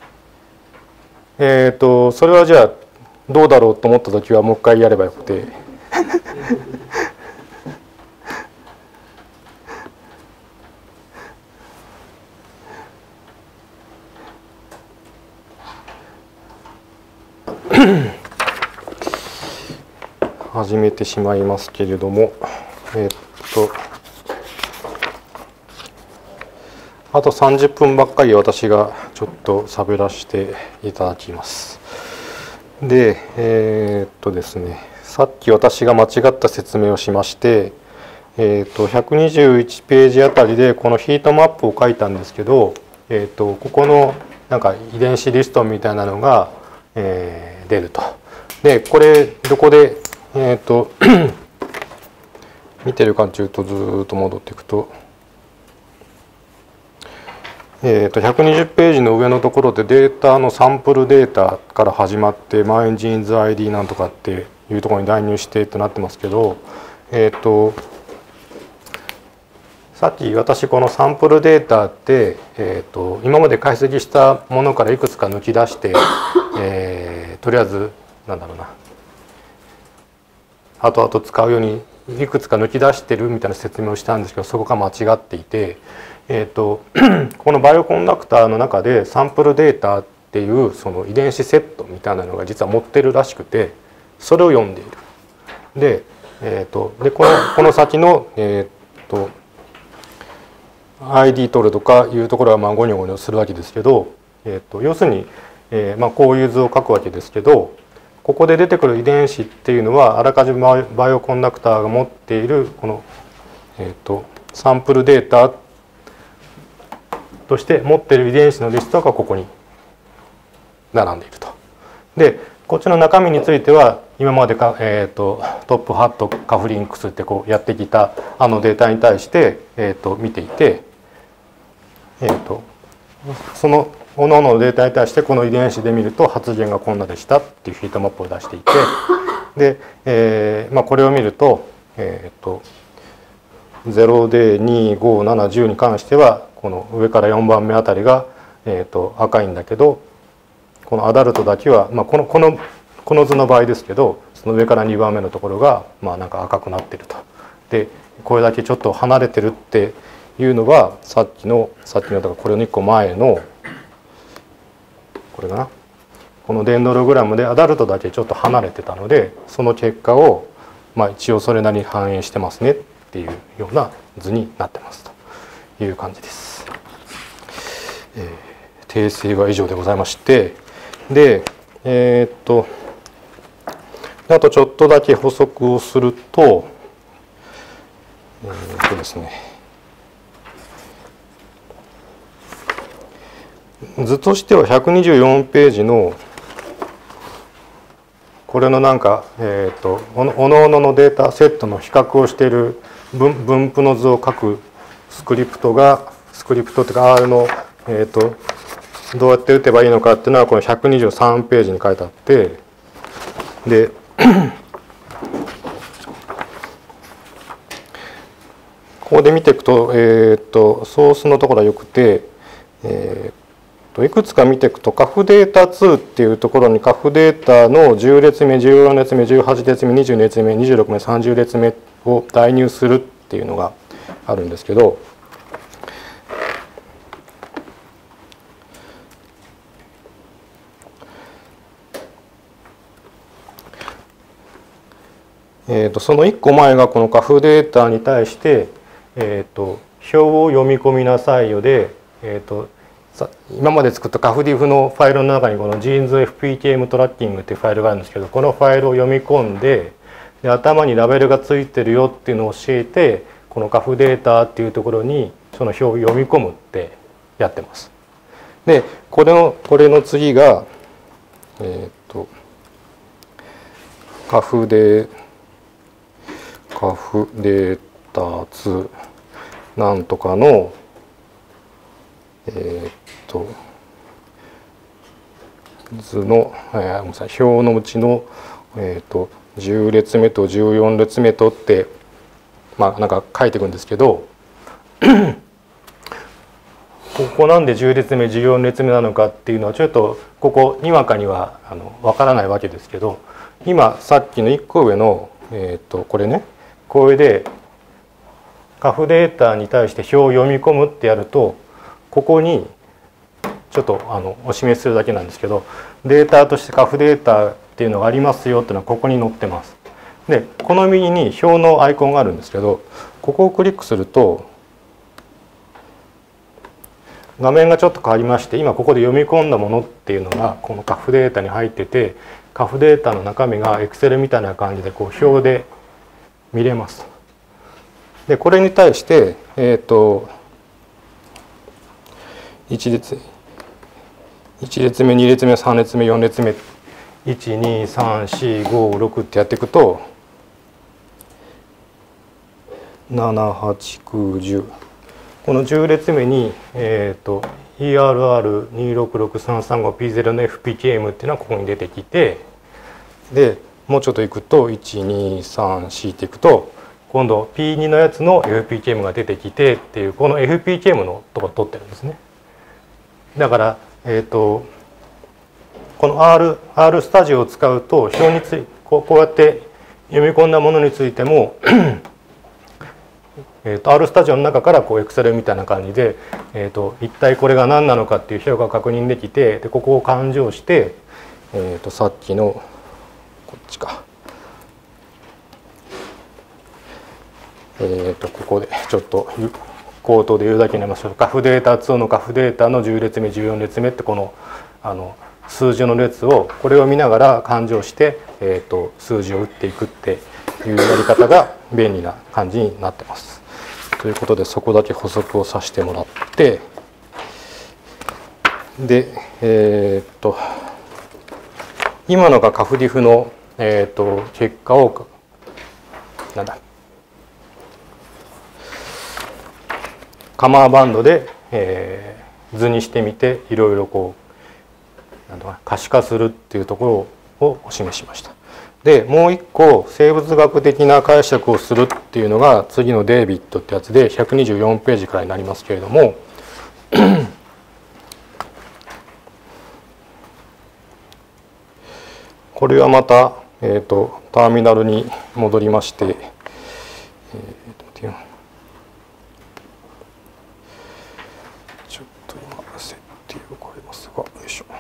S1: えー、とそれはじゃあどうだろうと思った時はもう一回やればよくて始めてしまいますけれども、えー、っとあとさんじゅっぷんばっかり私がちょっと喋らせていただきます。で、えー、っとですね、さっき私が間違った説明をしまして、えー、とひゃくにじゅういちページあたりでこのヒートマップを書いたんですけど、えー、とここのなんか遺伝子リストみたいなのが、えー、出ると。でこれどこで、えー、と見てるかというとずっと戻っていくと、えー、とひゃくにじゅうページの上のところでデータのサンプルデータから始まってマインジーンズ アイディー なんとかっていうところに代入してってなってますけど、えっ、ー、とさっき私このサンプルデータって、えー、と今まで解析したものからいくつか抜き出して、えー、とりあえずなんだろうな後々使うようにいくつか抜き出してるみたいな説明をしたんですけど、そこが間違っていて、えー、とこのバイオコンダクターの中でサンプルデータっていうその遺伝子セットみたいなのが実は持ってるらしくて、それを読んでいる。で、えー、とでこのこの先の、えー、とアイディー 取るとかいうところはまあゴニョゴニョするわけですけど、えー、と要するに、えーまあ、こういう図を書くわけですけど、ここで出てくる遺伝子っていうのはあらかじめバイオコンダクターが持っているこの、えー、とサンプルデータとして持っている遺伝子のリストがここに並んでいると。でこっちの中身については今までか、えー、とトップハットカフリンクスってこうやってきたあのデータに対して、えー、と見ていて、えー、とその各々のデータに対してこの遺伝子で見ると発現がこんなでしたっていうヒートマップを出していて、で、えーまあ、これを見ると、えー、とゼロでに、ご、なな、じゅうに関してはこの上からよんばんめあたりが、えー、と赤いんだけど、このアダルトだけは、まあ、このこのこの図の場合ですけど、その上からにばんめのところがまあなんか赤くなってると。でこれだけちょっと離れてるっていうのがさっきのさっきのだからこれのいっこまえのこれかな、このデンドログラムでアダルトだけちょっと離れてたので、その結果をまあ一応それなりに反映してますねっていうような図になってますという感じです。えー、訂正は以上でございまして、でえー、っとあとちょっとだけ補足をすると、えー、っとですね図としてはひゃくにじゅうよんページのこれのなんか、えー、とおのおののデータセットの比較をしている 分, 分布の図を書くスクリプトがスクリプトというか R の、えー、とどうやって打てばいいのかっていうのはこのひゃくにじゅうさんページに書いてあって、でここで見ていくと、えー、とソースのところはよくて、えーいくつか見ていくとカフデータツーっていうところにカフデータのじゅう列目じゅうよん列目じゅうはち列目にじゅう列目にじゅうろく目さんじゅう列目を代入するっていうのがあるんですけど、えー、とそのいっこまえがこのカフデータに対して、えー、と表を読み込みなさいよで、えー、と今まで作ったカフディフのファイルの中にこの ジーンズエフピーケーエム トラッキングっていうファイルがあるんですけど、このファイルを読み込んで、で頭にラベルがついてるよっていうのを教えて、このカフデータっていうところにその表を読み込むってやってます。でこれのこれの次がえっとカフデカフデータツーなんとかのえー、っと図の、えー、ごめんなさい、表のうちの、えー、っとじゅう列目とじゅうよん列目とってまあなんか書いていくんですけどここなんでじゅう列目じゅうよん列目なのかっていうのはちょっとここにわかにはあのわからないわけですけど、今さっきのいっこ上の、えー、っとこれね、これでカフデータに対して表を読み込むってやると、ここにちょっとあのお示しするだけなんですけど、データとしてカフデータっていうのがありますよっていうのはここに載ってます。でこの右に表のアイコンがあるんですけど、ここをクリックすると画面がちょっと変わりまして、今ここで読み込んだものっていうのがこのカフデータに入ってて、カフデータの中身が Excel みたいな感じでこう表で見れます。でこれに対してえっと一列いち列目に列目さん列目よん列目いちにさんしごろくってやっていくとななはちきゅうじゅう、このじゅう列目に、えー、と イーアールアールにろくろくさんさんごピーゼロ の エフピーケーエム っていうのはここに出てきて、でもうちょっといくといちにさんよんっていくと今度 ピーツー のやつの エフピーケーエム が出てきてっていう、この エフピーケーエム のところを取ってるんですね。だから、えー、とこの R, R スタジオを使うと表についこう、こうやって読み込んだものについてもえと R スタジオの中からこう Excel みたいな感じで、えー、と一体これが何なのかっていう表が確認できて、でここを勘定して、えー、とさっきのこっちか、えー、とここでちょっと口頭で言うだけになりますけど、カフデータツーのカフデータのじゅう列目じゅうよん列目ってこのあの数字の列をこれを見ながら勘定して、えー、と数字を打っていくっていうやり方が便利な感じになってます。ということでそこだけ補足をさせてもらって、でえっ、ー、と今のがカフディフの、えー、と結果をなんだカマーバンドで、えー、図にしてみていろいろこうなんとか可視化するっていうところをお示しました。でもう一個生物学的な解釈をするっていうのが次のデイビッドってやつでひゃくにじゅうよんページからになりますけれどもこれはまた、えー、とターミナルに戻りまして、えー、とちょっと今設定を変えますが、よいしょ。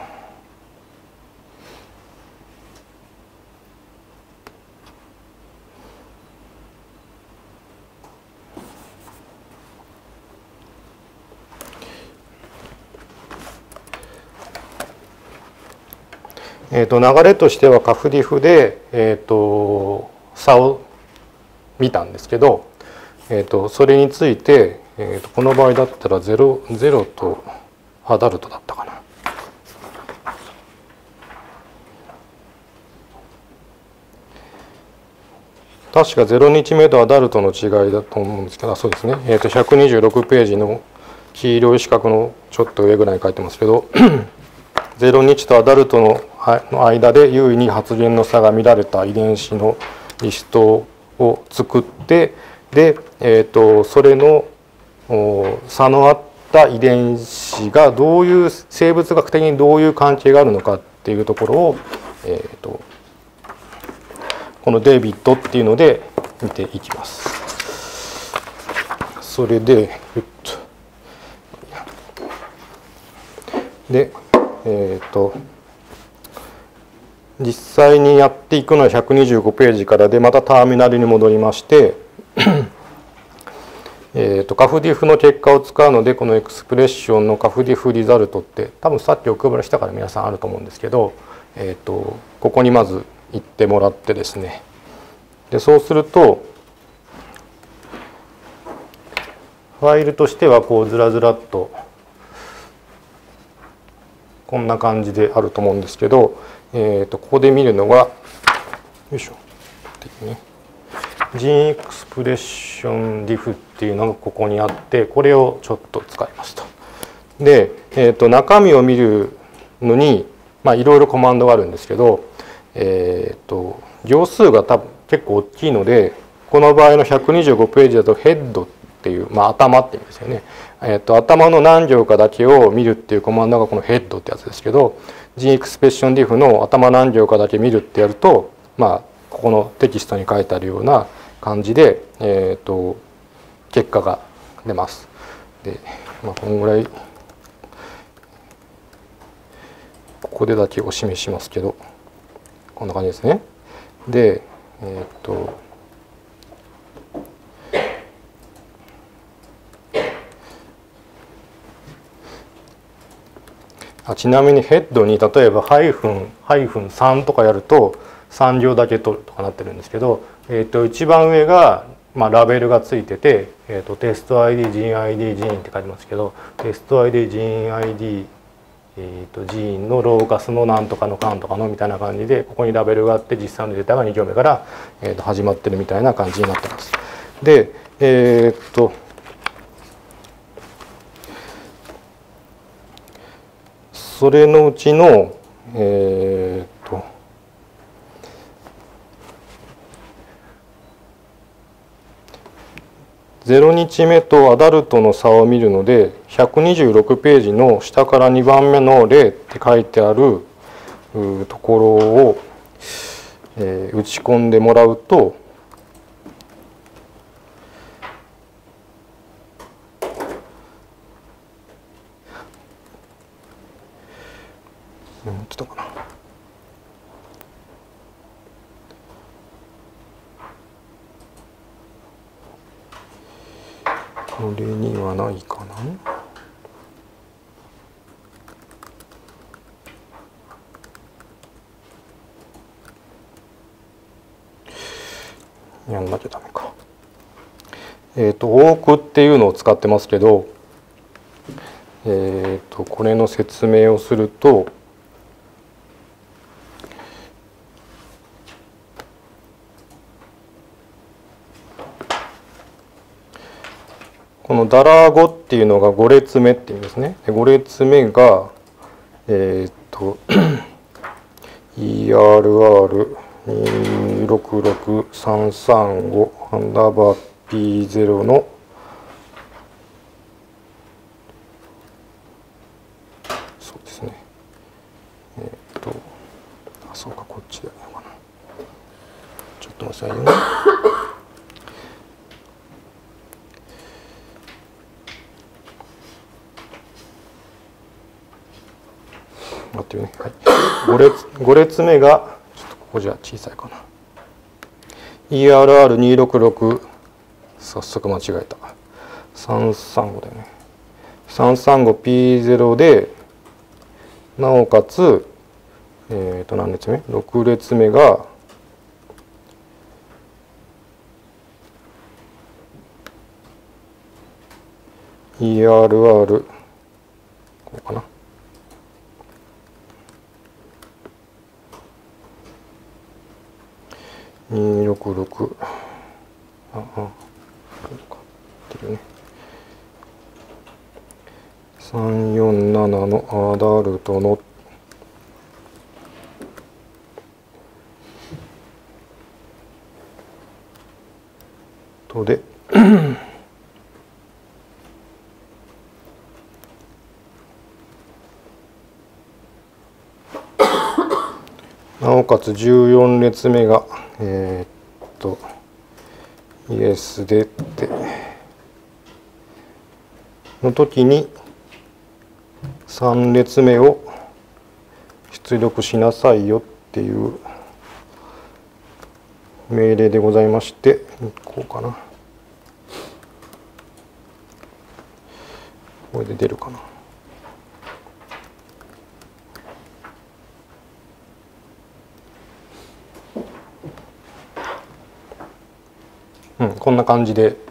S1: えー、と流れとしてはカフディフで、えー、と差を見たんですけど、えー、とそれについて、えー、とこの場合だったらゼロ、ゼロとアダルトだったかな。確かゼロ日目とアダルトの違いだと思うんですけど、そうですね、えー、とひゃくにじゅうろくページの黄色い四角のちょっと上ぐらいに書いてますけどゼロ日とアダルトの間で優位に発現の差が見られた遺伝子のリストを作って、で、えー、とそれの差のあった遺伝子がどういう生物学的にどういう関係があるのかっていうところを、えー、とこのデイビッドっていうので見ていきます。それで、えっと、でえー、と実際にやっていくのはひゃくにじゅうごページからで、またターミナルに戻りましてえーとカフディフの結果を使うので、このエクスプレッションのカフディフリザルトって多分さっきお配りしたから皆さんあると思うんですけど、えー、とここにまず行ってもらってですね、でそうするとファイルとしてはこうずらずらっとこんな感じであると思うんですけど、えー、とここで見るのがよいしょ、ね、ジーンエクスプレッションディフっていうのがここにあって、これをちょっと使いますと。で、えー、と中身を見るのにまあいろいろコマンドがあるんですけど、えー、と行数が多分結構大きいので、この場合のひゃくにじゅうごページだとヘッドっていう、まあ、頭って意味ですよね。えー、と頭の何行かだけを見るっていうコマンドがこのヘッドってやつですけど、ジーエクスプレッションディフの頭何行かだけ見るってやると、まあここのテキストに書いてあるような感じで、えー、と結果が出ます。で、まあ、このぐらいここでだけお示ししますけど、 こんな感じですね。で、えー、っとあちなみにヘッドに例えばハイフンハイフンさんとかやるとさん行だけ取るとかなってるんですけど、えー、と一番上が、まあ、ラベルがついてて、えー、とテスト アイディー、ジン アイディー、ジーンって書いてますけど、テスト アイディー、ジーン アイディー、えー、とジーンのローカスのなんとかのかんとかのみたいな感じで、ここにラベルがあって実際のデータがに行目から、えー、と始まってるみたいな感じになってます。で、えっ、とそれのうちの、えー、とゼロ日目とアダルトの差を見るので、ひゃくにじゅうろくページの下からにばんめの例って書いてあるところを、えー、打ち込んでもらうと、ちょっとかな。これにはないかな。やんなきゃダメか。えっと多くっていうのを使ってますけど、えっとこれの説明をすると。このダラーごっていうのがご列目っていうんですね。ご列目が、えっと、イーアールアールにーろくろくさんさんご アンダーバー ピーゼロ のそうですね。えっと、あ、そうか、こっちだよかな。ちょっと待ってくださいよ。待ってよね。はい。ご列、ご列目が、ちょっとここじゃ小さいかな。イーアールアールにーろくろく、早速間違えた。さんさんごだよね。さんさんごピーゼロ で、なおかつ、えっと、何列目 ?ろく 列目が、イーアールアール、こうかな。にーろくろく、あ、あ、そうか、ってるね。さんよんななのアダルトのとでなおかつじゅうよん列目がえー、っとイエスでっての時にさん列目を出力しなさいよっていう命令でございまして、こうかな。これで出るかな。うん、こんな感じで、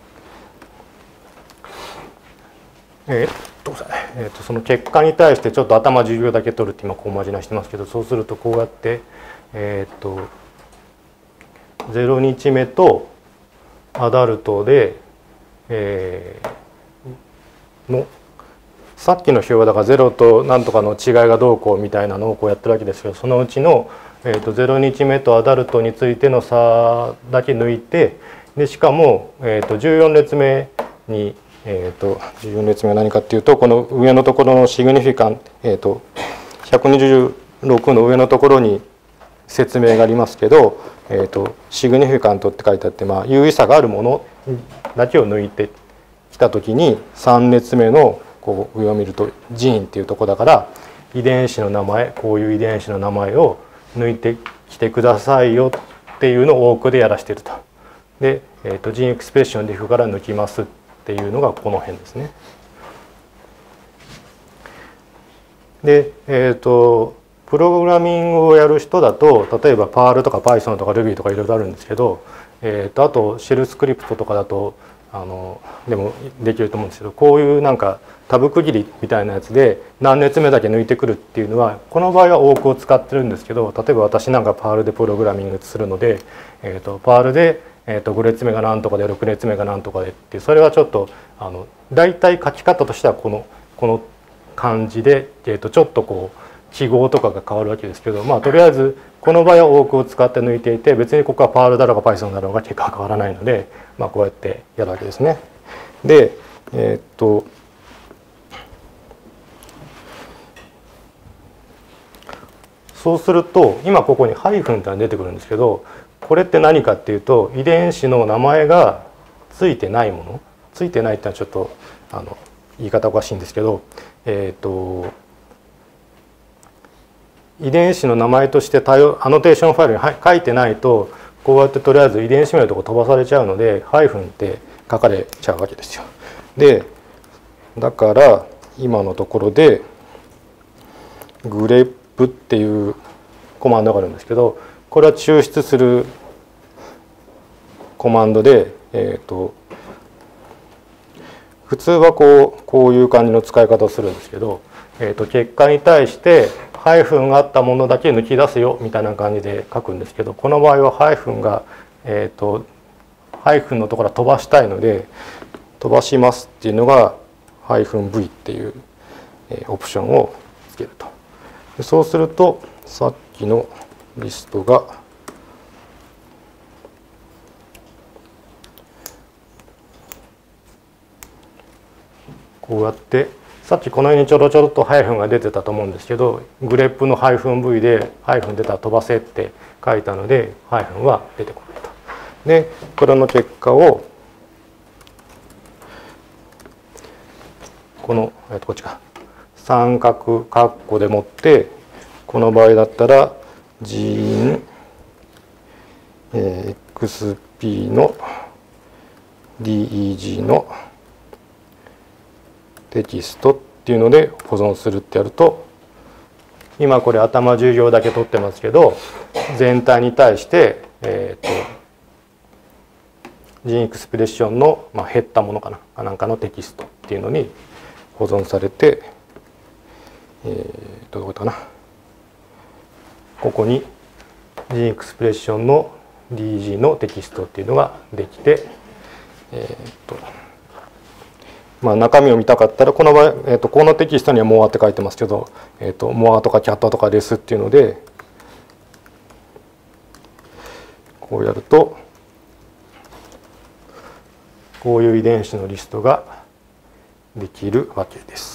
S1: えー、っと、えー、っとその結果に対してちょっと頭じゅうびょうだけ取るって今こうまじなしてますけど、そうするとこうやってえー、っとゼロ日目とアダルトで、えー、のさっきの表はだからゼロとなんとかの違いがどうこうみたいなのをこうやってるわけですけど、そのうちの、えー、とゼロ日目とアダルトについての差だけ抜いて、でしかも、えー、とじゅうよん列目に、えー、とじゅうよん列目は何かっていうと、この上のところのシグニフィカン、えー、とひゃくにじゅうろくの上のところに説明がありますけど、えー、とシグニフィカントって書いてあって、まあ、有意差があるものだけを抜いてきた時にさん列目のこう上を見るとジーンっていうとこだから、遺伝子の名前、こういう遺伝子の名前を抜いてき来てくださいよっていうのを多くでやらしていると。で、えー、とジンエクスプレッションで if から抜きますっていうのがこの辺ですね。で、えー、とプログラミングをやる人だと例えば パール とか Python とか Ruby とかいろいろあるんですけど、えー、とあとシェルスクリプトとかだとあのでもできると思うんですけど、こういうなんかタブ区切りみたいなやつで何列目だけ抜いてくるっていうのはこの場合は多くを使ってるんですけど、例えば私なんか パール でプログラミングするので、えー、とパール で、えー、とご列目が何とかでろく列目が何とかでっていう、それはちょっとあの大体書き方としてはこのこの感じで、えー、とちょっとこう記号とかが変わるわけですけど、まあとりあえずこの場合は多くを使って抜いていて、別にここは パール だろうが Python だろうが結果は変わらないので、まあ、こうやってやるわけですね。で、えー、っとそうすると今ここにハイフンってのが出てくるんですけど、これって何かっていうと遺伝子の名前がついてないもの、ついてないってのはちょっとあの言い方おかしいんですけど、えー、っと遺伝子の名前としてアノテーションファイルに書いてないと、こうやってとりあえず遺伝子名のとこ飛ばされちゃうのでハイフンって書かれちゃうわけですよ。でだから今のところでグレップっていうコマンドがあるんですけど、これは抽出するコマンドで、えーと普通はこうこういう感じの使い方をするんですけど、えーと結果に対してハイフンがあったものだけ抜き出すよみたいな感じで書くんですけど、この場合はハイフンが、えー、とハイフンのところは飛ばしたいので飛ばしますっていうのがハイフン V っていう、えー、オプションをつけると。でそうするとさっきのリストがこうやってさっきこの辺にちょろちょろっとハイフンが出てたと思うんですけど、グレップのハイフン V でハイフン出たら飛ばせって書いたのでハイフンは出てこないと。でこれの結果をこの、えっと、こっちか三角括弧でもって、この場合だったら gin、えー、エックスピー の ディーイージー のテキストっていうので保存するってやると、今これ頭じゅう行だけ取ってますけど全体に対して、えー、とジンエクスプレッションの、まあ、減ったものかなかなんかのテキストっていうのに保存されて、えー、とどこかな、ここにジンエクスプレッションの ディージー のテキストっていうのができて、えー、とまあ、中身を見たかったらこの場合、えー、とこのテキストにはモアって書いてますけど、えー、とモアとかキャットとかレスっていうのでこうやるとこういう遺伝子のリストができるわけです。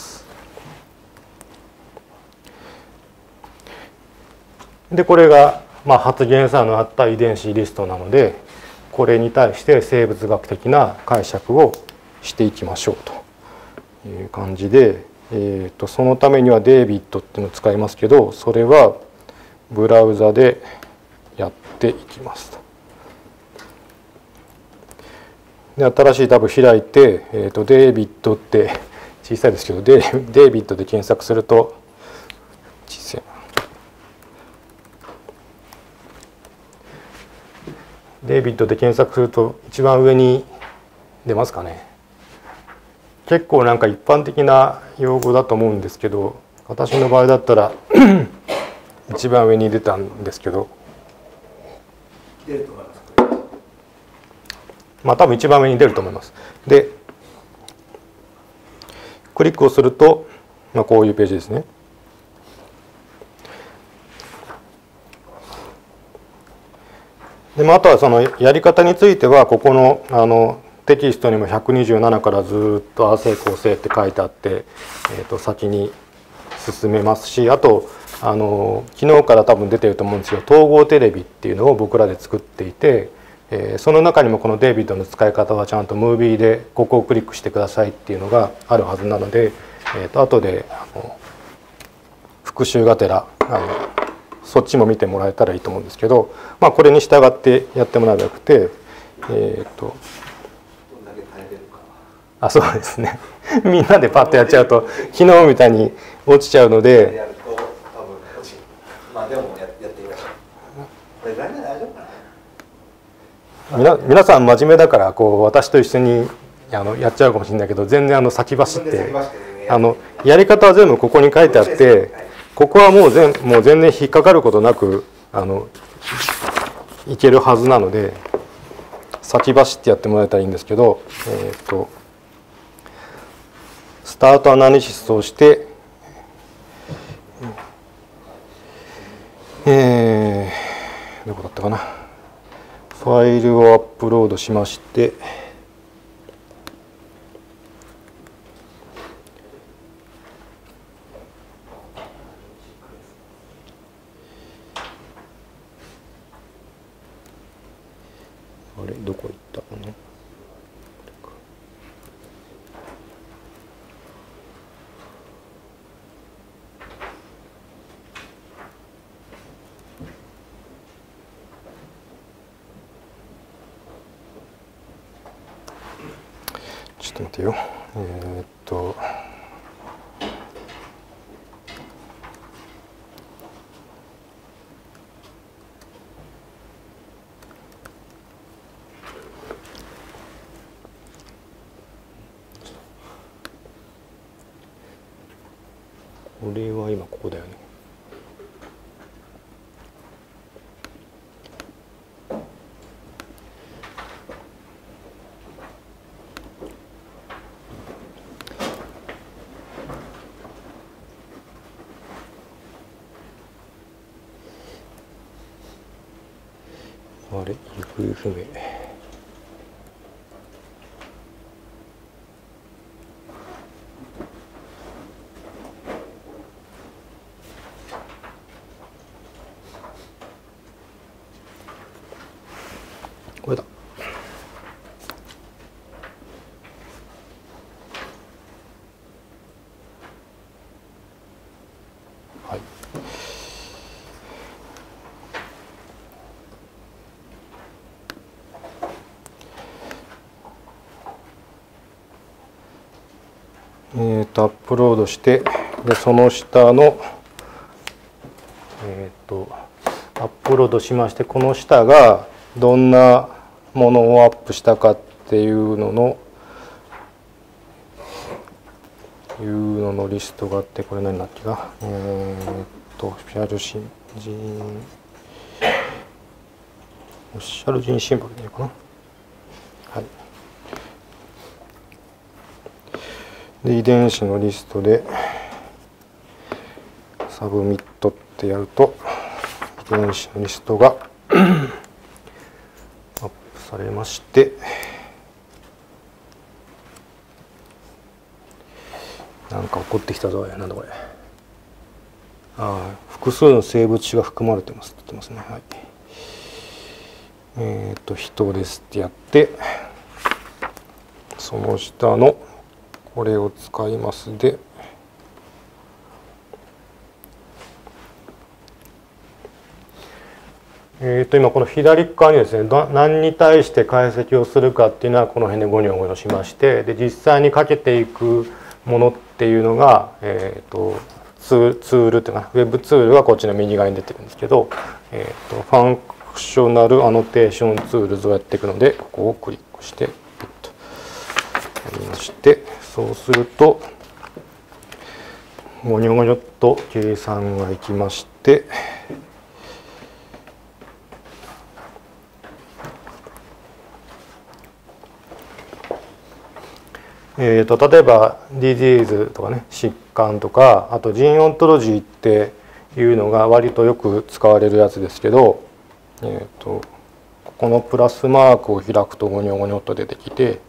S1: でこれが、まあ、発現差のあった遺伝子リストなので、これに対して生物学的な解釈をしていきましょうという感じで、えー、とそのためにはデイビッドっていうのを使いますけど、それはブラウザでやっていきますと。で新しいタブ開いて、えー、とデイビッドって小さいですけどデイ、デイビッドで検索すると小さいデイビッドで検索すると一番上に出ますかね。結構なんか一般的な用語だと思うんですけど、私の場合だったら一番上に出たんですけど、まあ多分一番上に出ると思います。でクリックをすると、まあ、こういうページですね。でもあとはそのやり方についてはここのあのテキストにもひゃくにじゅうななからずっとああせいこうせいって書いてあって、えー、と先に進めますし、あとあの昨日から多分出てると思うんですけど統合テレビっていうのを僕らで作っていて、えー、その中にもこのデイビッドの使い方はちゃんとムービーでここをクリックしてくださいっていうのがあるはずなので、えー、と後であの復習がてらあのそっちも見てもらえたらいいと思うんですけど、まあ、これに従ってやってもらえばよくて、えー、と
S2: どんだけ耐えれるか。
S1: あそうですねみんなでパッとやっちゃうと昨日みたいに落ちちゃうので。
S2: やると多分落ちる。まあでもややってみましょう。これぐらいで大丈夫かな。
S1: みな皆さん真面目だからこう私と一緒にあのやっちゃうかもしれないけど、全然あの先走ってあのやり方は全部ここに書いてあって、ここはもう全もう全然引っかかることなくあのいけるはずなので、先走ってやってもらえたらいいんですけど、えー、とスタートアナリシスをして、えー、どこだったかな。ファイルをアップロードしまして、あれどこ行ったかな。ちょっと待ってよ。えー、っとこれは今ここだよね。あれ行方不明。これだ。はい。えー、とアップロードして、でその下の、えー、とアップロードしまして、この下がどんなものをアップしたかっていうののいうののリストがあって、これ何だっけか、えー、とオフィシャルシンジンオフィシャルジンシンボルでいいのかな。はい。で遺伝子のリストでサブミットってやると遺伝子のリストがアップされまして、なんか起こってきたぞ。なんだこれ。ああ、複数の生物種が含まれてますって言ってますね。はい。えっと人ですってやって、その下のこれを使いますで、えー、と今この左側にですね、何に対して解析をするかっていうのはこの辺でゴニョゴニョしまして、で実際にかけていくものっていうのが、えー、とツー、ツールっていうかウェブツールがこっちの右側に出てるんですけど、えー、とファンクショナルアノテーションツールズをやっていくので、ここをクリックしてピッとやりまして、そうするとゴニョゴニョっと計算がいきまして、えー、と例えばディジーズとかね、疾患とか、あとジーンオントロジーっていうのが割とよく使われるやつですけど、えー、とここのプラスマークを開くとゴニョゴニョっと出てきて、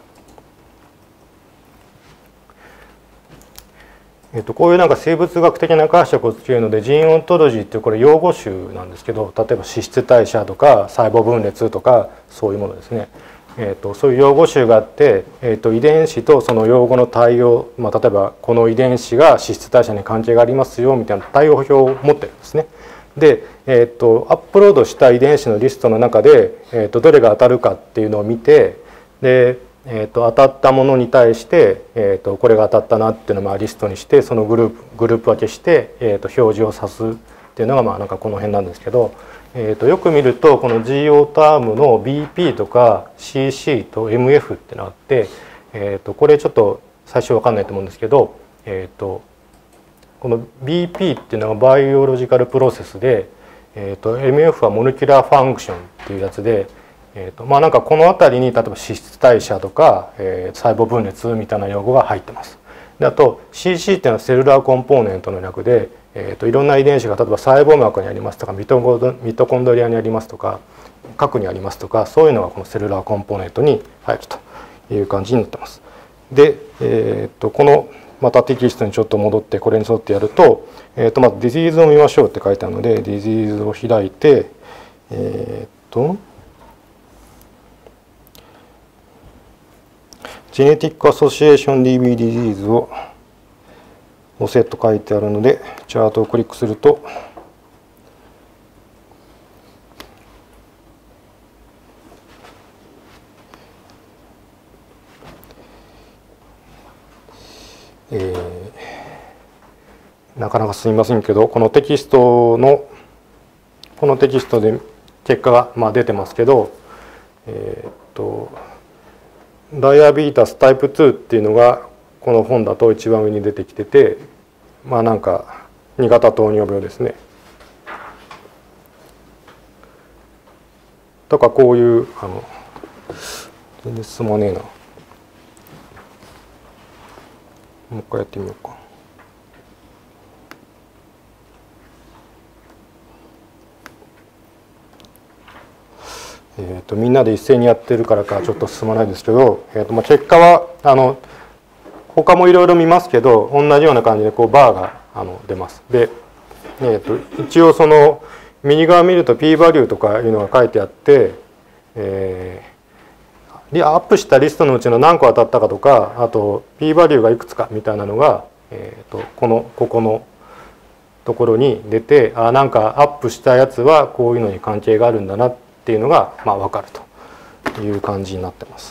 S1: えー、とこういうなんか生物学的な解釈をつけるので、ジーンオントロジーっていうこれ用語集なんですけど、例えば脂質代謝とか細胞分裂とかそういうものですね。えー、とそういう用語集があって、えー、と遺伝子とその用語の対応、まあ、例えばこの遺伝子が脂質代謝に関係がありますよみたいな対応表を持ってるんですね。 で、えー、とアップロードした遺伝子のリストの中で、えー、とどれが当たるかっていうのを見て、で、えー、と当たったものに対して、えー、とこれが当たったなっていうのをまあリストにして、そのグループグループ分けして、えー、と表示を指すっていうのがまあなんかこの辺なんですけど、えー、とよく見るとこの ジーオー タームの ビーピー とか シーシー と エムエフ っていうのがあって、えー、とこれちょっと最初分かんないと思うんですけど、えー、とこの ビーピー っていうのがバイオロジカルプロセスで、えー、と エムエフ はモレキュラーファンクションっていうやつで、えー、とまあなんかこの辺りに例えば脂質代謝とか、えー、細胞分裂みたいな用語が入ってます。であと シーシー っていうのはセルラーコンポーネントの略で、えー、といろんな遺伝子が例えば細胞膜にありますとかミトコンドミトコンドリアにありますとか核にありますとか、そういうのがこのセルラーコンポーネントに入るという感じになってます。で、えー、とこのまたテキストにちょっと戻ってこれに沿ってやると、えー、とまずディジーズを見ましょうって書いてあるのでディジーズを開いて、えっ、ー、とジェネティックアソシエーション ディービー ディジーズを押せと書いてあるのでチャートをクリックすると、えー、なかなかすみませんけど、このテキストのこのテキストで結果がまあ出てますけど、えー、っとダイアビータスタイプツーっていうのがこの本だと一番上に出てきてて、まあなんかに型糖尿病ですねとか、こういうあの全然進まねえな、もう一回やってみようか。えー、とみんなで一斉にやってるからかちょっと進まないですけど、えー、とまあ結果はあの他もいろいろ見ますけど同じような感じでこうバーがあの出ます。で、えー、と一応その右側見ると P バリューとかいうのが書いてあって、えー、アップしたリストのうちの何個当たったかとか、あと P バリューがいくつかみたいなのが、えー、とこのここのところに出て、あなんかアップしたやつはこういうのに関係があるんだなっていうのがまあ分かるという感じになってます。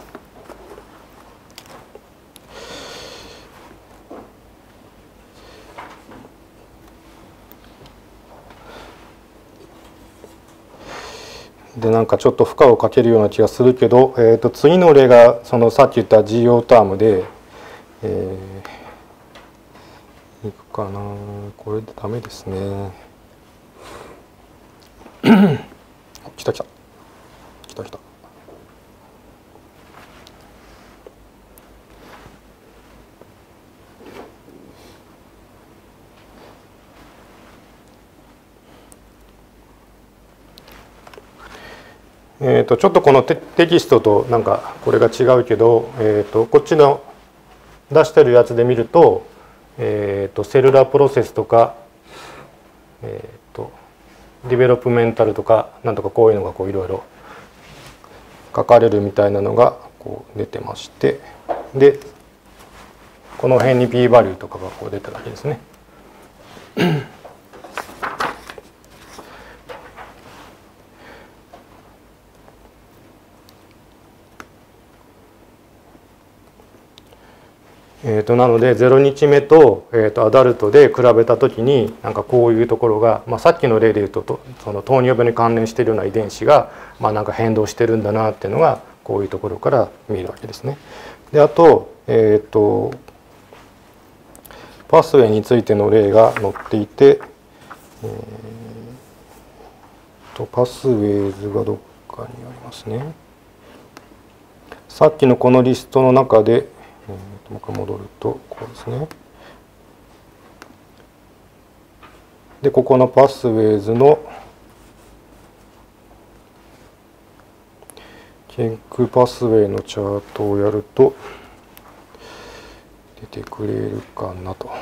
S1: でなんかちょっと負荷をかけるような気がするけど、えー、と次の例がそのさっき言った ジーオー タームで、えー、いくかな、これでダメですね来た来た来た来たえー、とちょっとこの テ, テキストとなんかこれが違うけど、えー、とこっちの出してるやつで見ると、えー、とセルラープロセスとか、えー、とディベロップメンタルとかなんとかこういうのがこういろいろ書かれるみたいなのがこう出てまして、でこの辺に P バリューとかがこう出てるわけですね。えー、となのでゼロ日目と、えー、とアダルトで比べた時になんかこういうところが、まあ、さっきの例でいうととその糖尿病に関連しているような遺伝子が、まあ、なんか変動してるんだなっていうのがこういうところから見えるわけですね。であと,、えー、とパスウェイについての例が載っていて、えー、とパスウェイズがどっかにありますね。さっきのこのリストの中でもう一回戻るとこうですね。でここのパスウェイズの研究パスウェイのチャートをやると出てくれるかなと。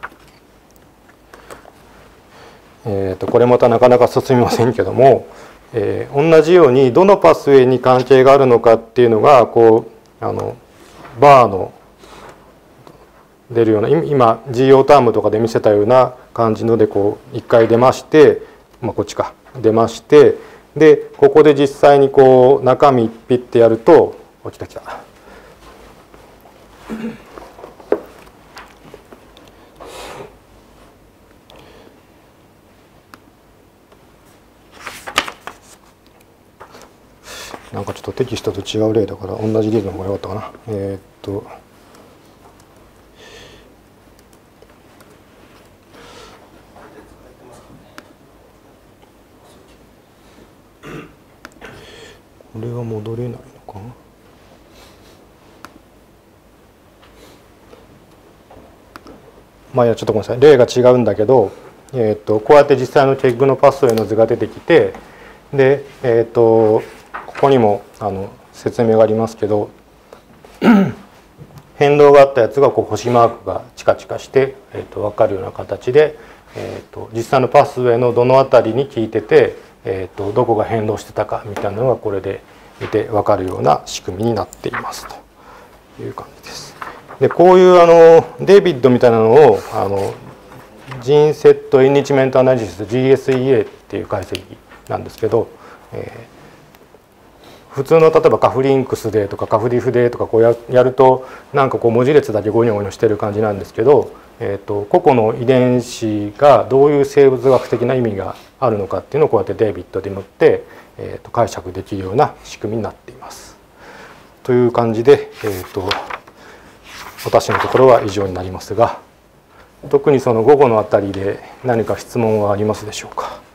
S1: えー、とこれまたなかなか進みませんけども、 えー、同じようにどのパスウェイに関係があるのかっていうのがこうあのバーの出るような今 ジーオー タームとかで見せたような感じのでこう一回出まして、まあ、こっちか出ましてでここで実際にこう中身ピッてやるとお来た来た。なんかちょっとテキストと違う例だから同じ例の方が良かったかな。えー、っとこれは戻れないのかな。まあいやちょっとごめんなさい例が違うんだけど、えー、っとこうやって実際のケッグのパスウェイの図が出てきてでえー、っとここにもあの説明がありますけど変動があったやつがこう星マークがチカチカして、えー、と分かるような形で、えー、と実際のパスウェイのどの辺りに効いてて、えー、とどこが変動してたかみたいなのがこれで見て分かるような仕組みになっていますという感じです。でこういうあのデイビッドみたいなのをあのジーンセットエンリッチメントアナリシス ジーエスイーエー っていう解析なんですけど、えー普通の例えばカフリンクスでとかカフリフでとかこう や, やるとなんかこう文字列だけゴニョゴニョしてる感じなんですけど、えー、と個々の遺伝子がどういう生物学的な意味があるのかっていうのをこうやってデイビッドでもって、えー、と解釈できるような仕組みになっています。という感じで、えー、と私のところは以上になりますが特にその午後のあたりで何か質問はありますでしょうか。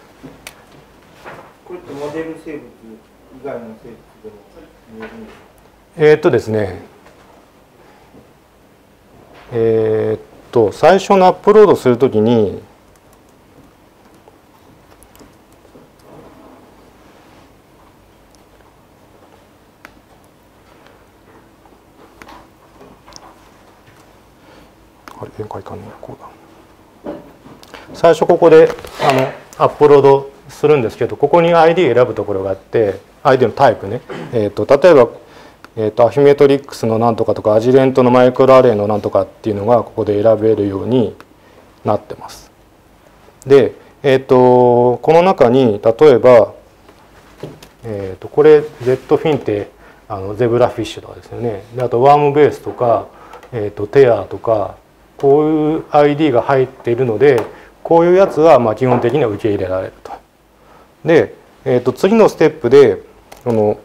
S4: これってモデル生物以外の生物でも見えるんですか？
S1: えーっとですねえーっと最初のアップロードするときにあれ展開かねこうだ最初ここであのアップロードするんですけどここに アイディー 選ぶところがあって アイディー のタイプね、えー、と例えば、えー、とアフィメトリックスのなんとかとかアジレントのマイクロアレイのなんとかっていうのがここで選べるようになってます。で、えー、とこの中に例えば、えー、とこれ Z フィンってあのゼブラフィッシュとかですよね。であとワームベースとか、えー、とテアとかこういう アイディー が入っているのでこういうやつはまあ基本的には受け入れられると。で、えー、と次のステップでこの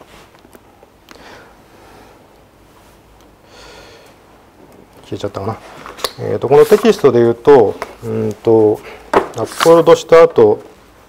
S1: 消えちゃったかな、えー、とこのテキストで言うとうんとアップロードした後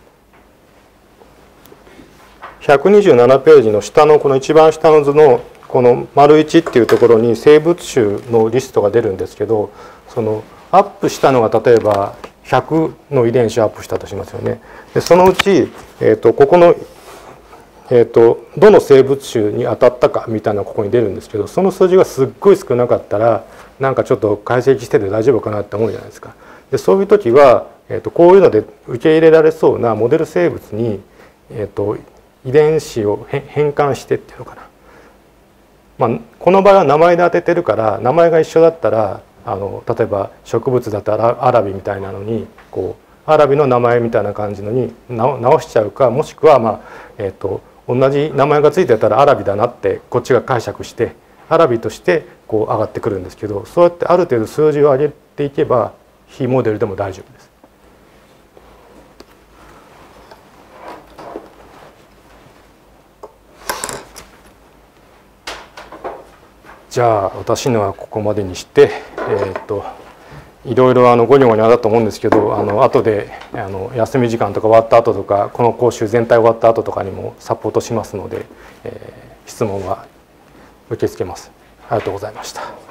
S1: ひゃくにじゅうななページの下のこの一番下の図のこの丸いちっていうところに生物種のリストが出るんですけどそのアップしたのが例えばひゃくの遺伝子をアップしたとしますよね。でそのうち、えー、とここの、えー、とどの生物種に当たったかみたいなのがここに出るんですけどその数字がすっごい少なかったらなんかちょっと解析してて大丈夫かなって思うじゃないですか。でそういう時は、えー、とこういうので受け入れられそうなモデル生物に、えー、と遺伝子を変換してっていうのかな。まあ、この場合は名前で当ててるから名前が一緒だったらあの例えば植物だったらアラビみたいなのにこうアラビの名前みたいな感じのに直しちゃうかもしくは、まあえー、と同じ名前がついてたらアラビだなってこっちが解釈してアラビとしてこう上がってくるんですけどそうやってある程度数字を上げていけば非モデルでも大丈夫です。じゃあ私のはここまでにして、えー、っといろいろあのゴニョゴニョだと思うんですけどあの後であの休み時間とか終わった後とかこの講習全体終わった後とかにもサポートしますので、えー、質問は受け付けます。ありがとうございました。